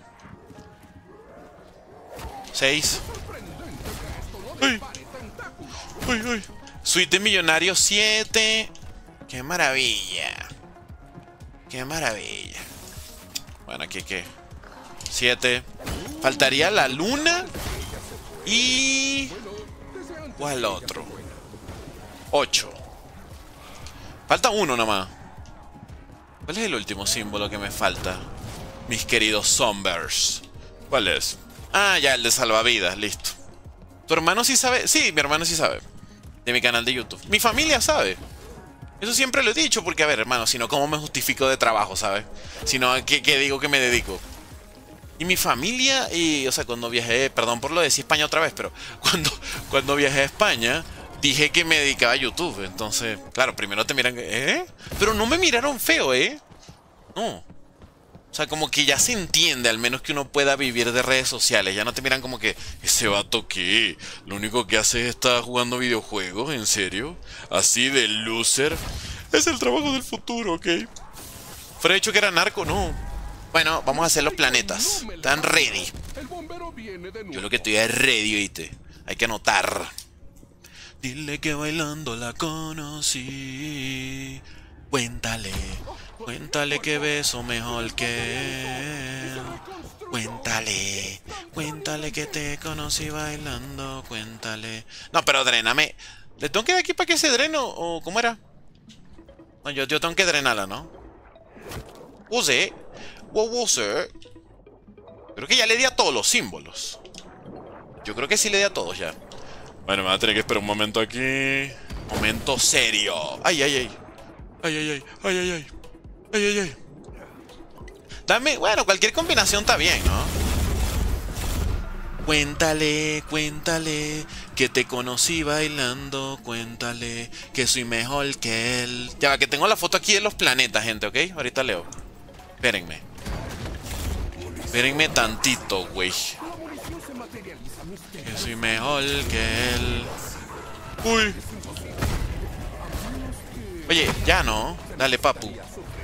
seis. ¡Uy! ¡Uy, uy! Suite de millonario siete. ¡Qué maravilla! ¡Qué maravilla! Bueno, aquí qué. siete. Faltaría la luna. Y... ¿cuál otro? ocho. Falta uno nomás. ¿Cuál es el último símbolo que me falta? Mis queridos Zombers. ¿Cuál es? Ah, ya, el de salvavidas, listo. ¿Tu hermano sí sabe? Sí, mi hermano sí sabe. de mi canal de YouTube. Mi familia sabe. Eso siempre lo he dicho porque, a ver, hermano, si no, ¿cómo me justifico de trabajo, sabes? Si no, ¿qué, qué digo que me dedico? Y mi familia, y, o sea, cuando viajé, perdón por lo de decir España otra vez, pero cuando, cuando viajé a España, dije que me dedicaba a YouTube. Entonces, claro, primero te miran, ¿eh? Pero no me miraron feo, ¿eh? No. O sea, como que ya se entiende, al menos que uno pueda vivir de redes sociales. Ya no te miran como que, ¿ese vato qué? Lo único que hace es estar jugando videojuegos, ¿en serio? Así de loser. Es el trabajo del futuro, ¿ok? Fuera dicho que era narco, no. Bueno, vamos a hacer los planetas. Están ready. Yo lo que estoy es ready, ¿oíste? Hay que anotar. Dile que bailando la conocí. Cuéntale. Cuéntale que beso mejor que él. Cuéntale. Cuéntale que te conocí bailando. Cuéntale. No, pero dréname. ¿Le tengo que ir aquí para que se drene o cómo era? No, yo, yo tengo que drenarla, ¿no? Use. Wow, use. Creo que ya le di a todos los símbolos. Yo creo que sí le di a todos ya. Bueno, me va a tener que esperar un momento aquí. Momento serio. Ay, ay, ay. Ay, ay, ay. Ay, ay, ay. Ay, ay, ay. Dame, bueno, cualquier combinación está bien, ¿no? Cuéntale, cuéntale que te conocí bailando. Cuéntale que soy mejor que él. Ya va, que tengo la foto aquí de los planetas, gente, ¿ok? Ahorita leo. Espérenme. Espérenme tantito, güey. Que soy mejor que él. Uy. Oye, ya no. Dale, papu.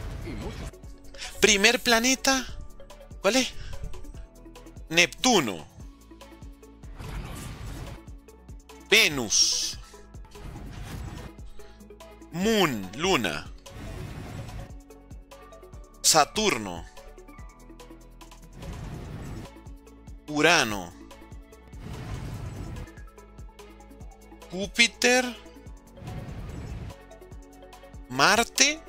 Primer planeta. ¿Cuál es? Neptuno. Venus. Moon, Luna. Saturno. Urano. Júpiter. Marte.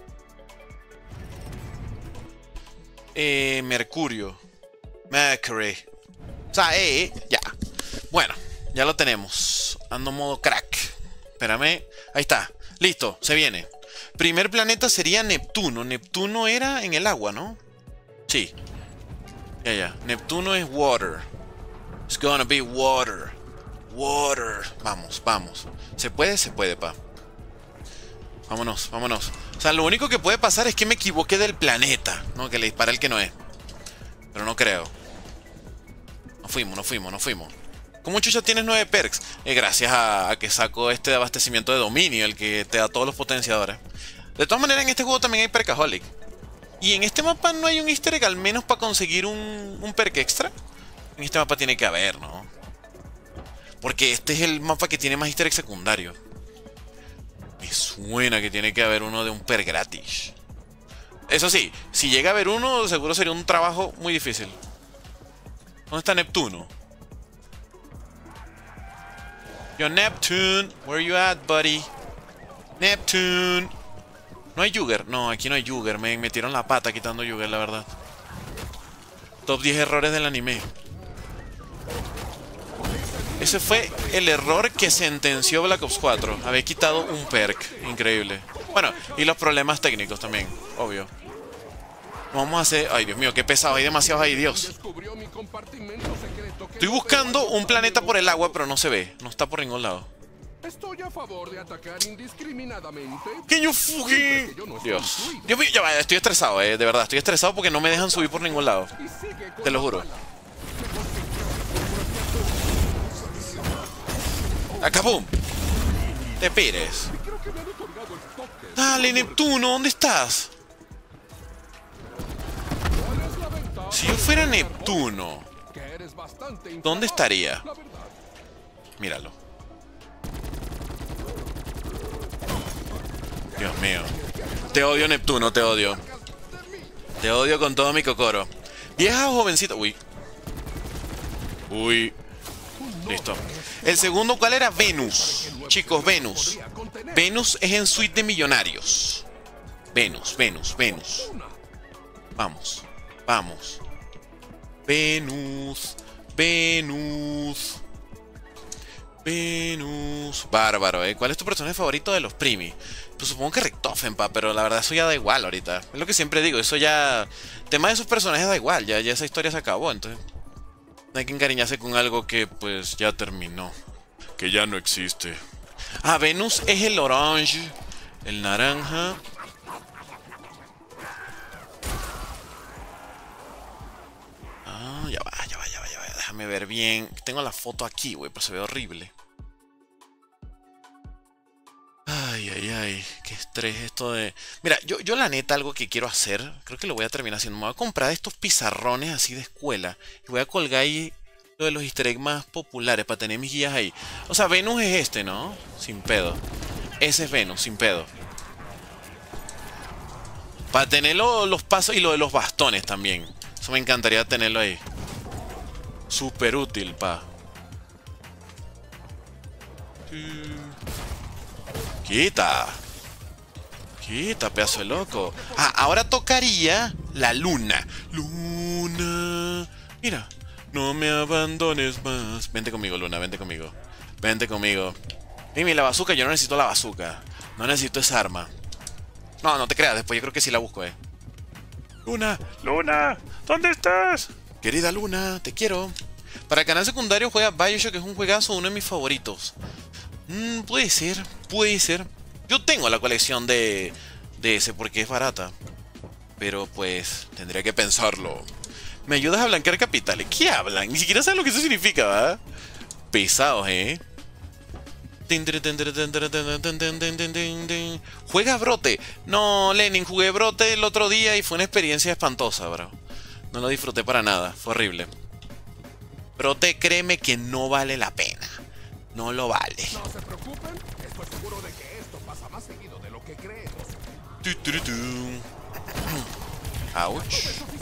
Eh, Mercurio. Mercury. O sea, eh, ya. Bueno, ya lo tenemos. Ando modo crack. Espérame. Ahí está. Listo, se viene. Primer planeta sería Neptuno. Neptuno era en el agua, ¿no? Sí. Ya, ya. Neptuno es water. It's gonna be water. Water. Vamos, vamos. ¿Se puede? Se puede, pa. Vámonos, vámonos. O sea, lo único que puede pasar es que me equivoqué del planeta, ¿no? Que le dispara el que no es. Pero no creo. Nos fuimos, nos fuimos, nos fuimos. ¿Cómo chucha tienes nueve perks? Eh, gracias a, a que saco este de abastecimiento de dominio, el que te da todos los potenciadores. De todas maneras, en este juego también hay perkaholic. Y en este mapa no hay un easter egg, al menos para conseguir un, un perk extra. En este mapa tiene que haber, ¿no? Porque este es el mapa que tiene más easter egg secundario. Me suena que tiene que haber uno de un perk gratis. Eso sí, si llega a haber uno, seguro sería un trabajo muy difícil. ¿Dónde está Neptuno? Yo, Neptune, where you at, buddy? Neptune. ¿No hay Yuger? No, aquí no hay Yuger. Me metieron la pata quitando Yuger, la verdad. Top diez errores del anime. Ese fue el error que sentenció Black Ops cuatro. Haber quitado un perk. Increíble. Bueno, y los problemas técnicos también, obvio. Vamos a hacer... Ay, Dios mío, qué pesado. Hay demasiados ahí, Dios. Estoy buscando un planeta por el agua, pero no se ve. No está por ningún lado. Estoy a favor de atacar indiscriminadamente. ¡Que yo fugi! Dios. Dios mío, ya va, estoy estresado, eh. De verdad, estoy estresado porque no me dejan subir por ningún lado. Te lo juro. ¡Acá, boom! Te pires. Dale, Neptuno, ¿dónde estás? Si yo fuera Neptuno, ¿dónde estaría? Míralo. Dios mío. Te odio, Neptuno, te odio. Te odio con todo mi cocoro. Vieja o jovencita. Uy. Uy. Listo. El segundo, ¿cuál era? Venus. Chicos, Venus. Venus es en suite de millonarios. Venus, Venus, Venus. Vamos. Vamos. Venus. Venus. Venus. Bárbaro, ¿eh? ¿Cuál es tu personaje favorito de los Primi? Pues supongo que Richtofen, pa, pero la verdad eso ya da igual ahorita. Es lo que siempre digo, eso ya... El tema de esos personajes da igual, ya, ya esa historia se acabó, entonces... No hay que encariñarse con algo que, pues, ya terminó. Que ya no existe. Ah, Venus es el orange. El naranja. Ah, ya va, ya va, ya va, ya va. Déjame ver bien. Tengo la foto aquí, güey, pero se ve horrible. Ay, ay, ay. Qué estrés esto de... Mira, yo, yo la neta algo que quiero hacer, creo que lo voy a terminar haciendo. Me voy a comprar estos pizarrones así de escuela. Y voy a colgar ahí lo de los easter eggs más populares para tener mis guías ahí. O sea, Venus es este, ¿no? Sin pedo. Ese es Venus, sin pedo. Para tener lo, los pasos y lo de los bastones también. Eso me encantaría tenerlo ahí. Súper útil, pa. Quita. Quita, pedazo de loco. Ah, ahora tocaría la luna. Luna. Mira. No me abandones más. Vente conmigo, Luna, vente conmigo. Vente conmigo. Mimi, la bazooka, yo no necesito la bazooka. No necesito esa arma. No, no te creas, después yo creo que sí la busco, eh. Luna, Luna, ¿dónde estás? Querida Luna, te quiero. Para el canal secundario juega Bioshock, que es un juegazo, uno de mis favoritos. Mm, puede ser, puede ser. Yo tengo la colección de, de ese porque es barata. Pero pues, tendría que pensarlo. ¿Me ayudas a blanquear capitales? ¿Qué hablan? Ni siquiera saben lo que eso significa, ¿verdad? Pesados, ¿eh? Juega Brote. No, Lenin, jugué Brote el otro día y fue una experiencia espantosa, bro. No lo disfruté para nada, fue horrible. Brote, créeme que no vale la pena. No lo vale. No se preocupen, estoy seguro de que esto pasa más seguido de lo que creemos. Ouch.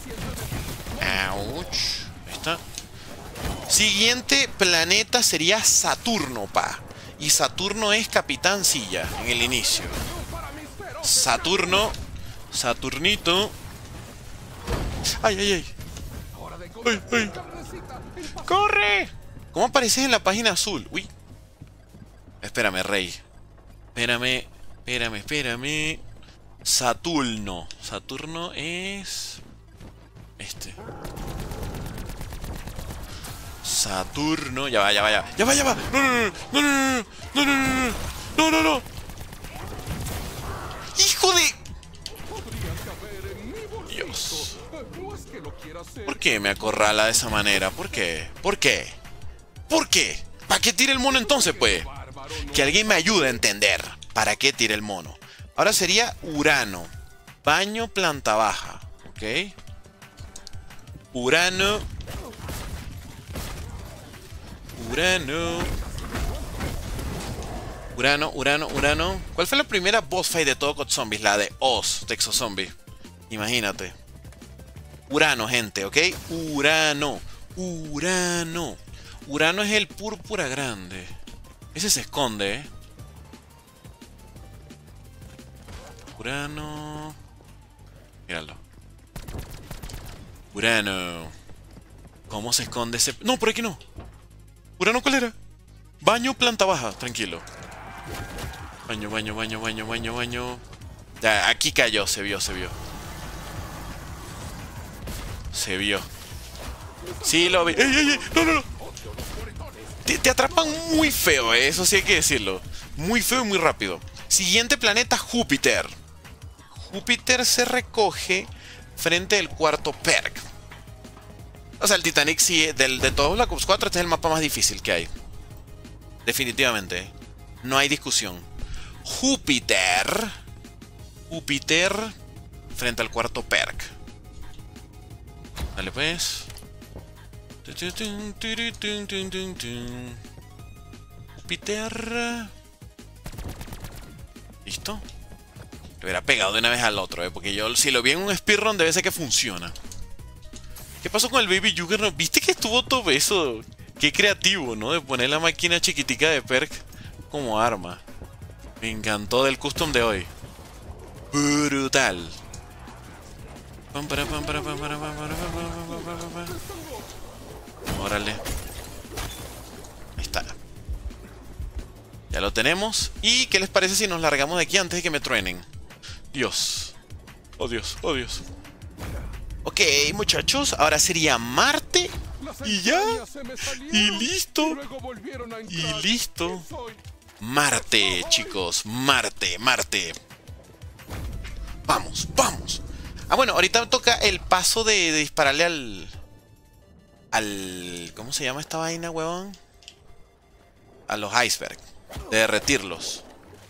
Ouch. Ahí está. Siguiente planeta sería Saturno, pa. Y Saturno es Capitán Silla en el inicio. Saturno. Saturnito. Ay, ay, ay. Ay, ay. ¡Corre! ¿Cómo apareces en la página azul? Uy. Espérame, rey. Espérame, espérame, espérame. Saturno. Saturno es... Este. Saturno. Ya va, ya va, ya va. Ya va, ya va. No, no, no, no, no, no, no, no, no, no, no. ¡Hijo de... Dios. ¿Por qué me acorrala de esa manera? ¿Por qué? ¿Por qué? ¿Por qué? ¿Para qué tire el mono entonces, pues? Que alguien me ayude a entender. ¿Para qué tire el mono? Ahora sería Urano. Baño, planta baja. ¿Ok? Urano. Urano. Urano, Urano, Urano. ¿Cuál fue la primera boss fight de todo con zombies? La de Oz, de Exozombie. Imagínate. Urano, gente, ¿ok? Urano. Urano. Urano es el púrpura grande. Ese se esconde, ¿eh? Urano. Míralo. Urano. ¿Cómo se esconde ese...? No, por aquí no. Urano, ¿cuál era? Baño, planta baja. Tranquilo. Baño, baño, baño, baño, baño, baño. Ya, aquí cayó. Se vio, se vio. Se vio. Sí, lo vi. ¡Ey, ey, ey! ¡No, no, no! Te, te atrapan muy feo, ¿eh? Eso sí hay que decirlo. Muy feo y muy rápido. Siguiente planeta, Júpiter. Júpiter se recoge frente al cuarto perk. O sea, el Titanic sí, del, de todos Black Ops cuatro, este es el mapa más difícil que hay. Definitivamente. No hay discusión. Júpiter. Júpiter frente al cuarto perk. Dale pues. Júpiter. ¿Listo? Le hubiera pegado de una vez al otro, ¿eh? Porque yo si lo vi en un speedrun debe ser que funciona. ¿Qué pasó con el Baby Juggernaut? ¿Viste que estuvo todo eso? Qué creativo, ¿no? De poner la máquina chiquitica de perk como arma. Me encantó del custom de hoy. Brutal. Órale. Ahí está. Ya lo tenemos. ¿Y qué les parece si nos largamos de aquí antes de que me truenen? Dios. Oh Dios, oh Dios. Ok, muchachos, ahora sería Marte. Y ya. Y listo. Y listo. Marte, chicos. Marte, Marte. Vamos, vamos. Ah, bueno, ahorita toca el paso de, de dispararle al... Al... ¿Cómo se llama esta vaina, huevón? A los icebergs. De derretirlos.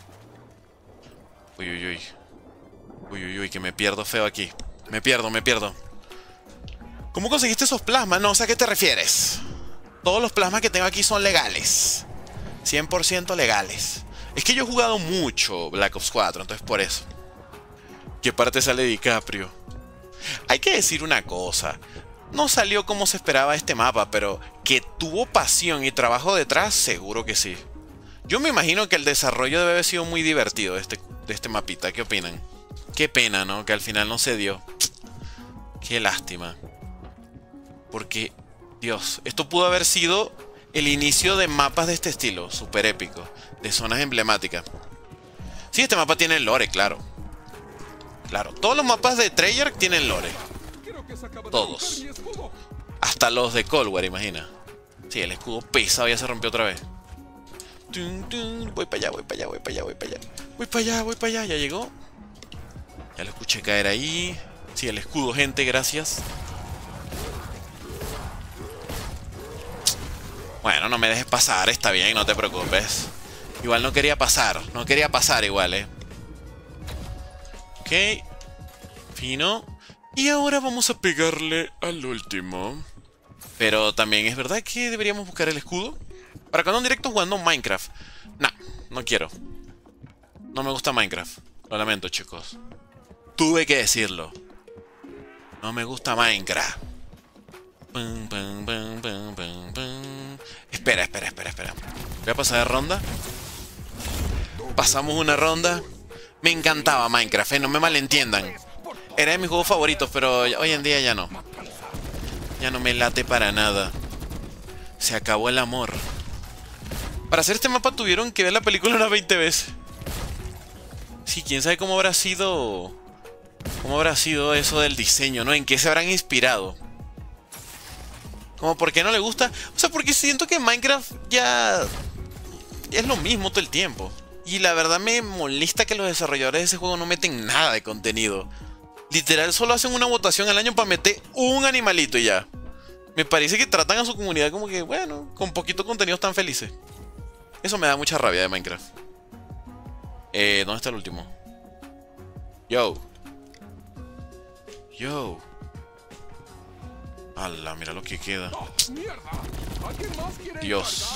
Uy, uy, uy. Uy, uy, uy, que me pierdo feo aquí. Me pierdo, me pierdo. ¿Cómo conseguiste esos plasmas? No sé a qué te refieres. Todos los plasmas que tengo aquí son legales. cien por ciento legales. Es que yo he jugado mucho Black Ops cuatro, entonces por eso. ¿Qué parte sale DiCaprio? Hay que decir una cosa. No salió como se esperaba este mapa, pero que tuvo pasión y trabajo detrás, seguro que sí. Yo me imagino que el desarrollo debe haber sido muy divertido de este, de este mapita. ¿Qué opinan? Qué pena, ¿no? Que al final no se dio. Qué lástima. Porque, Dios, esto pudo haber sido el inicio de mapas de este estilo, súper épico, de zonas emblemáticas. Sí, este mapa tiene lore, claro. Claro, todos los mapas de Treyarch tienen lore. Todos. Hasta los de Cold War, imagina. Sí, el escudo pesado ya se rompió otra vez. Tun, tun. Voy para allá, voy para allá, voy para allá, voy para allá. Voy para allá, voy para allá, ya llegó. Ya lo escuché caer ahí. Sí, el escudo, gente, gracias. Bueno, no me dejes pasar, está bien, no te preocupes. Igual no quería pasar, no quería pasar igual, eh. Ok. Fino. Y ahora vamos a pegarle al último. Pero también es verdad que deberíamos buscar el escudo. Para cuando un directo jugando Minecraft. Nah, no quiero. No me gusta Minecraft. Lo lamento, chicos. Tuve que decirlo. No me gusta Minecraft. Pum, pum, pum, pum, pum, pum. Espera, espera, espera, espera. Voy a pasar de ronda. Pasamos una ronda. Me encantaba Minecraft, eh, no me malentiendan. Era de mis juegos favoritos, pero hoy en día ya no. Ya no me late para nada. Se acabó el amor. Para hacer este mapa tuvieron que ver la película unas veinte veces. Sí, quién sabe cómo habrá sido... ¿Cómo habrá sido eso del diseño, no? ¿En qué se habrán inspirado? Como, ¿por qué no le gusta? O sea, porque siento que Minecraft ya... es lo mismo todo el tiempo. Y la verdad me molesta que los desarrolladores de ese juego no meten nada de contenido. Literal, solo hacen una votación al año para meter un animalito y ya. Me parece que tratan a su comunidad como que, bueno, con poquito contenido están felices. Eso me da mucha rabia de Minecraft. Eh, ¿dónde está el último? Yo. Yo. Ala, mira lo que queda. Dios.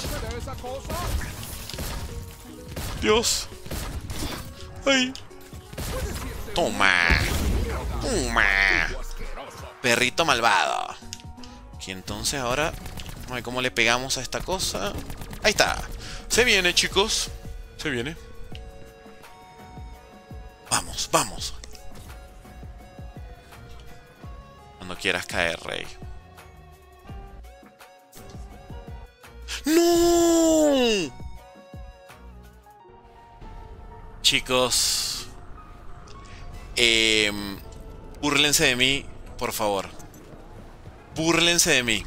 Dios. Ay. Toma. Toma. Perrito malvado. Y entonces ahora... vamos a ver cómo le pegamos a esta cosa. Ahí está. Se viene, chicos. Se viene. Vamos, vamos. Cuando quieras caer, rey. ¡No! Chicos, eh, búrlense de mí, por favor. Búrlense de mí.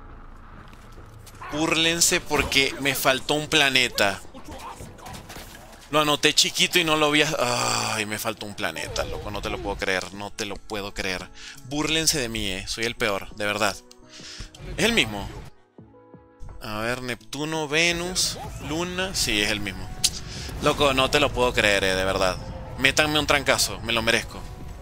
Búrlense porque me faltó un planeta. Lo anoté chiquito y no lo vi. Ay, me faltó un planeta, loco. No te lo puedo creer. No te lo puedo creer. Búrlense de mí, eh. Soy el peor, de verdad. Es el mismo. A ver, Neptuno, Venus, Luna. Sí, es el mismo. Loco, no te lo puedo creer, eh, de verdad. Métanme un trancazo, me lo merezco.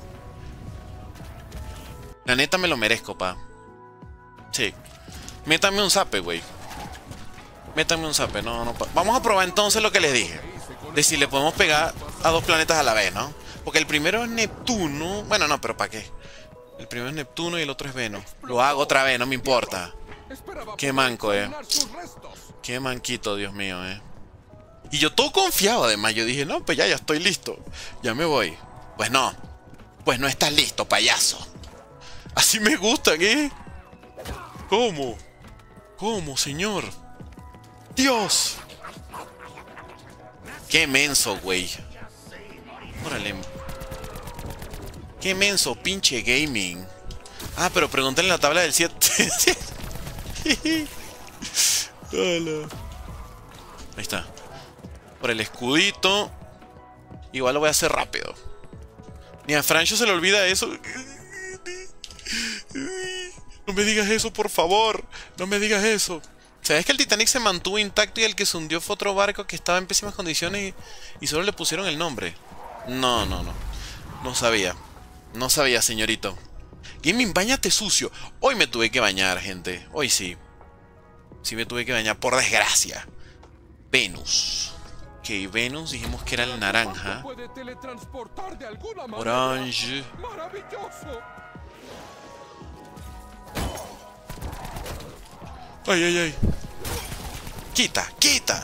La neta me lo merezco, pa. Sí. Métanme un zape, güey. Métanme un zape, no, no. Pa. Vamos a probar entonces lo que les dije. De si le podemos pegar a dos planetas a la vez, ¿no? Porque el primero es Neptuno. Bueno, no, pero ¿para qué? El primero es Neptuno y el otro es Venus. Lo hago otra vez, no me importa. Qué manco, eh. Qué manquito, Dios mío, eh. Y yo todo confiado, además. Yo dije, no, pues ya, ya estoy listo. Ya me voy. Pues no. Pues no estás listo, payaso. Así me gustan, ¿eh? ¿Cómo? ¿Cómo, señor? ¡Dios! Qué menso, güey. Órale. Qué menso, pinche gaming. Ah, pero pregúntale en la tabla del siete. Hola. Ahí está. Por el escudito. Igual lo voy a hacer rápido. Ni a Francho se le olvida eso. No me digas eso, por favor. No me digas eso. ¿Sabes que el Titanic se mantuvo intacto y el que se hundió fue otro barco que estaba en pésimas condiciones y, y solo le pusieron el nombre? No, no, no. No sabía. No sabía, señorito. Gaming, báñate sucio. Hoy me tuve que bañar, gente. Hoy sí. Sí me tuve que bañar, por desgracia. Venus. Ok, Venus, dijimos que era el naranja. Orange. Ay, ay, ay. Quita, quita.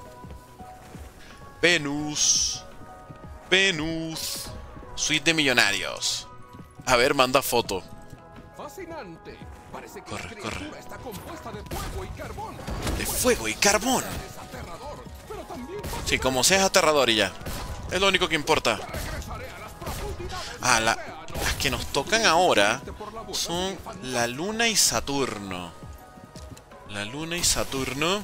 Venus. Venus. Suite de millonarios. A ver, manda foto. Fascinante. Parece que corre, la corre. Está compuesta de fuego y carbón. De fuego y carbón. Es aterrador, pero también Sí, como sea es aterrador y ya. Es lo único que importa. regresaré a las profundidades Ah, la, del océano. las que nos tocan ahora son la Luna y Saturno. La Luna y Saturno.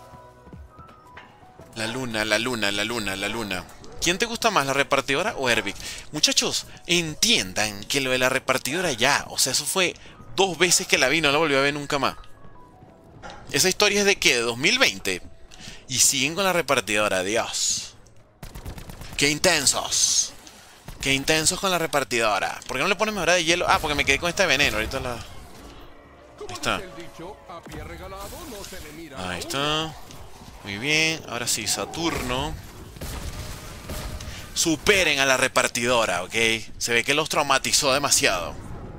La Luna, la Luna, la Luna, la Luna. ¿Quién te gusta más, la repartidora o Ervik? Muchachos, entiendan que lo de la repartidora ya. O sea, eso fue dos veces que la vi, no la volvió a ver nunca más. Esa historia es de ¿qué? De dos mil veinte. Y siguen con la repartidora, Dios. ¡Qué intensos! ¡Qué intensos con la repartidora! ¿Por qué no le pones mejora de hielo? Ah, porque me quedé con esta de veneno. Ahorita la... Ahí está. Ahí está. Muy bien. Ahora sí, Saturno. Superen a la repartidora, ¿ok? Se ve que los traumatizó demasiado.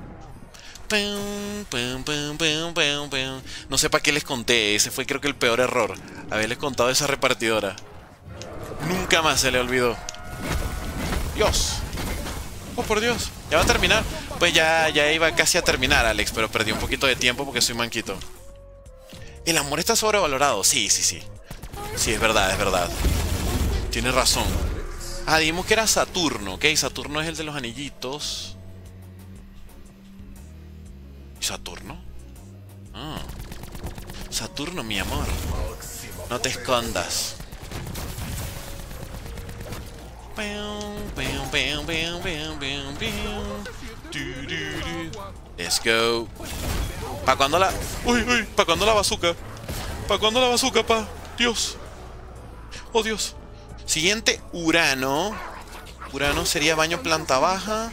No sé para qué les conté. Ese fue creo que el peor error. Haberles contado esa repartidora. Nunca más se le olvidó. Dios. Oh, por Dios. Ya va a terminar. Pues ya, ya iba casi a terminar, Alex. Pero perdí un poquito de tiempo porque soy manquito. El amor está sobrevalorado. Sí, sí, sí. Sí, es verdad, es verdad. Tienes razón. Ah, dijimos que era Saturno, ¿ok? Saturno es el de los anillitos. ¿Y Saturno? Ah. Saturno, mi amor. No te escondas. Let's go. ¿Pa' cuándo la...? Uy, uy, ¿pa' cuándo la bazooka? ¿Pa' cuándo la bazooka, pa? Dios. Oh, Dios. Siguiente, Urano. Urano sería baño planta baja.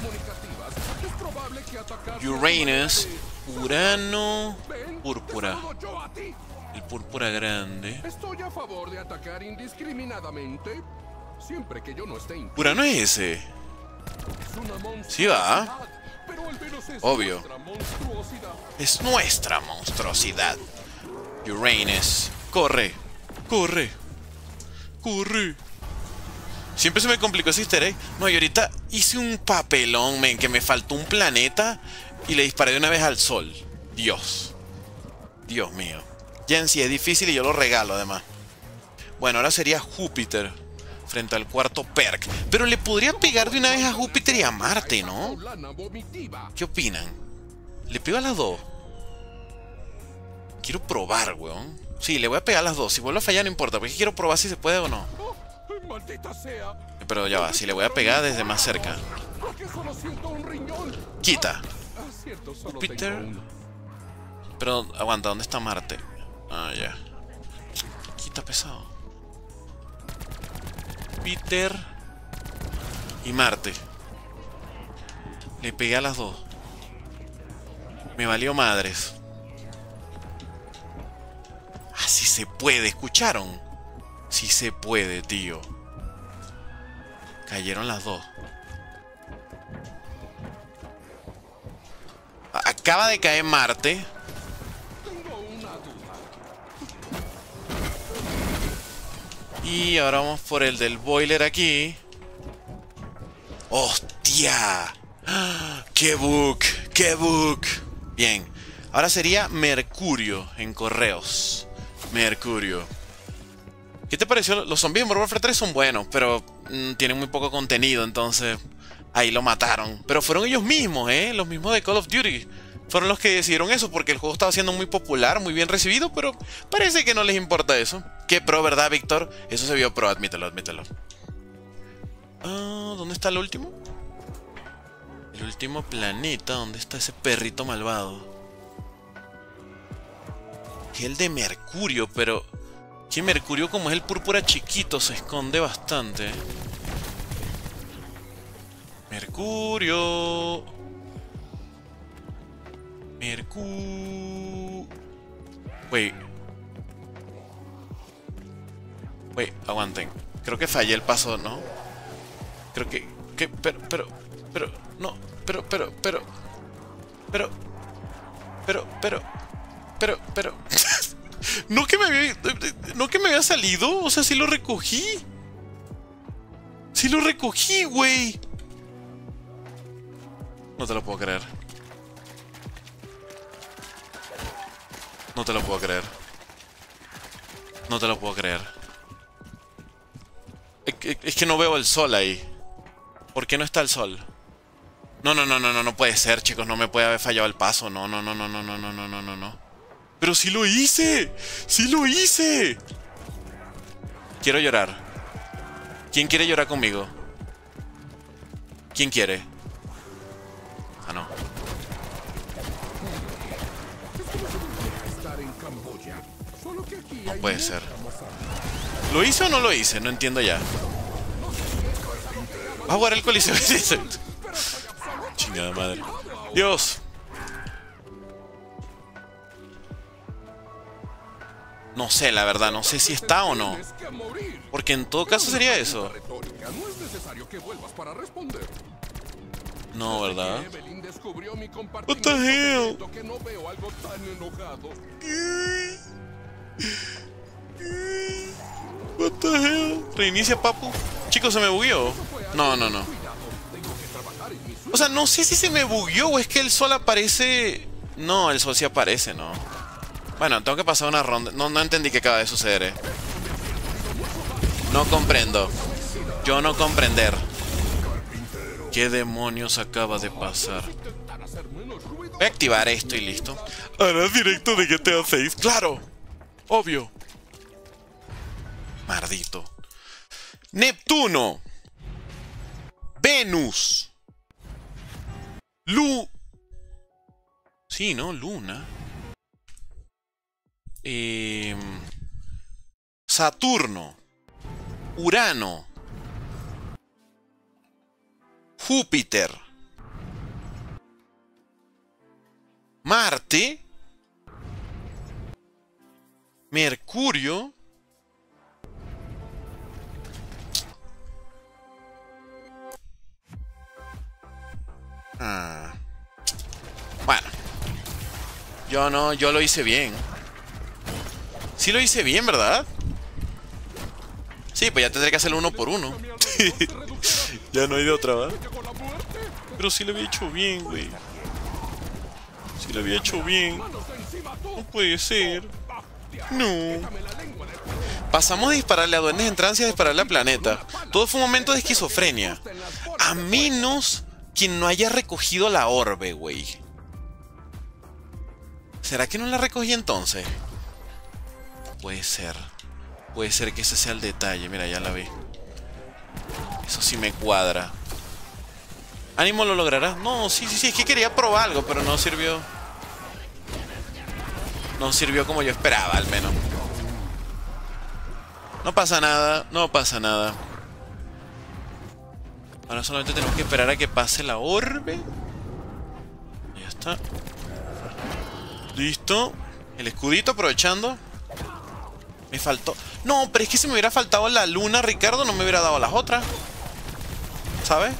Uranus. Urano. Púrpura. El púrpura grande. Estoy a favor de atacar indiscriminadamente, siempre que yo no esté incluido. Urano es ese. Es una monstruosidad, Sí va. pero al menos es Obvio. nuestra monstruosidad. Es nuestra monstruosidad. Uranus. Corre. Corre. Corre. Siempre se me complicó ese easter egg. No, y ahorita hice un papelón, men, que me faltó un planeta y le disparé de una vez al sol. Dios. Dios mío. Ya en sí es difícil y yo lo regalo además. Bueno, ahora sería Júpiter frente al cuarto perk. Pero le podría pegar de una vez a Júpiter y a Marte, ¿no? ¿Qué opinan? ¿Le pego a las dos? Quiero probar, weón. Sí, le voy a pegar a las dos. Si vuelvo a fallar no importa, porque quiero probar si se puede o no. Pero ya va, si le voy a pegar desde más cerca. Quita. Júpiter. Pero aguanta, ¿dónde está Marte? Ah, ya. Quita pesado. Júpiter y Marte. Le pegué a las dos. Me valió madres. Ah, sí se puede, ¿escucharon? Sí se puede, tío. Cayeron las dos. Acaba de caer Marte. Y ahora vamos por el del boiler aquí. ¡Hostia! ¡Qué bug! ¡Qué bug! Bien. Ahora sería Mercurio en correos. Mercurio. ¿Qué te pareció? Los zombies de Modern Warfare tres son buenos, pero mmm, tienen muy poco contenido, entonces ahí lo mataron. Pero fueron ellos mismos, ¿eh? Los mismos de Call of Duty. Fueron los que decidieron eso porque el juego estaba siendo muy popular, muy bien recibido, pero parece que no les importa eso. Qué pro, ¿verdad, Víctor? Eso se vio pro, admítelo, admítelo. Ah, ¿dónde está el último? El último planeta, ¿dónde está ese perrito malvado? Es el de Mercurio, pero... que Mercurio, como es el púrpura chiquito, se esconde bastante. Mercurio... Mercurio... Wait. Wait, aguanten. Creo que fallé el paso, ¿no? Creo que... que pero, pero... Pero... No... Pero, pero, pero... Pero... Pero, pero... Pero, pero... No que me había... No que me había salido. O sea, sí lo recogí. Sí lo recogí, güey. No te lo puedo creer. No te lo puedo creer. No te lo puedo creer. Es, es que no veo el sol ahí. ¿Por qué no está el sol? No, no, no, no, no, no puede ser, chicos. No me puede haber fallado el paso. No, no, no, no, no, no, no, no, no, no, no. ¡Pero sí lo hice! ¡Sí lo hice! Quiero llorar. ¿Quién quiere llorar conmigo? ¿Quién quiere? Ah, no. No puede ser. ¿Lo hice o no lo hice? No entiendo ya. ¿Va a jugar el Coliseo? Chingada madre. Dios. No sé, la verdad, no sé si está o no. Porque en todo caso sería eso. No, ¿verdad? What the hell? What the hell? Reinicia, papu. Chicos, ¿se me bugueó? No, no, no. O sea, no sé si se me bugueó o es que el sol aparece... No, el sol sí aparece, ¿no? Bueno, tengo que pasar una ronda. No, no entendí qué acaba de suceder, eh. No comprendo. Yo no comprender. ¿Qué demonios acaba de pasar? Voy a activar esto y listo. ¿Harás directo de G T A seis? ¡Claro! Obvio. Maldito. Neptuno. Venus. Lu... Sí, ¿no? Luna. Eh... Saturno. Urano. Júpiter. Marte. Mercurio. Ah. Bueno. Yo no, yo lo hice bien. Sí lo hice bien, ¿verdad? Sí, pues ya tendré que hacerlo uno por uno. Ya no hay de otra, ¿verdad? Pero sí lo había hecho bien, güey. Sí lo había hecho bien. No puede ser. No. Pasamos de dispararle a duendes en trance a dispararle a planeta. Todo fue un momento de esquizofrenia. A menos que no haya recogido la orbe, güey. ¿Será que no la recogí entonces? Puede ser. Puede ser que ese sea el detalle. Mira, ya la vi. Eso sí me cuadra. ¿Ánimo lo logrará? No, sí, sí, sí. Es que quería probar algo, pero no sirvió. No sirvió como yo esperaba, al menos. No pasa nada. No pasa nada. Ahora solamente tenemos que esperar a que pase la orbe. Ya está. Listo. El escudito aprovechando. Me faltó... No, pero es que si me hubiera faltado la luna, Ricardo, no me hubiera dado las otras. ¿Sabes?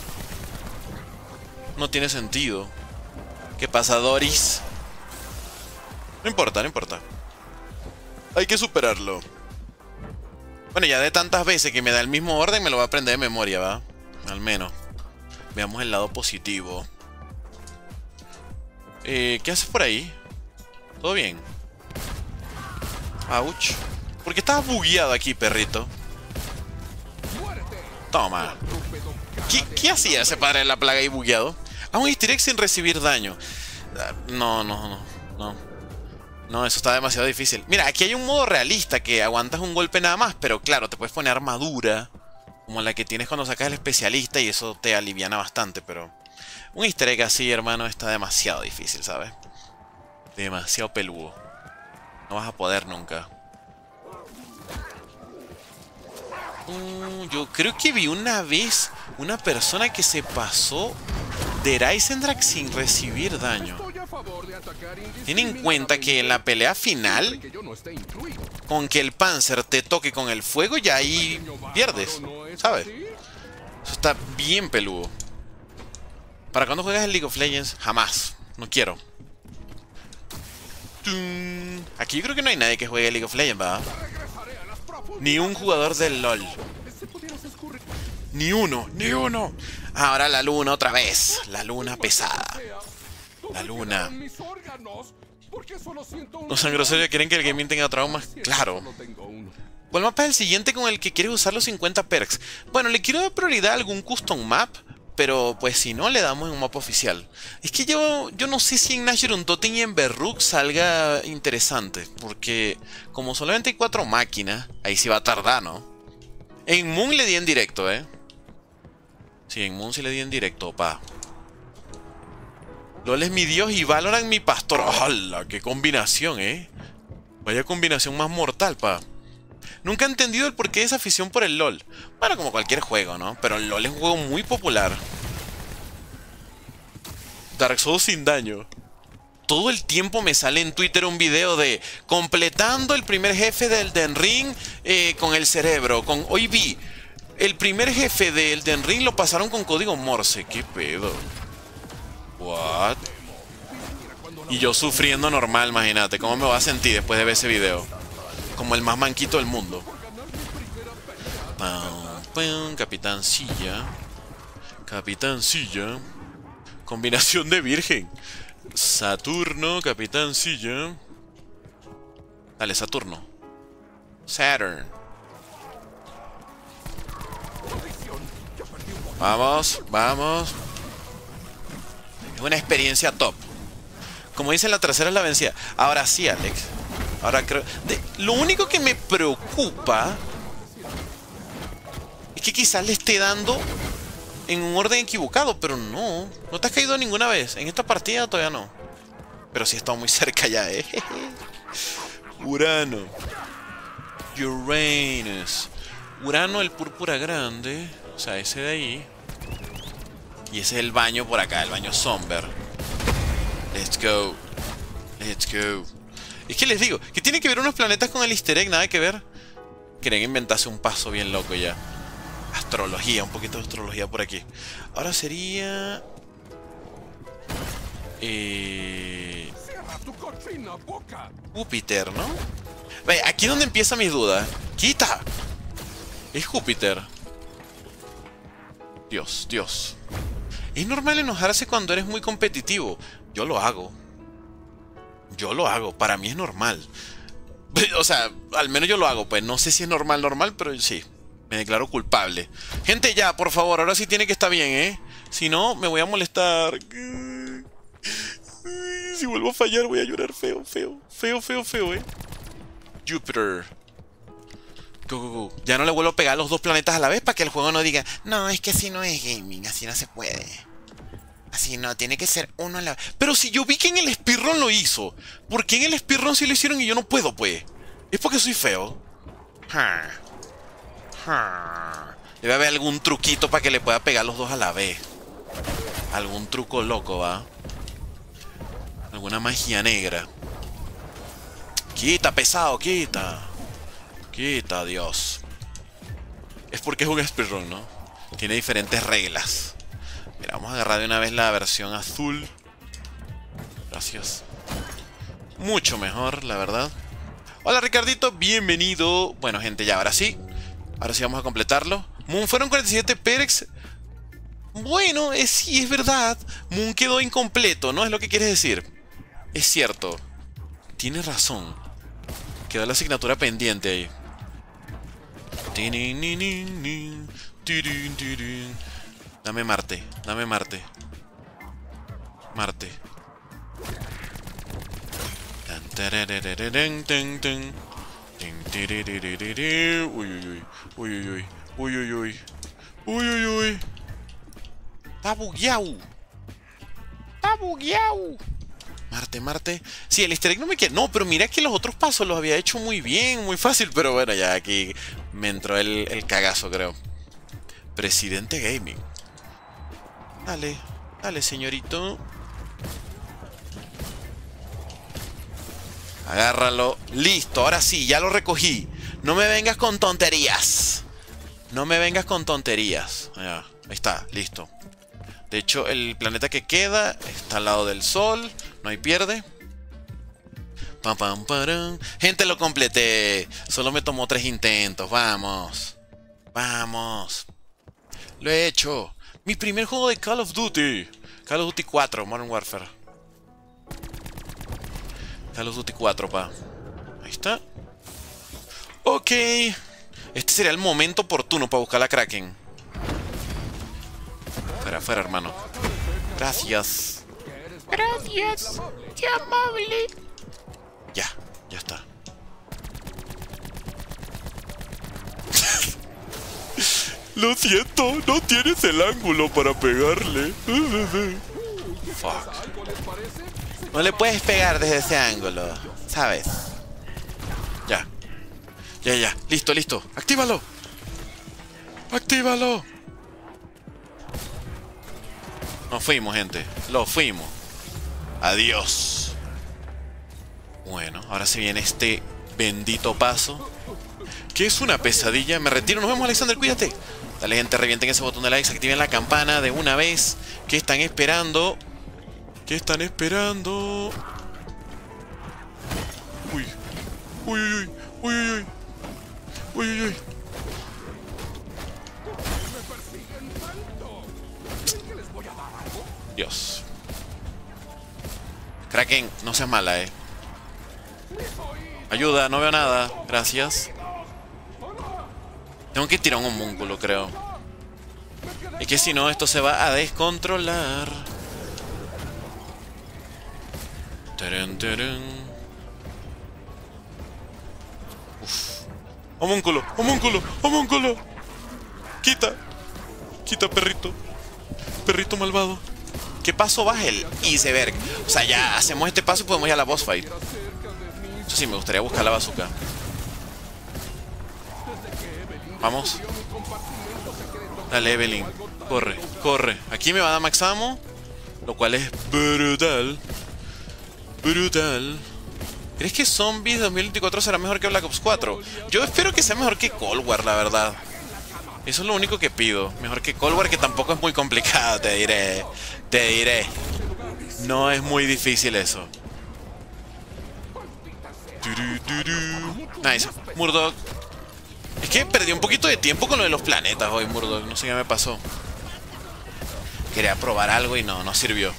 No tiene sentido. ¿Qué pasa, Doris? No importa, no importa. Hay que superarlo. Bueno, ya de tantas veces que me da el mismo orden, me lo voy a aprender de memoria, ¿va? Al menos. Veamos el lado positivo. Eh, ¿qué haces por ahí? ¿Todo bien? Ouch. Porque estabas bugueado aquí, perrito. Toma. ¿Qué, qué hacía ese padre de la plaga ahí bugueado? Ah, un easter egg sin recibir daño. No, no, no, no. No, eso está demasiado difícil. Mira, aquí hay un modo realista que aguantas un golpe nada más, pero claro, te puedes poner armadura como la que tienes cuando sacas el especialista y eso te aliviana bastante, pero un easter egg así, hermano, está demasiado difícil, ¿sabes? Demasiado peludo. No vas a poder nunca. Uh, yo creo que vi una vez una persona que se pasó de Reisendrach sin recibir daño. Ten en cuenta que en la pelea final, con que el Panzer te toque con el fuego, ya ahí pierdes, ¿sabes? Eso está bien peludo. ¿Para cuándo juegas en League of Legends? Jamás. No quiero. Aquí yo creo que no hay nadie que juegue League of Legends, ¿verdad? Ni un jugador del LOL. Ni uno, ni uno. Ahora la luna otra vez. La luna pesada. La luna. Los sangroserios quieren que el gaming tenga traumas. Claro. ¿Cuál mapa es el siguiente con el que quieres usar los cincuenta perks? Bueno, le quiero dar prioridad a algún custom map, pero pues si no, le damos en un mapa oficial. Es que yo, yo no sé si en Nashorun Totem y en Berruk salga interesante, porque como solamente hay cuatro máquinas, ahí sí va a tardar, ¿no? En Moon le di en directo, ¿eh? Sí, en Moon sí le di en directo, pa. LOL es mi dios y Valorant mi pastor. ¡Hala! ¡Qué combinación, eh! Vaya combinación más mortal, pa. Nunca he entendido el porqué de esa afición por el LOL. Bueno, como cualquier juego, ¿no? Pero el LOL es un juego muy popular. Dark Souls sin daño. Todo el tiempo me sale en Twitter un video de completando el primer jefe del Elden Ring eh, con el cerebro. Con... Hoy vi, el primer jefe del Elden Ring lo pasaron con código Morse. ¿Qué pedo? What? Y yo sufriendo normal, imagínate. ¿Cómo me voy a sentir después de ver ese video? Como el más manquito del mundo. Pam, pam, Capitán Silla. Capitán Silla. Combinación de virgen. Saturno, Capitán Silla. Dale, Saturno. Saturn. Vamos, vamos. Es una experiencia top. Como dicen, la tercera es la vencida. Ahora sí, Alex. Ahora creo... De... Lo único que me preocupa es que quizás le esté dando en un orden equivocado, pero no. No te has caído ninguna vez. En esta partida todavía no. Pero sí he estado muy cerca ya, eh. Urano. Uranus. Urano, el púrpura grande. O sea, ese de ahí. Y ese es el baño por acá, el baño Somber. Let's go. Let's go. Es que les digo, que tiene que ver unos planetas con el easter egg, nada que ver. Quieren inventarse un paso bien loco ya. Astrología, un poquito de astrología por aquí. Ahora sería... Eh... Júpiter, ¿no? Ve, aquí es donde empiezan mis dudas. ¡Quita! Es Júpiter. Dios, Dios. Es normal enojarse cuando eres muy competitivo. Yo lo hago. Yo lo hago. Para mí es normal. O sea, al menos yo lo hago. Pues no sé si es normal, normal, pero sí. Me declaro culpable. Gente, ya, por favor. Ahora sí tiene que estar bien, ¿eh? Si no, me voy a molestar. Si vuelvo a fallar, voy a llorar feo, feo. Feo, feo, feo, ¿eh? Júpiter. Go, go, go. Ya no le vuelvo a pegar los dos planetas a la vez para que el juego no diga, no, es que así no es gaming, así no se puede. Así no, tiene que ser uno a la vez. Pero si yo vi que en el speedrun lo hizo, ¿por qué en el speedrun sí lo hicieron y yo no puedo, pues? ¿Es porque soy feo? Huh. Huh. Debe haber algún truquito para que le pueda pegar los dos a la vez. Algún truco loco, ¿va? Alguna magia negra. Quita, pesado, quita. Quita, Dios. Es porque es un speedrun, ¿no? Tiene diferentes reglas. Mira, vamos a agarrar de una vez la versión azul. Gracias. Mucho mejor, la verdad. Hola, Ricardito, bienvenido. Bueno, gente, ya, ahora sí. Ahora sí vamos a completarlo. Moon, fueron cuarenta y siete perks. Bueno, es, sí, es verdad. Moon quedó incompleto, ¿no? Es lo que quieres decir. Es cierto. Tienes razón. Quedó la asignatura pendiente ahí. Dame Marte, dame Marte. Marte. Uy, uy, uy. Uy, uy, uy. Uy, uy, uy. Uy, uy, uy. Está bugueado. Está bugueado. Marte, Marte. Sí, el easter egg no me queda. No, pero mira que los otros pasos los había hecho muy bien, muy fácil. Pero bueno, ya aquí me entró el, el cagazo, creo. Presidente Gaming. Dale, dale, señorito. Agárralo. Listo, ahora sí, ya lo recogí. No me vengas con tonterías. No me vengas con tonterías. Ya, ahí está, listo. De hecho, el planeta que queda está al lado del Sol. No hay pierde. Pam, pam, param. Gente, lo completé. Solo me tomó tres intentos. Vamos. Vamos. Lo he hecho. Mi primer juego de Call of Duty. Call of Duty cuatro, Modern Warfare. Call of Duty cuatro, pa. Ahí está. Ok. Este sería el momento oportuno para buscar la Kraken. Fuera, fuera, hermano. Gracias. Gracias. Qué amable. Ya, ya está. Lo siento, no tienes el ángulo para pegarle. Fuck. No le puedes pegar desde ese ángulo, ¿sabes? Ya. Ya, ya. Listo, listo. ¡Actívalo! ¡Actívalo! Nos fuimos, gente. Lo fuimos. Adiós. Bueno, ahora se viene este bendito paso. Que es una pesadilla. Me retiro. Nos vemos, Alexander. Cuídate. Dale, gente. Revienten ese botón de likes. Activen la campana de una vez. ¿Qué están esperando? ¿Qué están esperando? Uy. Uy, uy, uy. Uy, uy, uy. Uy, uy, uy. Dios. Kraken, no seas mala, eh. Ayuda, no veo nada. Gracias. Tengo que tirar un homúnculo, creo. Es que si no, esto se va a descontrolar. Tarán, tarán. Uf. Homúnculo, homúnculo, homúnculo. Quita. Quita, perrito. Perrito malvado. ¿Qué paso va el iceberg? O sea, ya hacemos este paso y podemos ir a la boss fight. Eso sí, me gustaría buscar la bazooka. Vamos. Dale, Evelyn. Corre, corre. Aquí me va a dar max ammo, lo cual es brutal. Brutal. ¿Crees que Zombies dos mil veinticuatro será mejor que Black Ops cuatro? Yo espero que sea mejor que Cold War, la verdad. Eso es lo único que pido. Mejor que Cold War, que tampoco es muy complicado, te diré. Te diré. No es muy difícil eso. Nice. Murdoch. Es que perdí un poquito de tiempo con lo de los planetas hoy, Murdoch. No sé qué me pasó. Quería probar algo y no, no sirvió.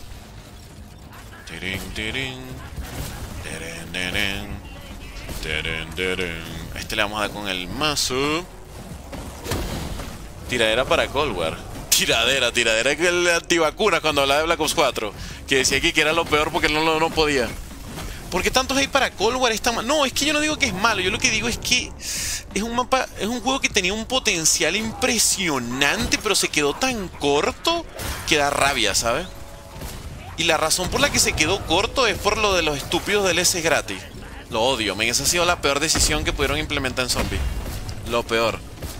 Este le vamos a dar con el mazo. Tiradera para Cold War. Tiradera, tiradera que el antivacunas cuando hablaba de Black Ops cuatro. Que decía aquí que era lo peor porque no, no, no podía. ¿Por qué tantos hay para Cold War? Está mal. No, es que yo no digo que es malo. Yo lo que digo es que es un mapa, es un juego que tenía un potencial impresionante, pero se quedó tan corto que da rabia, ¿sabes? Y la razón por la que se quedó corto es por lo de los estúpidos D L Cs gratis. Lo odio, men. Esa ha sido la peor decisión que pudieron implementar en Zombie. Lo peor.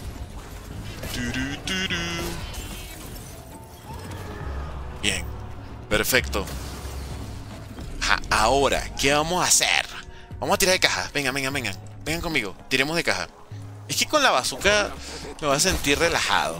Bien. Perfecto. Ja, ahora, ¿qué vamos a hacer? Vamos a tirar de caja. Venga, venga, venga. Vengan conmigo. Tiremos de caja. Es que con la bazooka me voy a sentir relajado.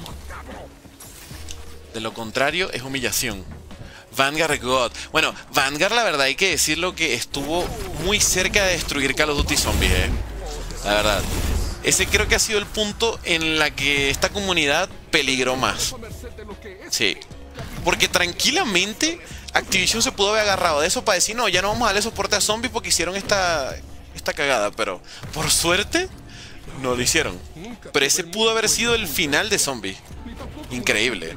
De lo contrario, es humillación. Vanguard God. Bueno, Vanguard, la verdad hay que decirlo que estuvo muy cerca de destruir Call of Duty Zombies, eh. La verdad. Ese creo que ha sido el punto en la que esta comunidad peligró más. Sí. Porque tranquilamente Activision se pudo haber agarrado de eso para decir, no, ya no vamos a darle soporte a Zombies porque hicieron esta, esta cagada, pero por suerte no lo hicieron. Pero ese pudo haber sido el final de Zombie. Increíble.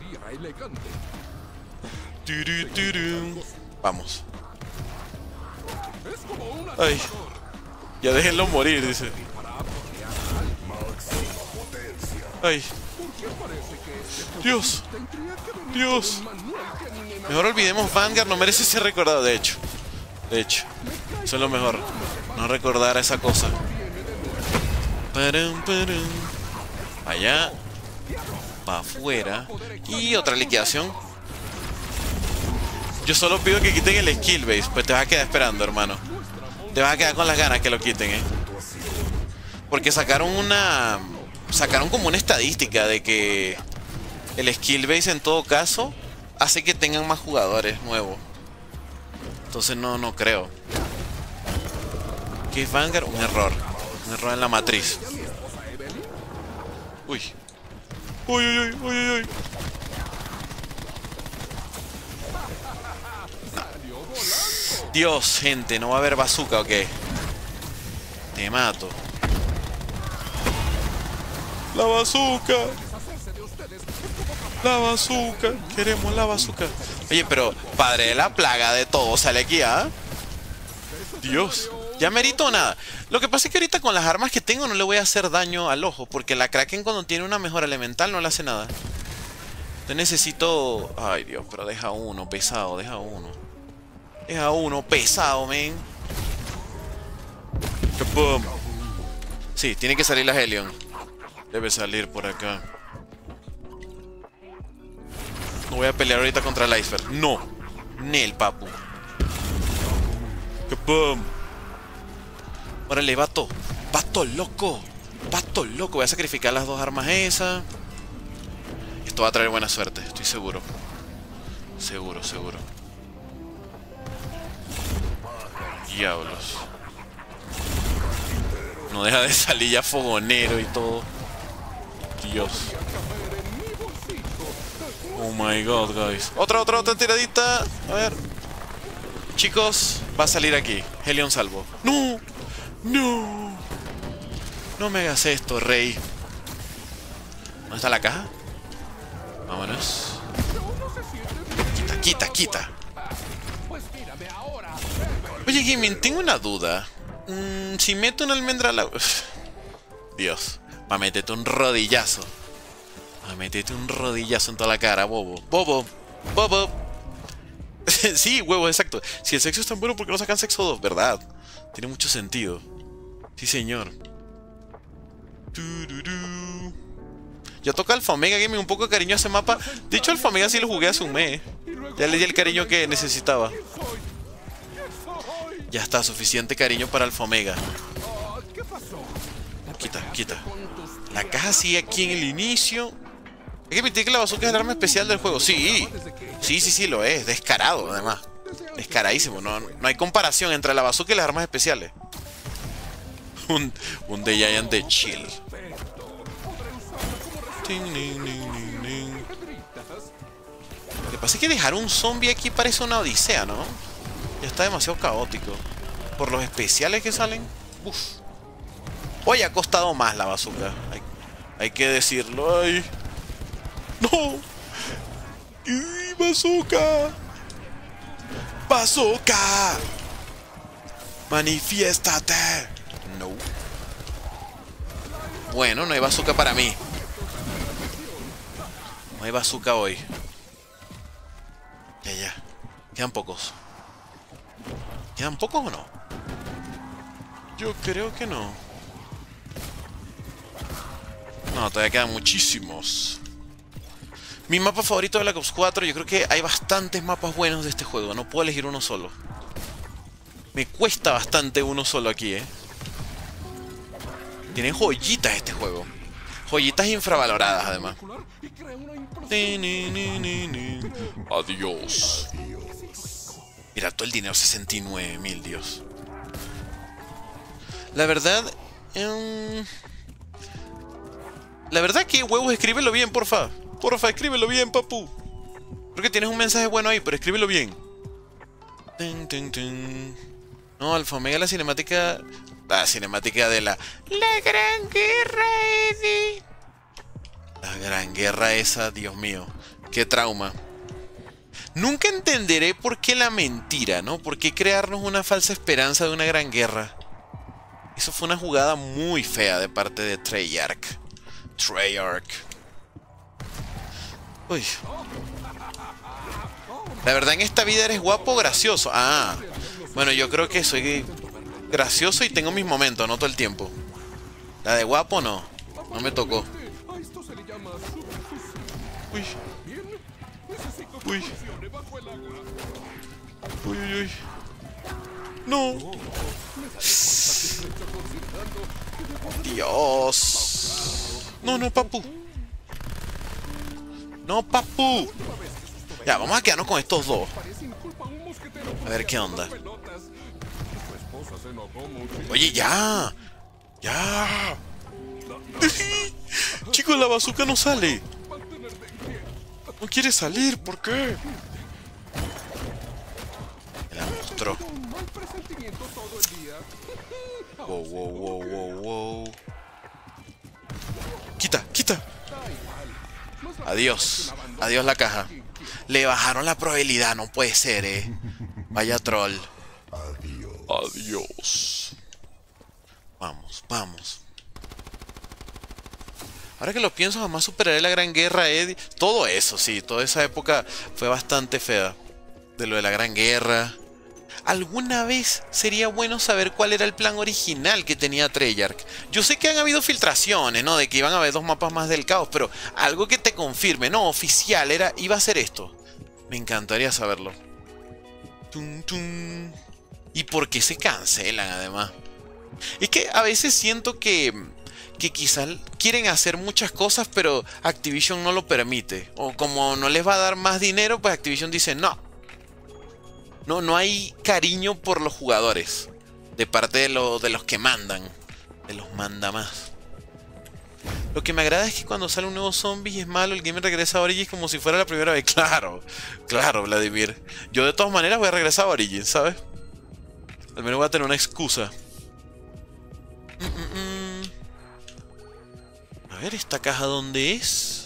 Turu, turu. Vamos. Ay. Ya déjenlo morir, dice. Ay. Dios. Dios. Mejor olvidemos Vanguard, no merece ser recordado, de hecho. De hecho. Eso es lo mejor. No recordar esa cosa. Param, param. Allá. Para afuera. Y otra liquidación. Yo solo pido que quiten el skill base. Pues te vas a quedar esperando, hermano. Te vas a quedar con las ganas que lo quiten, eh. Porque sacaron una... Sacaron como una estadística de que el skill base en todo caso hace que tengan más jugadores nuevos. Entonces no, no creo. ¿Qué es Vanguard? Un error. Un error en la matriz. Uy. Uy, uy, uy, uy, uy. Dios, gente, ¿no va a haber bazooka o qué? Te mato. La bazooka. La bazooka. Queremos la bazooka. Oye, pero padre de la plaga de todo sale aquí, ¿ah? Dios. Ya merito nada. Lo que pasa es que ahorita con las armas que tengo no le voy a hacer daño al ojo. Porque la Kraken cuando tiene una mejora elemental no le hace nada. Entonces necesito... Ay, Dios, pero deja uno, pesado, deja uno. Deja uno, pesado, men. ¡Kapum! Sí, tiene que salir la Helion. Debe salir por acá. No voy a pelear ahorita contra el Iceberg. No. Nel, papu. ¡Kapum! Órale, vato. Vato loco. Vato loco. Voy a sacrificar las dos armas esas. Esto va a traer buena suerte, estoy seguro. Seguro, seguro. Diablos. No deja de salir ya fogonero y todo. Dios. Oh my god, guys. Otra, otra, otra tiradita. A ver. Chicos, va a salir aquí. Helion salvo. ¡No! ¡No! No me hagas esto, rey. ¿Dónde está la caja? Vámonos. Quita, quita, quita. Oye, Gaming, tengo una duda. Mm, si meto una almendra al agua... Dios. Va a meterte un rodillazo. Va a meterte un rodillazo en toda la cara, bobo. Bobo. Bobo. Sí, huevo, exacto. Si el sexo es tan bueno, ¿por qué no sacan sexo dos? ¿Verdad? Tiene mucho sentido. Sí, señor. Tururú. Ya toca Alfa Omega Gaming, un poco de cariño a ese mapa. De hecho, Alfa Omega sí lo jugué hace un mes. Ya le di el cariño que necesitaba. Ya está, suficiente cariño para Alfa Omega. Quita, quita. La caja sigue aquí en el inicio. Hay que admitir que la bazooka es el arma especial del juego. Sí, sí, sí, sí, lo es. Descarado, además. Descaradísimo. No, no hay comparación entre la bazooka y las armas especiales. Un, un The Giant de chill. Lo que pasa es que dejar un zombie aquí parece una odisea, ¿no? Ya está demasiado caótico. Por los especiales que salen. Uf. Hoy ha costado más la bazooka. Hay, hay que decirlo. Ay. ¡No! ¡Y bazooka! ¡Bazooka! ¡Manifiéstate! No. Bueno, no hay bazooka para mí. No hay bazooka hoy. Ya, ya. Quedan pocos. ¿Quedan pocos o no? Yo creo que no. No, todavía quedan muchísimos. Mi mapa favorito de Black Ops cuatro, yo creo que hay bastantes mapas buenos de este juego. No puedo elegir uno solo. Me cuesta bastante uno solo aquí, eh. Tiene joyitas este juego. Joyitas infravaloradas, además. Adiós. Mira, todo el dinero, sesenta y nueve mil, Dios. La verdad... Um... La verdad que, huevos, escríbelo bien, porfa. Porfa, escríbelo bien, papu. Creo que tienes un mensaje bueno ahí, pero escríbelo bien. Ten, ten, ten. No, Alfa Omega, la cinemática... La cinemática de la... La Gran Guerra, Eddie. La Gran Guerra esa, Dios mío. Qué trauma. Nunca entenderé por qué la mentira, ¿no? ¿Por qué crearnos una falsa esperanza de una gran guerra? Eso fue una jugada muy fea de parte de Treyarch. Treyarch. Uy. La verdad, en esta vida eres guapo o gracioso. Ah. Bueno, yo creo que soy gracioso y tengo mis momentos, no todo el tiempo. La de guapo no. No me tocó. Uy. Uy. Uy, uy, uy. No. Dios. No, no, papu. No, papu. Ya, vamos a quedarnos con estos dos. A ver qué onda. Oye, ya. Ya. Chicos, la bazooka no sale. No quiere salir, ¿por qué? La mostró. Wow, wow, wow, wow, wow. Quita, quita. Adiós. Adiós la caja. Le bajaron la probabilidad, no puede ser, eh. Vaya troll. Adiós. Adiós. Vamos, vamos. Ahora que lo pienso, jamás superaré la Gran Guerra, Eddie. Todo eso, sí, toda esa época fue bastante fea. De lo de la Gran Guerra. Alguna vez sería bueno saber cuál era el plan original que tenía Treyarch. Yo sé que han habido filtraciones, ¿no? De que iban a haber dos mapas más del caos, pero algo que te confirme, no, oficial, era, iba a ser esto. Me encantaría saberlo. Tum, tum. ¿Y por qué se cancelan, además? Es que a veces siento que... que quizás quieren hacer muchas cosas, pero Activision no lo permite. O como no les va a dar más dinero, pues Activision dice no. No, no hay cariño por los jugadores. De parte de, lo, de los que mandan. De los manda más. Lo que me agrada es que cuando sale un nuevo zombie y es malo, el gamer regresa a Origins como si fuera la primera vez. Claro, claro, Vladimir. Yo de todas maneras voy a regresar a Origins, ¿sabes? Al menos voy a tener una excusa. Mm, mm, mm. A ver, ¿esta caja dónde es?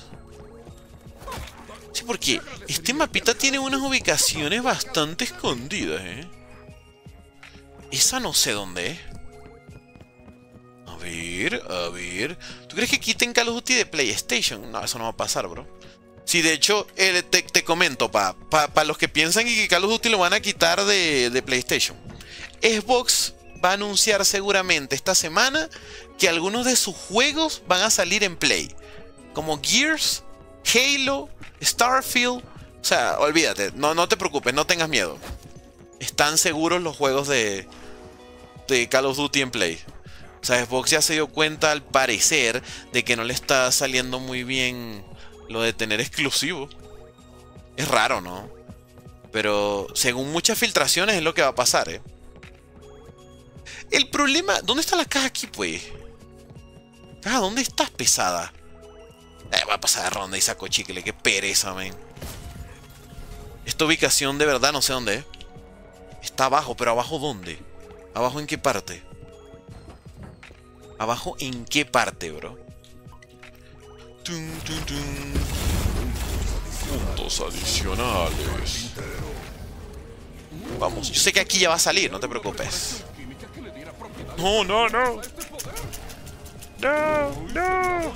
Sí, porque este mapita tiene unas ubicaciones bastante escondidas, ¿eh? Esa no sé dónde es. A ver, a ver. ¿Tú crees que quiten Call of Duty de PlayStation? No, eso no va a pasar, bro. Sí, de hecho, eh, te, te comento, pa, pa, pa los que piensan que Call of Duty lo van a quitar de, de PlayStation. Xbox va a anunciar seguramente esta semana que algunos de sus juegos van a salir en Play. Como Gears, Halo, Starfield. O sea, olvídate, no, no te preocupes, no tengas miedo. Están seguros los juegos de, de Call of Duty en Play. O sea, Xbox ya se dio cuenta, al parecer, de que no le está saliendo muy bien lo de tener exclusivo. Es raro, ¿no? Pero según muchas filtraciones es lo que va a pasar, ¿eh? El problema... ¿Dónde está la caja aquí, pues? Caja, ¿dónde estás, pesada? Eh, va a pasar de ronda y saco chicle. Qué pereza, men. Esta ubicación de verdad no sé dónde es. Está abajo, pero ¿abajo dónde? ¿Abajo en qué parte? ¿Abajo en qué parte, bro? Tum, tum, tum. Puntos adicionales. Vamos, yo sé que aquí ya va a salir, no te preocupes. No, no, no. No, no.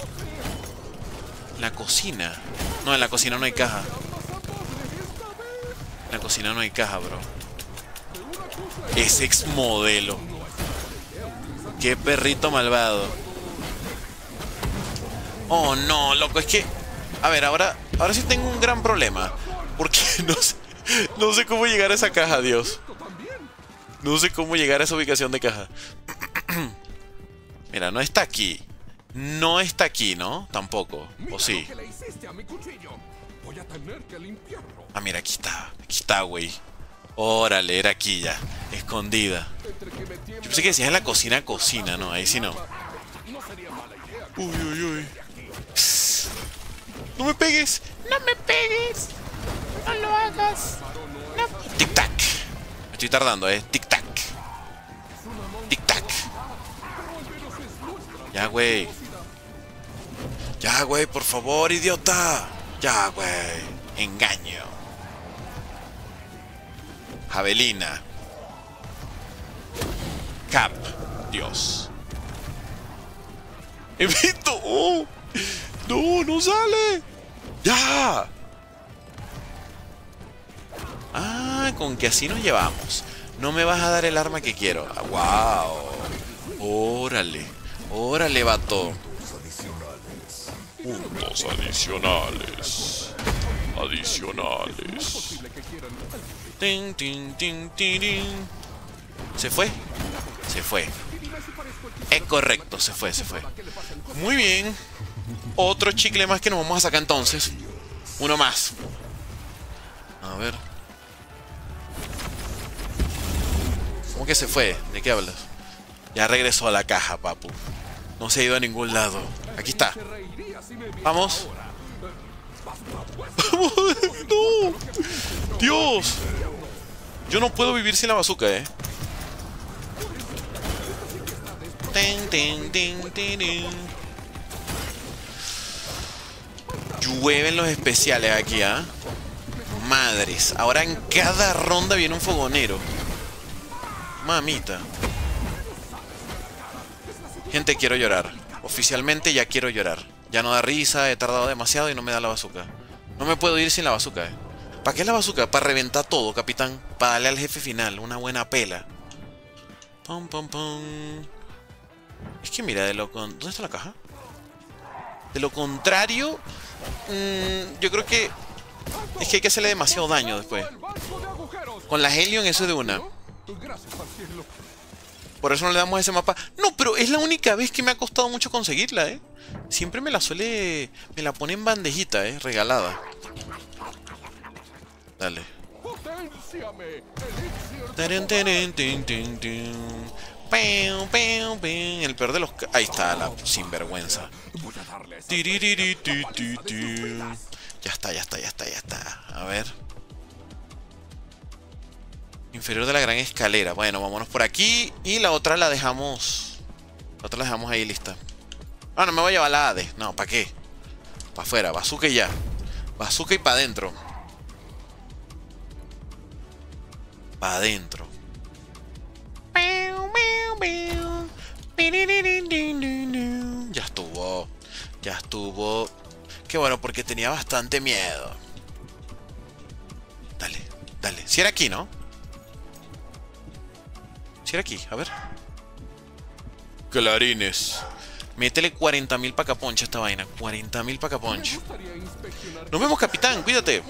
La cocina. No, en la cocina no hay caja. En la cocina no hay caja, bro. Es ex modelo. Qué perrito malvado. Oh, no, loco, es que... A ver, ahora, ahora sí tengo un gran problema. Porque no sé, no sé cómo llegar a esa caja, Dios. No sé cómo llegar a esa ubicación de caja. Mira, no está aquí. No está aquí, ¿no? Tampoco. ¿O sí? Ah, mira, aquí está. Aquí está, güey. Órale, era aquí ya. Escondida. Yo pensé que decías en la cocina, cocina. No, ahí sí no. Uy, uy, uy. Psst. No me pegues. No me pegues. No lo hagas. No. Tic tac. Me estoy tardando, eh. Tic tac. Tic tac. Ya, güey. Ya, güey, por favor, idiota. Ya, güey. Engaño. Javelina. Cap. Dios. ¡Evito! ¡Oh! ¡No, no sale! ¡Ya! Ah, con que así nos llevamos. No me vas a dar el arma que quiero. Ah, ¡wow! ¡Órale! ¡Órale, vato! Puntos adicionales. Adicionales. Tin, tin, tin, tin, tin. ¿Se fue? Se fue. Es correcto, se fue, se fue. Muy bien. Otro chicle más que nos vamos a sacar entonces. Uno más. A ver. ¿Cómo que se fue? ¿De qué hablas? Ya regresó a la caja, papu. No se ha ido a ningún lado. Aquí está. Vamos. ¡Vamos! ¡No! ¡Dios! Yo no puedo vivir sin la bazooka, eh. Tin, tin, tin, tin, tin. Llueven los especiales aquí, ¿ah? ¿eh? Madres. Ahora en cada ronda viene un fogonero. Mamita. Gente, quiero llorar. Oficialmente ya quiero llorar. Ya no da risa, he tardado demasiado y no me da la bazooka. No me puedo ir sin la bazooka, eh. ¿Para qué la bazooka? Para reventar todo, capitán. Para darle al jefe final una buena pela. Pum, pum, pum. Es que mira, de lo con... ¿Dónde está la caja? De lo contrario, mmm, yo creo que es que hay que hacerle demasiado daño después. Con la Helion eso es de una. Por eso no le damos ese mapa. No, pero es la única vez que me ha costado mucho conseguirla, ¿eh? Siempre me la suele... Me la pone en bandejita, ¿eh? Regalada. Dale. El peor de los... Ahí está la sinvergüenza. Ya está, ya está, ya está, ya está. A ver. Inferior de la gran escalera. Bueno, vámonos por aquí. Y la otra la dejamos... La otra la dejamos ahí lista. Ah, no me voy a llevar la A D. No, ¿para qué? Para afuera, bazooka y ya. Bazooka y para adentro. Para adentro. Ya estuvo. Ya estuvo. Qué bueno, porque tenía bastante miedo. Dale, dale. Si era aquí, ¿no? Si era aquí, a ver. Clarines. Métele cuarenta mil pacaponcha a esta vaina. cuarenta mil pacaponcha. Nos vemos, capitán. Cuídate.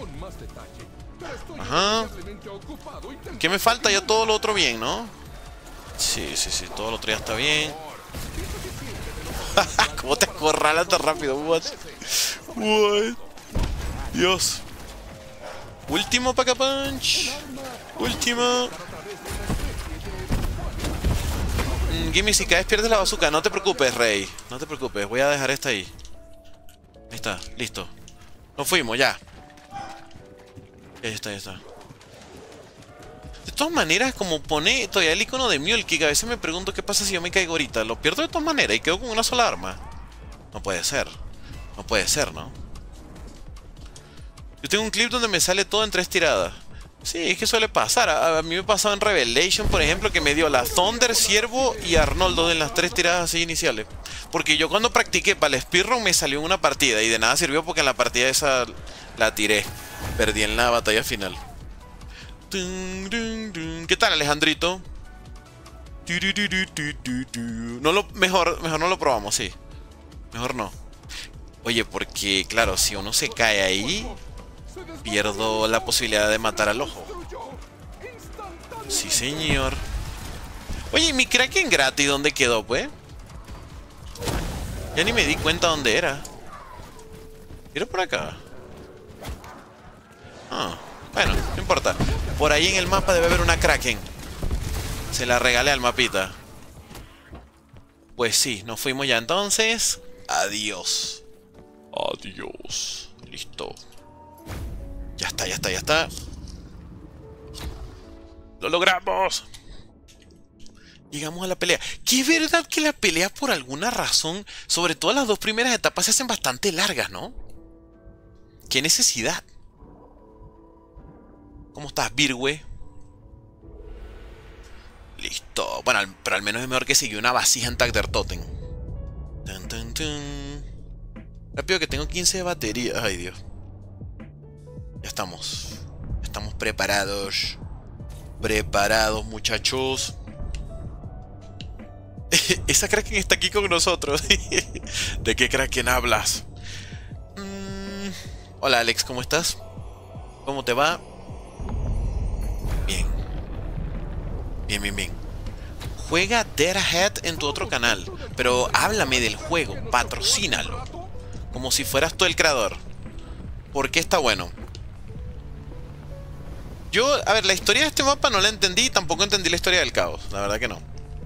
Ajá. ¿Qué me falta? Ya todo lo otro bien, ¿no? Sí, sí, sí. Todo lo otro ya está bien. ¿Cómo te acorralas tan rápido? What? What? Dios. Último pacapunch. Último. Mm, Gimme, si caes pierdes la bazooka. No te preocupes, Rey. No te preocupes. Voy a dejar esta ahí. Ahí está. Listo. Nos fuimos, ya. Ahí está, ahí está. De todas maneras, como pone todavía el icono de Mule Kick, a veces me pregunto qué pasa si yo me caigo ahorita. Lo pierdo de todas maneras y quedo con una sola arma. No puede ser. No puede ser, ¿no? Yo tengo un clip donde me sale todo en tres tiradas. Sí, es que suele pasar. A, a mí me pasaba en Revelation, por ejemplo, que me dio la Thunder, Ciervo y Arnoldo en las tres tiradas así iniciales. Porque yo cuando practiqué para el Speedrun me salió en una partida y de nada sirvió porque en la partida esa la tiré. Perdí en la batalla final. ¿Qué tal, Alejandrito? No lo, mejor, mejor no lo probamos, sí. Mejor no. Oye, porque claro, si uno se cae ahí, pierdo la posibilidad de matar al ojo. Sí, señor. Oye, mi Kraken gratis, ¿dónde quedó, pues? Ya ni me di cuenta dónde era. ¿Era por acá? Ah, bueno, no importa. Por ahí en el mapa debe haber una Kraken. Se la regalé al mapita. Pues sí, nos fuimos ya entonces. Adiós. Adiós. Listo. Ya está, ya está, ya está. ¡Lo logramos! Llegamos a la pelea. Que es verdad que la pelea por alguna razón, sobre todo las dos primeras etapas, se hacen bastante largas, ¿no? ¿Qué necesidad? ¿Cómo estás, Virgüe? Listo. Bueno, pero al menos es mejor que seguir una vasija en Tag der Totem. Tun, tun, tun. Rápido que tengo quince de batería. Ay, Dios. Ya estamos. Estamos preparados. Preparados, muchachos. Esa Kraken está aquí con nosotros. ¿De qué Kraken hablas? Mm. Hola, Alex, ¿cómo estás? ¿Cómo te va? Bien. Bien, bien, bien. Juega Dead Ahead en tu otro canal. Pero háblame del juego, patrocínalo. Como si fueras tú el creador. ¿Por qué está bueno? Yo, a ver, la historia de este mapa no la entendí. Tampoco entendí la historia del caos. La verdad que no.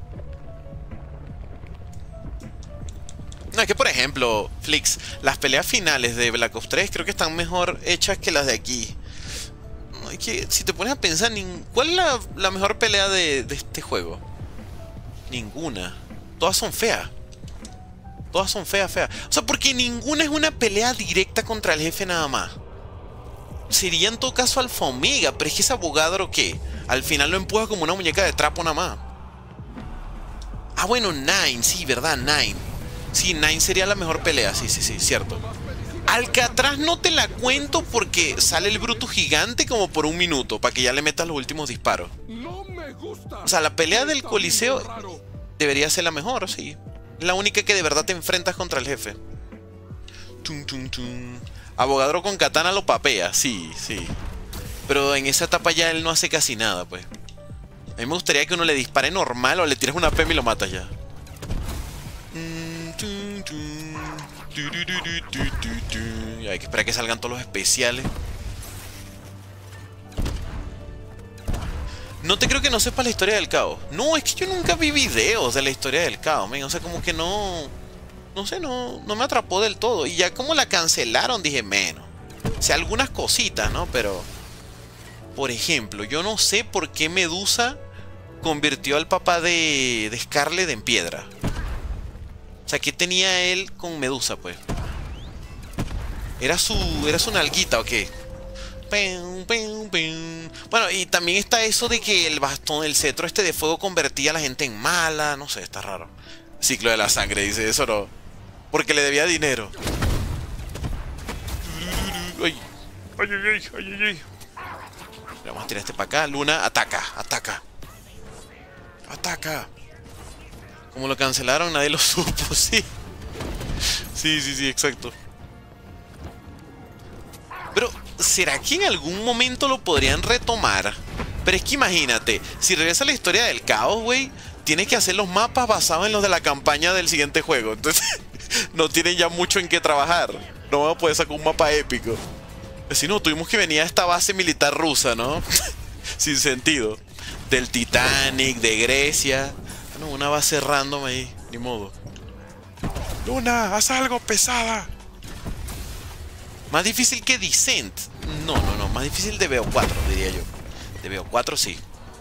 No, es que por ejemplo, Flix, las peleas finales de Black Ops tres creo que están mejor hechas que las de aquí. No, es que si te pones a pensar, ¿cuál es la, la mejor pelea de, de este juego? Ninguna. Todas son feas. Todas son feas, feas. O sea, porque ninguna es una pelea directa contra el jefe nada más. Sería en todo caso Alfa Omega, pero es que ese abogado, ¿qué? Al final lo empuja como una muñeca de trapo nada más. Ah, bueno, Nine, sí, ¿verdad? Nine. Sí, Nine sería la mejor pelea, sí, sí, sí, cierto. Alcatraz no te la cuento porque sale el bruto gigante como por un minuto, para que ya le metas los últimos disparos. O sea, la pelea del Coliseo debería ser la mejor, sí. La única que de verdad te enfrentas contra el jefe. Tum, tum, tum. Abogadro con katana lo papea, sí, sí. Pero en esa etapa ya él no hace casi nada, pues. A mí me gustaría que uno le dispare normal o le tires una P M y lo matas ya. Y hay que esperar que salgan todos los especiales. No te creo que no sepas la historia del caos. No, es que yo nunca vi videos de la historia del caos, man. O sea, como que no... No sé, no, no me atrapó del todo. Y ya como la cancelaron, dije, menos. O sea, algunas cositas, ¿no? Pero... Por ejemplo, yo no sé por qué Medusa convirtió al papá de, de Scarlet en piedra. O sea, ¿qué tenía él con Medusa, pues? ¿Era su, era su nalguita o qué? Bueno, y también está eso de que el bastón, el cetro este de fuego convertía a la gente en mala. No sé, está raro. Ciclo de la sangre, dice, eso no. Porque le debía dinero. Ay, ay, ay, ay, ay. Vamos a tirar este para acá. Luna, ataca, ataca. Ataca. Como lo cancelaron, nadie lo supo, sí. Sí, sí, sí, exacto. Pero, ¿será que en algún momento lo podrían retomar? Pero es que imagínate, si regresa la historia del caos, güey, tienes que hacer los mapas basados en los de la campaña del siguiente juego. Entonces, no tienen ya mucho en qué trabajar. No vamos a poder sacar un mapa épico. Si no, tuvimos que venir a esta base militar rusa, ¿no? Sin sentido. Del Titanic, de Grecia. Bueno, una base random ahí, ni modo. Luna, haz algo, pesada. Más difícil que Descent. No, no, no, más difícil de B O cuatro, diría yo. De B O cuatro sí.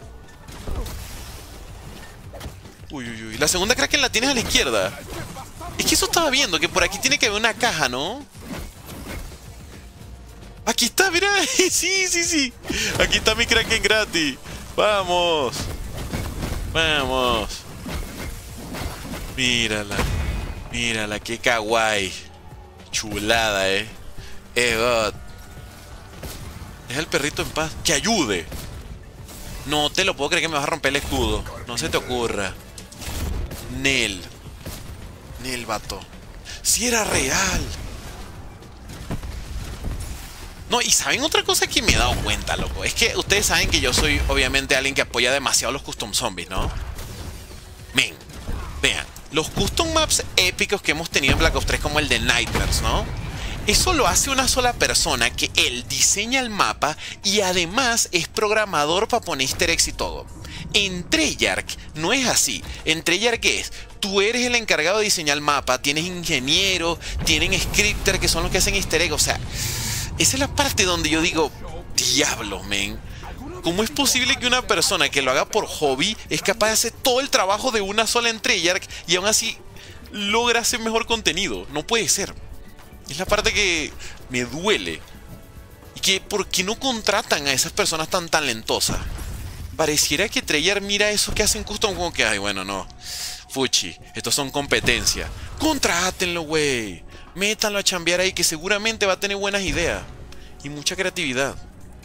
Uy, uy, uy. La segunda Kraken la tienes a la izquierda. Es que eso estaba viendo, que por aquí tiene que haber una caja, ¿no? Aquí está, mira. Sí, sí, sí. Aquí está mi Kraken gratis. Vamos. Vamos. Mírala. Mírala, qué kawaii. Chulada, eh. Eh, God. Es el perrito en paz. Que ayude. No te lo puedo creer que me vas a romper el escudo. No se te ocurra. Nel. Nel, vato. Si era real. No, y ¿saben otra cosa que me he dado cuenta, loco? Es que ustedes saben que yo soy, obviamente, alguien que apoya demasiado los custom zombies, ¿no? Men, vean. Los custom maps épicos que hemos tenido en Black Ops tres, como el de Nightmares, ¿no? Eso lo hace una sola persona, que él diseña el mapa y además es programador para poner easter eggs y todo. En Treyarch no es así. En Treyarch es, tú eres el encargado de diseñar el mapa, tienes ingenieros, tienen scripters que son los que hacen easter eggs. O sea, esa es la parte donde yo digo, diablos, men. ¿Cómo es posible que una persona que lo haga por hobby es capaz de hacer todo el trabajo de una sola en Treyarch y aún así logra hacer mejor contenido? No puede ser. Es la parte que me duele. Y que, ¿por qué no contratan a esas personas tan talentosas? Pareciera que Treyarch mira eso que hacen custom como que, ay, bueno, no. Fuchi, estos son competencia. Contrátenlo, güey. Métanlo a chambear ahí, que seguramente va a tener buenas ideas. Y mucha creatividad.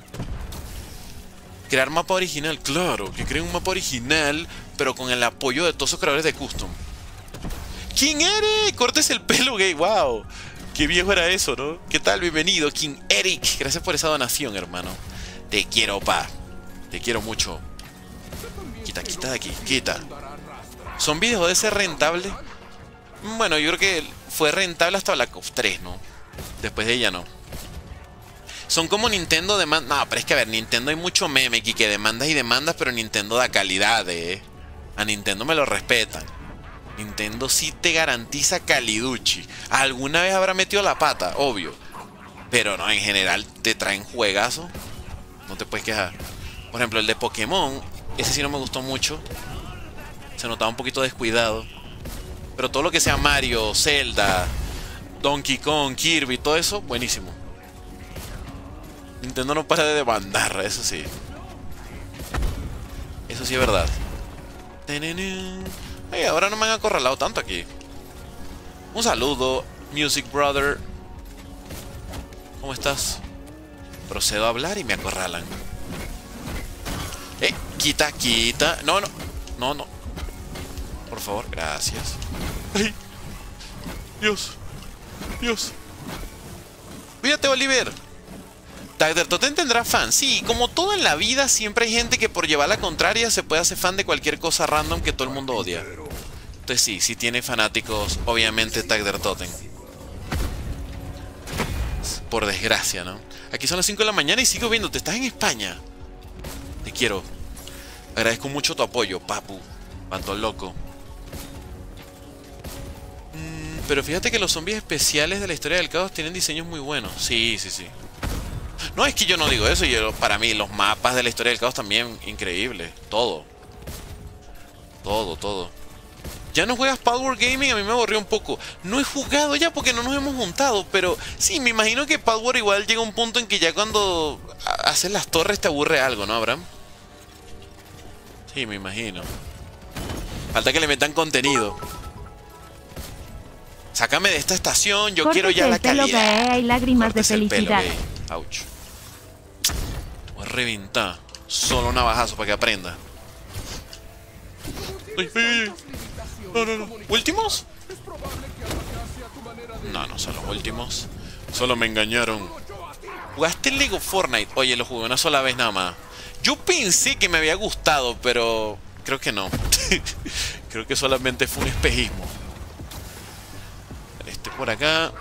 Crear mapa original, claro, que creen un mapa original, pero con el apoyo de todos esos creadores de custom. ¿Quién eres? Cortes el pelo, gay, wow. Qué viejo era eso, ¿no? ¿Qué tal? Bienvenido, King Eric. Gracias por esa donación, hermano. Te quiero, pa. Te quiero mucho. Quita, quita de aquí, quita. ¿Son videos de ser rentable? Bueno, yo creo que fue rentable hasta Black Ops tres, ¿no? Después de ella no. Son como Nintendo demanda. No, pero es que a ver, Nintendo hay mucho meme aquí que demandas y demandas, pero Nintendo da calidad, eh. A Nintendo me lo respetan. Nintendo sí te garantiza caliduchi. Alguna vez habrá metido la pata, obvio. Pero no, en general te traen juegazos. No te puedes quejar. Por ejemplo, el de Pokémon, ese sí no me gustó mucho. Se notaba un poquito descuidado. Pero todo lo que sea Mario, Zelda, Donkey Kong, Kirby, todo eso, buenísimo. Nintendo no para de demandar, eso sí. Eso sí es verdad. Ay, ahora no me han acorralado tanto aquí. Un saludo, Music Brother. ¿Cómo estás? Procedo a hablar y me acorralan. Eh, quita, quita. No, no. No, no. Por favor, gracias. Ay. Dios. Dios. Cuídate, Oliver. TagderTotem tendrá fans. Sí, como todo en la vida, siempre hay gente que por llevar la contraria se puede hacer fan de cualquier cosa random que todo el mundo odia. Entonces sí, sí tiene fanáticos, obviamente, TagderTotem. Por desgracia, ¿no? Aquí son las cinco de la mañana y sigo viéndote. Estás en España. Te quiero. Agradezco mucho tu apoyo, papu. Panto loco. Mm, pero fíjate que los zombies especiales de la historia del caos tienen diseños muy buenos. Sí, sí, sí. No, es que yo no digo eso. Yo, para mí, los mapas de la historia del caos también increíbles. Todo. Todo, todo. Ya no juegas Power Gaming, a mí me aburrió un poco. No he jugado ya porque no nos hemos juntado. Pero sí, me imagino que Power igual llega a un punto en que ya cuando haces las torres te aburre algo, ¿no, Abraham? Sí, me imagino. Falta que le metan contenido. Sácame de esta estación, yo Córtese quiero ya la el pelo, calidad. que hay lágrimas Córtese de el pelo, felicidad. gay. Ouch. Te voy a reventar. Solo navajazo para que aprenda. Ay, ay, ay. No, no, no. ¿Últimos? No, no son los últimos. Solo me engañaron. ¿Jugaste Lego Fortnite? Oye, lo jugué una sola vez nada más. Yo pensé que me había gustado, pero creo que no. Creo que solamente fue un espejismo. Este por acá.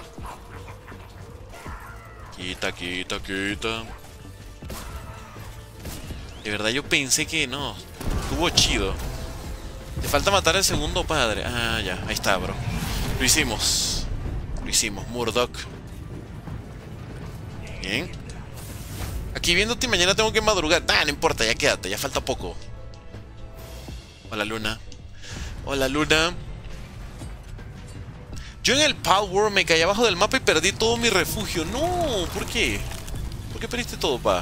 Quita, quita, quita. De verdad yo pensé que no. Estuvo chido. Te falta matar al segundo padre. Ah, ya, ahí está, bro. Lo hicimos. Lo hicimos, Murdoch. Bien. Aquí viéndote y mañana tengo que madrugar. Ah, no importa, ya quédate, ya falta poco. Hola, Luna. Hola, Luna. Yo en el Pal World me caí abajo del mapa y perdí todo mi refugio. No, ¿por qué? ¿Por qué perdiste todo, pa?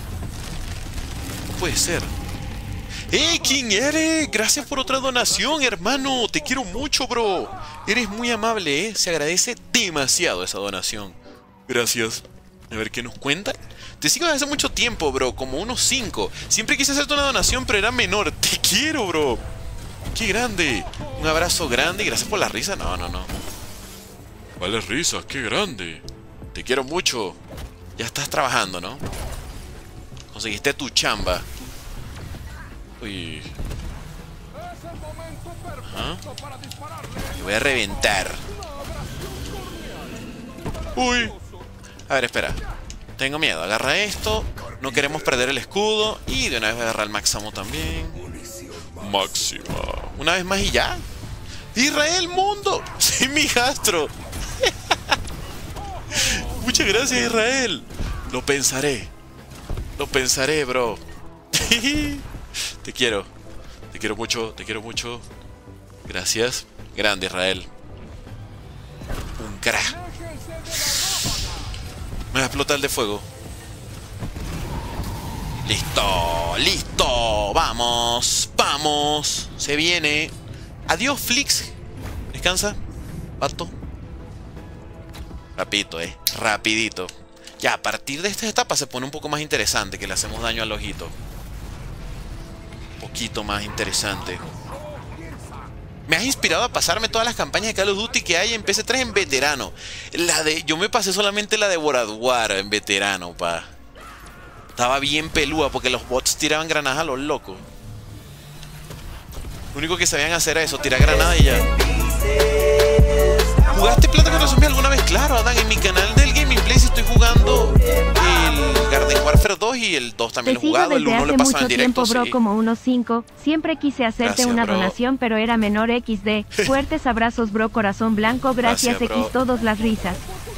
No puede ser. ¡Eh! ¿Quién eres? Gracias por otra donación, hermano. Te quiero mucho, bro. Eres muy amable, ¿eh? Se agradece demasiado esa donación. Gracias. A ver qué nos cuenta. Te sigo desde hace mucho tiempo, bro. Como unos cinco. Siempre quise hacerte una donación, pero era menor. Te quiero, bro. ¡Qué grande! Un abrazo grande y gracias por la risa. No, no, no. Vale, risas, qué grande. Te quiero mucho. Ya estás trabajando, ¿no? Conseguiste tu chamba. Uy. Ajá. Te voy a reventar. Uy. A ver, espera. Tengo miedo. Agarra esto. No queremos perder el escudo. Y de una vez voy a agarrar el Máximo también. Máxima. Una vez más y ya. Israel Mundo. Sí, mi hijastro. Muchas gracias, Israel. Lo pensaré. Lo pensaré, bro. Te quiero. Te quiero mucho, te quiero mucho. Gracias. Grande, Israel. Un crack. Me va a explotar el de fuego. Listo, listo. Vamos, vamos. Se viene. Adiós, Flix. Descansa. Pato. Rapidito, eh. Rapidito. Ya, a partir de esta etapa se pone un poco más interesante, que le hacemos daño al ojito. Un poquito más interesante. Me has inspirado a pasarme todas las campañas de Call of Duty que hay en P C tres en veterano. La de... Yo me pasé solamente la de World War en veterano, pa. Estaba bien pelúa porque los bots tiraban granadas a los locos. Lo único que sabían hacer era eso, tirar granadas y ya. ¿Jugaste Planta contra Zombies alguna vez? Claro, Adán, en mi canal del Gaming Place estoy jugando el Garden Warfare dos y el dos también lo he jugado. El uno lo he pasado en directo, tiempo, bro, sí. Como unos cinco. Siempre quise hacerte Gracias, una bro. donación, pero era menor equis de. Fuertes abrazos, bro, corazón blanco. Gracias, Gracias, bro. X, todas las risas.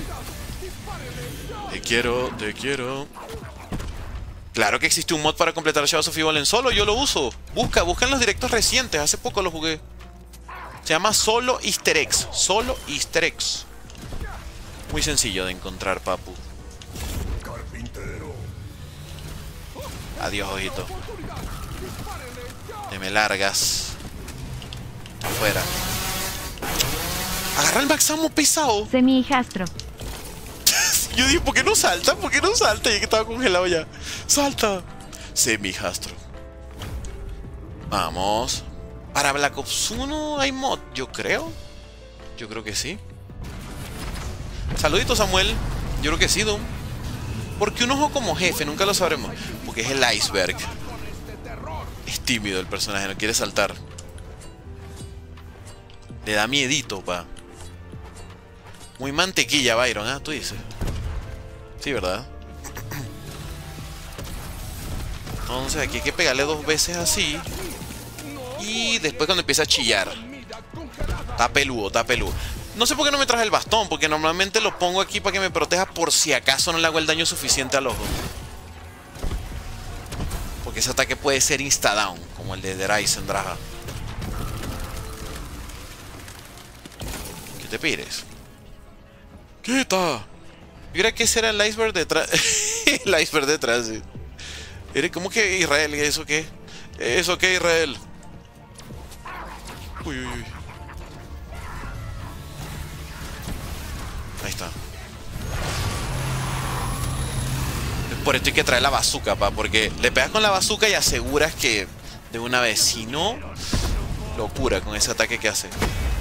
Te quiero, te quiero. Claro que existe un mod para completar Shadows of Evil en solo, yo lo uso. Busca, busca en los directos recientes, hace poco lo jugué. Se llama Solo Easter Eggs. Solo Easter Eggs. Muy sencillo de encontrar, papu. Adiós, ojito. Te me largas. Afuera. Agarra el Maxamo pesado. Semi hijastro. Yo dije, ¿por qué no salta? ¿Por qué no salta? Ya que estaba congelado ya. ¡Salta! Semi hijastro. Vamos. Para Black Ops uno hay mod, yo creo. Yo creo que sí. Saluditos, Samuel. Yo creo que sí, Doom. Porque un ojo como jefe, nunca lo sabremos. Porque es el iceberg. Es tímido el personaje, no quiere saltar. Le da miedito, pa. Muy mantequilla, Byron, ¿ah? ¿Tú dices? Sí, ¿verdad? Entonces aquí hay que pegarle dos veces así. Y después cuando empieza a chillar. Está peludo, está peludo. No sé por qué no me traje el bastón, porque normalmente lo pongo aquí para que me proteja por si acaso no le hago el daño suficiente al ojo. Porque ese ataque puede ser insta-down, como el de The Ryzen Draja. ¿Qué te pides? ¡Quita! Yo creo que ese era el iceberg detrás. El iceberg detrás, sí. ¿Cómo que Israel? ¿Eso qué? ¿Eso qué, Israel? Uy, uy, uy. Ahí está. Por esto hay que traer la bazooka, pa, porque le pegas con la bazooka y aseguras que de una vez, si no, locura con ese ataque que hace.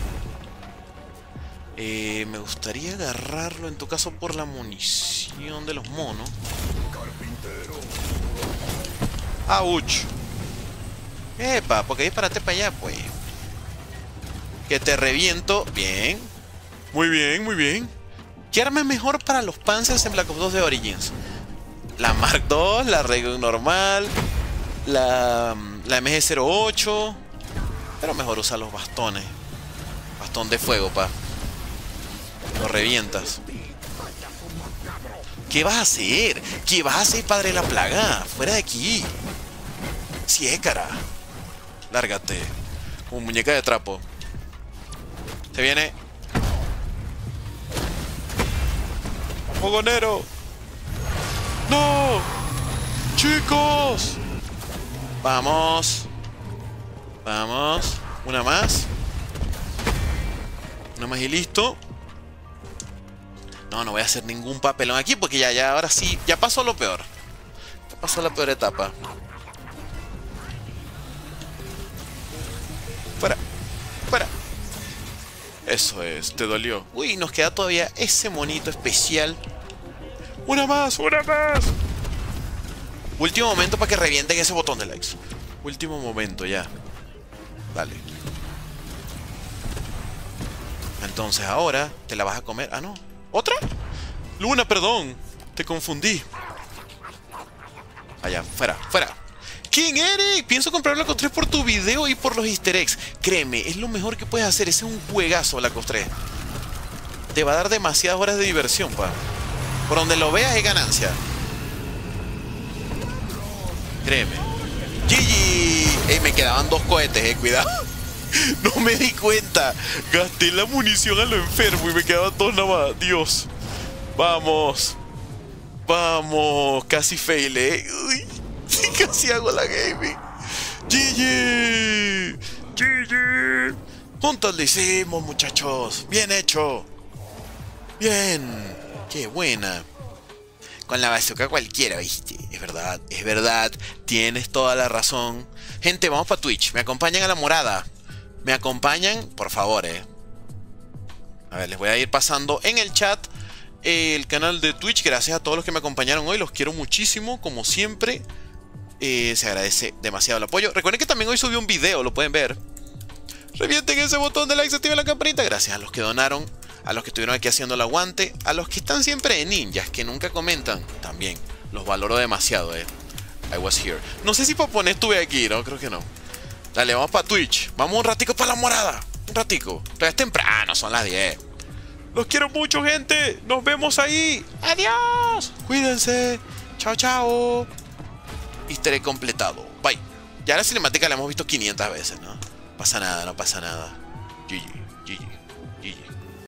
Eh, me gustaría agarrarlo en tu caso por la munición de los monos. ¡Auch! Epa, porque disparate para allá, pues. Que te reviento. Bien. Muy bien, muy bien. ¿Qué arma es mejor para los Panzers en Black Ops dos de Origins? La Mark dos, la Raygun normal, la, la M G cero ocho. Pero mejor usa los bastones. Bastón de fuego, pa. Lo revientas. ¿Qué vas a hacer? ¿Qué vas a hacer, padre de la plaga? Fuera de aquí. Siécara. Lárgate. Como muñeca de trapo. Se viene. ¡Fogonero! ¡No! ¡Chicos! Vamos. Vamos. Una más. Una más y listo. No, no voy a hacer ningún papelón aquí porque ya, ya, ahora sí, ya pasó lo peor. Ya pasó la peor etapa. Fuera. Fuera. Eso es, te dolió. Uy, nos queda todavía ese monito especial. Una más, una más. Último momento para que revienten ese botón de likes. Último momento, ya. Dale. Entonces ahora te la vas a comer. Ah, no. ¿Otra? Luna, perdón. Te confundí. Allá, fuera, fuera. ¿Quién eres? Pienso comprar la Cos tres por tu video y por los easter eggs. Créeme, es lo mejor que puedes hacer. Ese es un juegazo, la Cos tres. Te va a dar demasiadas horas de diversión, pa. Por donde lo veas es ganancia. Créeme. G G. Ey, me quedaban dos cohetes, eh, cuidado. No me di cuenta. Gasté la munición a lo enfermo y me quedaban dos nada más. Dios. Vamos. Vamos. Casi fail, eh. Uy, casi hago la gaming. G G. G G. Juntos lo hicimos, muchachos. Bien hecho. Bien. Qué buena. Con la bazooka cualquiera, ¿viste? Es verdad, es verdad. Tienes toda la razón. Gente, vamos para Twitch. Me acompañan a la morada. Me acompañan, por favor, eh. A ver, les voy a ir pasando en el chat eh, el canal de Twitch. Gracias a todos los que me acompañaron hoy. Los quiero muchísimo, como siempre. Eh, se agradece demasiado el apoyo. Recuerden que también hoy subí un video, lo pueden ver. Revienten ese botón de like, se activen la campanita. Gracias a los que donaron, a los que estuvieron aquí haciendo el aguante, a los que están siempre de ninjas, que nunca comentan. También, los valoro demasiado, eh. I was here. No sé si Popone estuve aquí, ¿no? Creo que no. Dale, vamos para Twitch. Vamos un ratico para la morada. Un ratico. Todavía es temprano, son las diez. Los quiero mucho, gente. Nos vemos ahí. Adiós. Cuídense. Chao, chao. Easter egg completado. Bye. Ya la cinemática la hemos visto quinientas veces, ¿no? No pasa nada, no pasa nada. G G, G G, G G.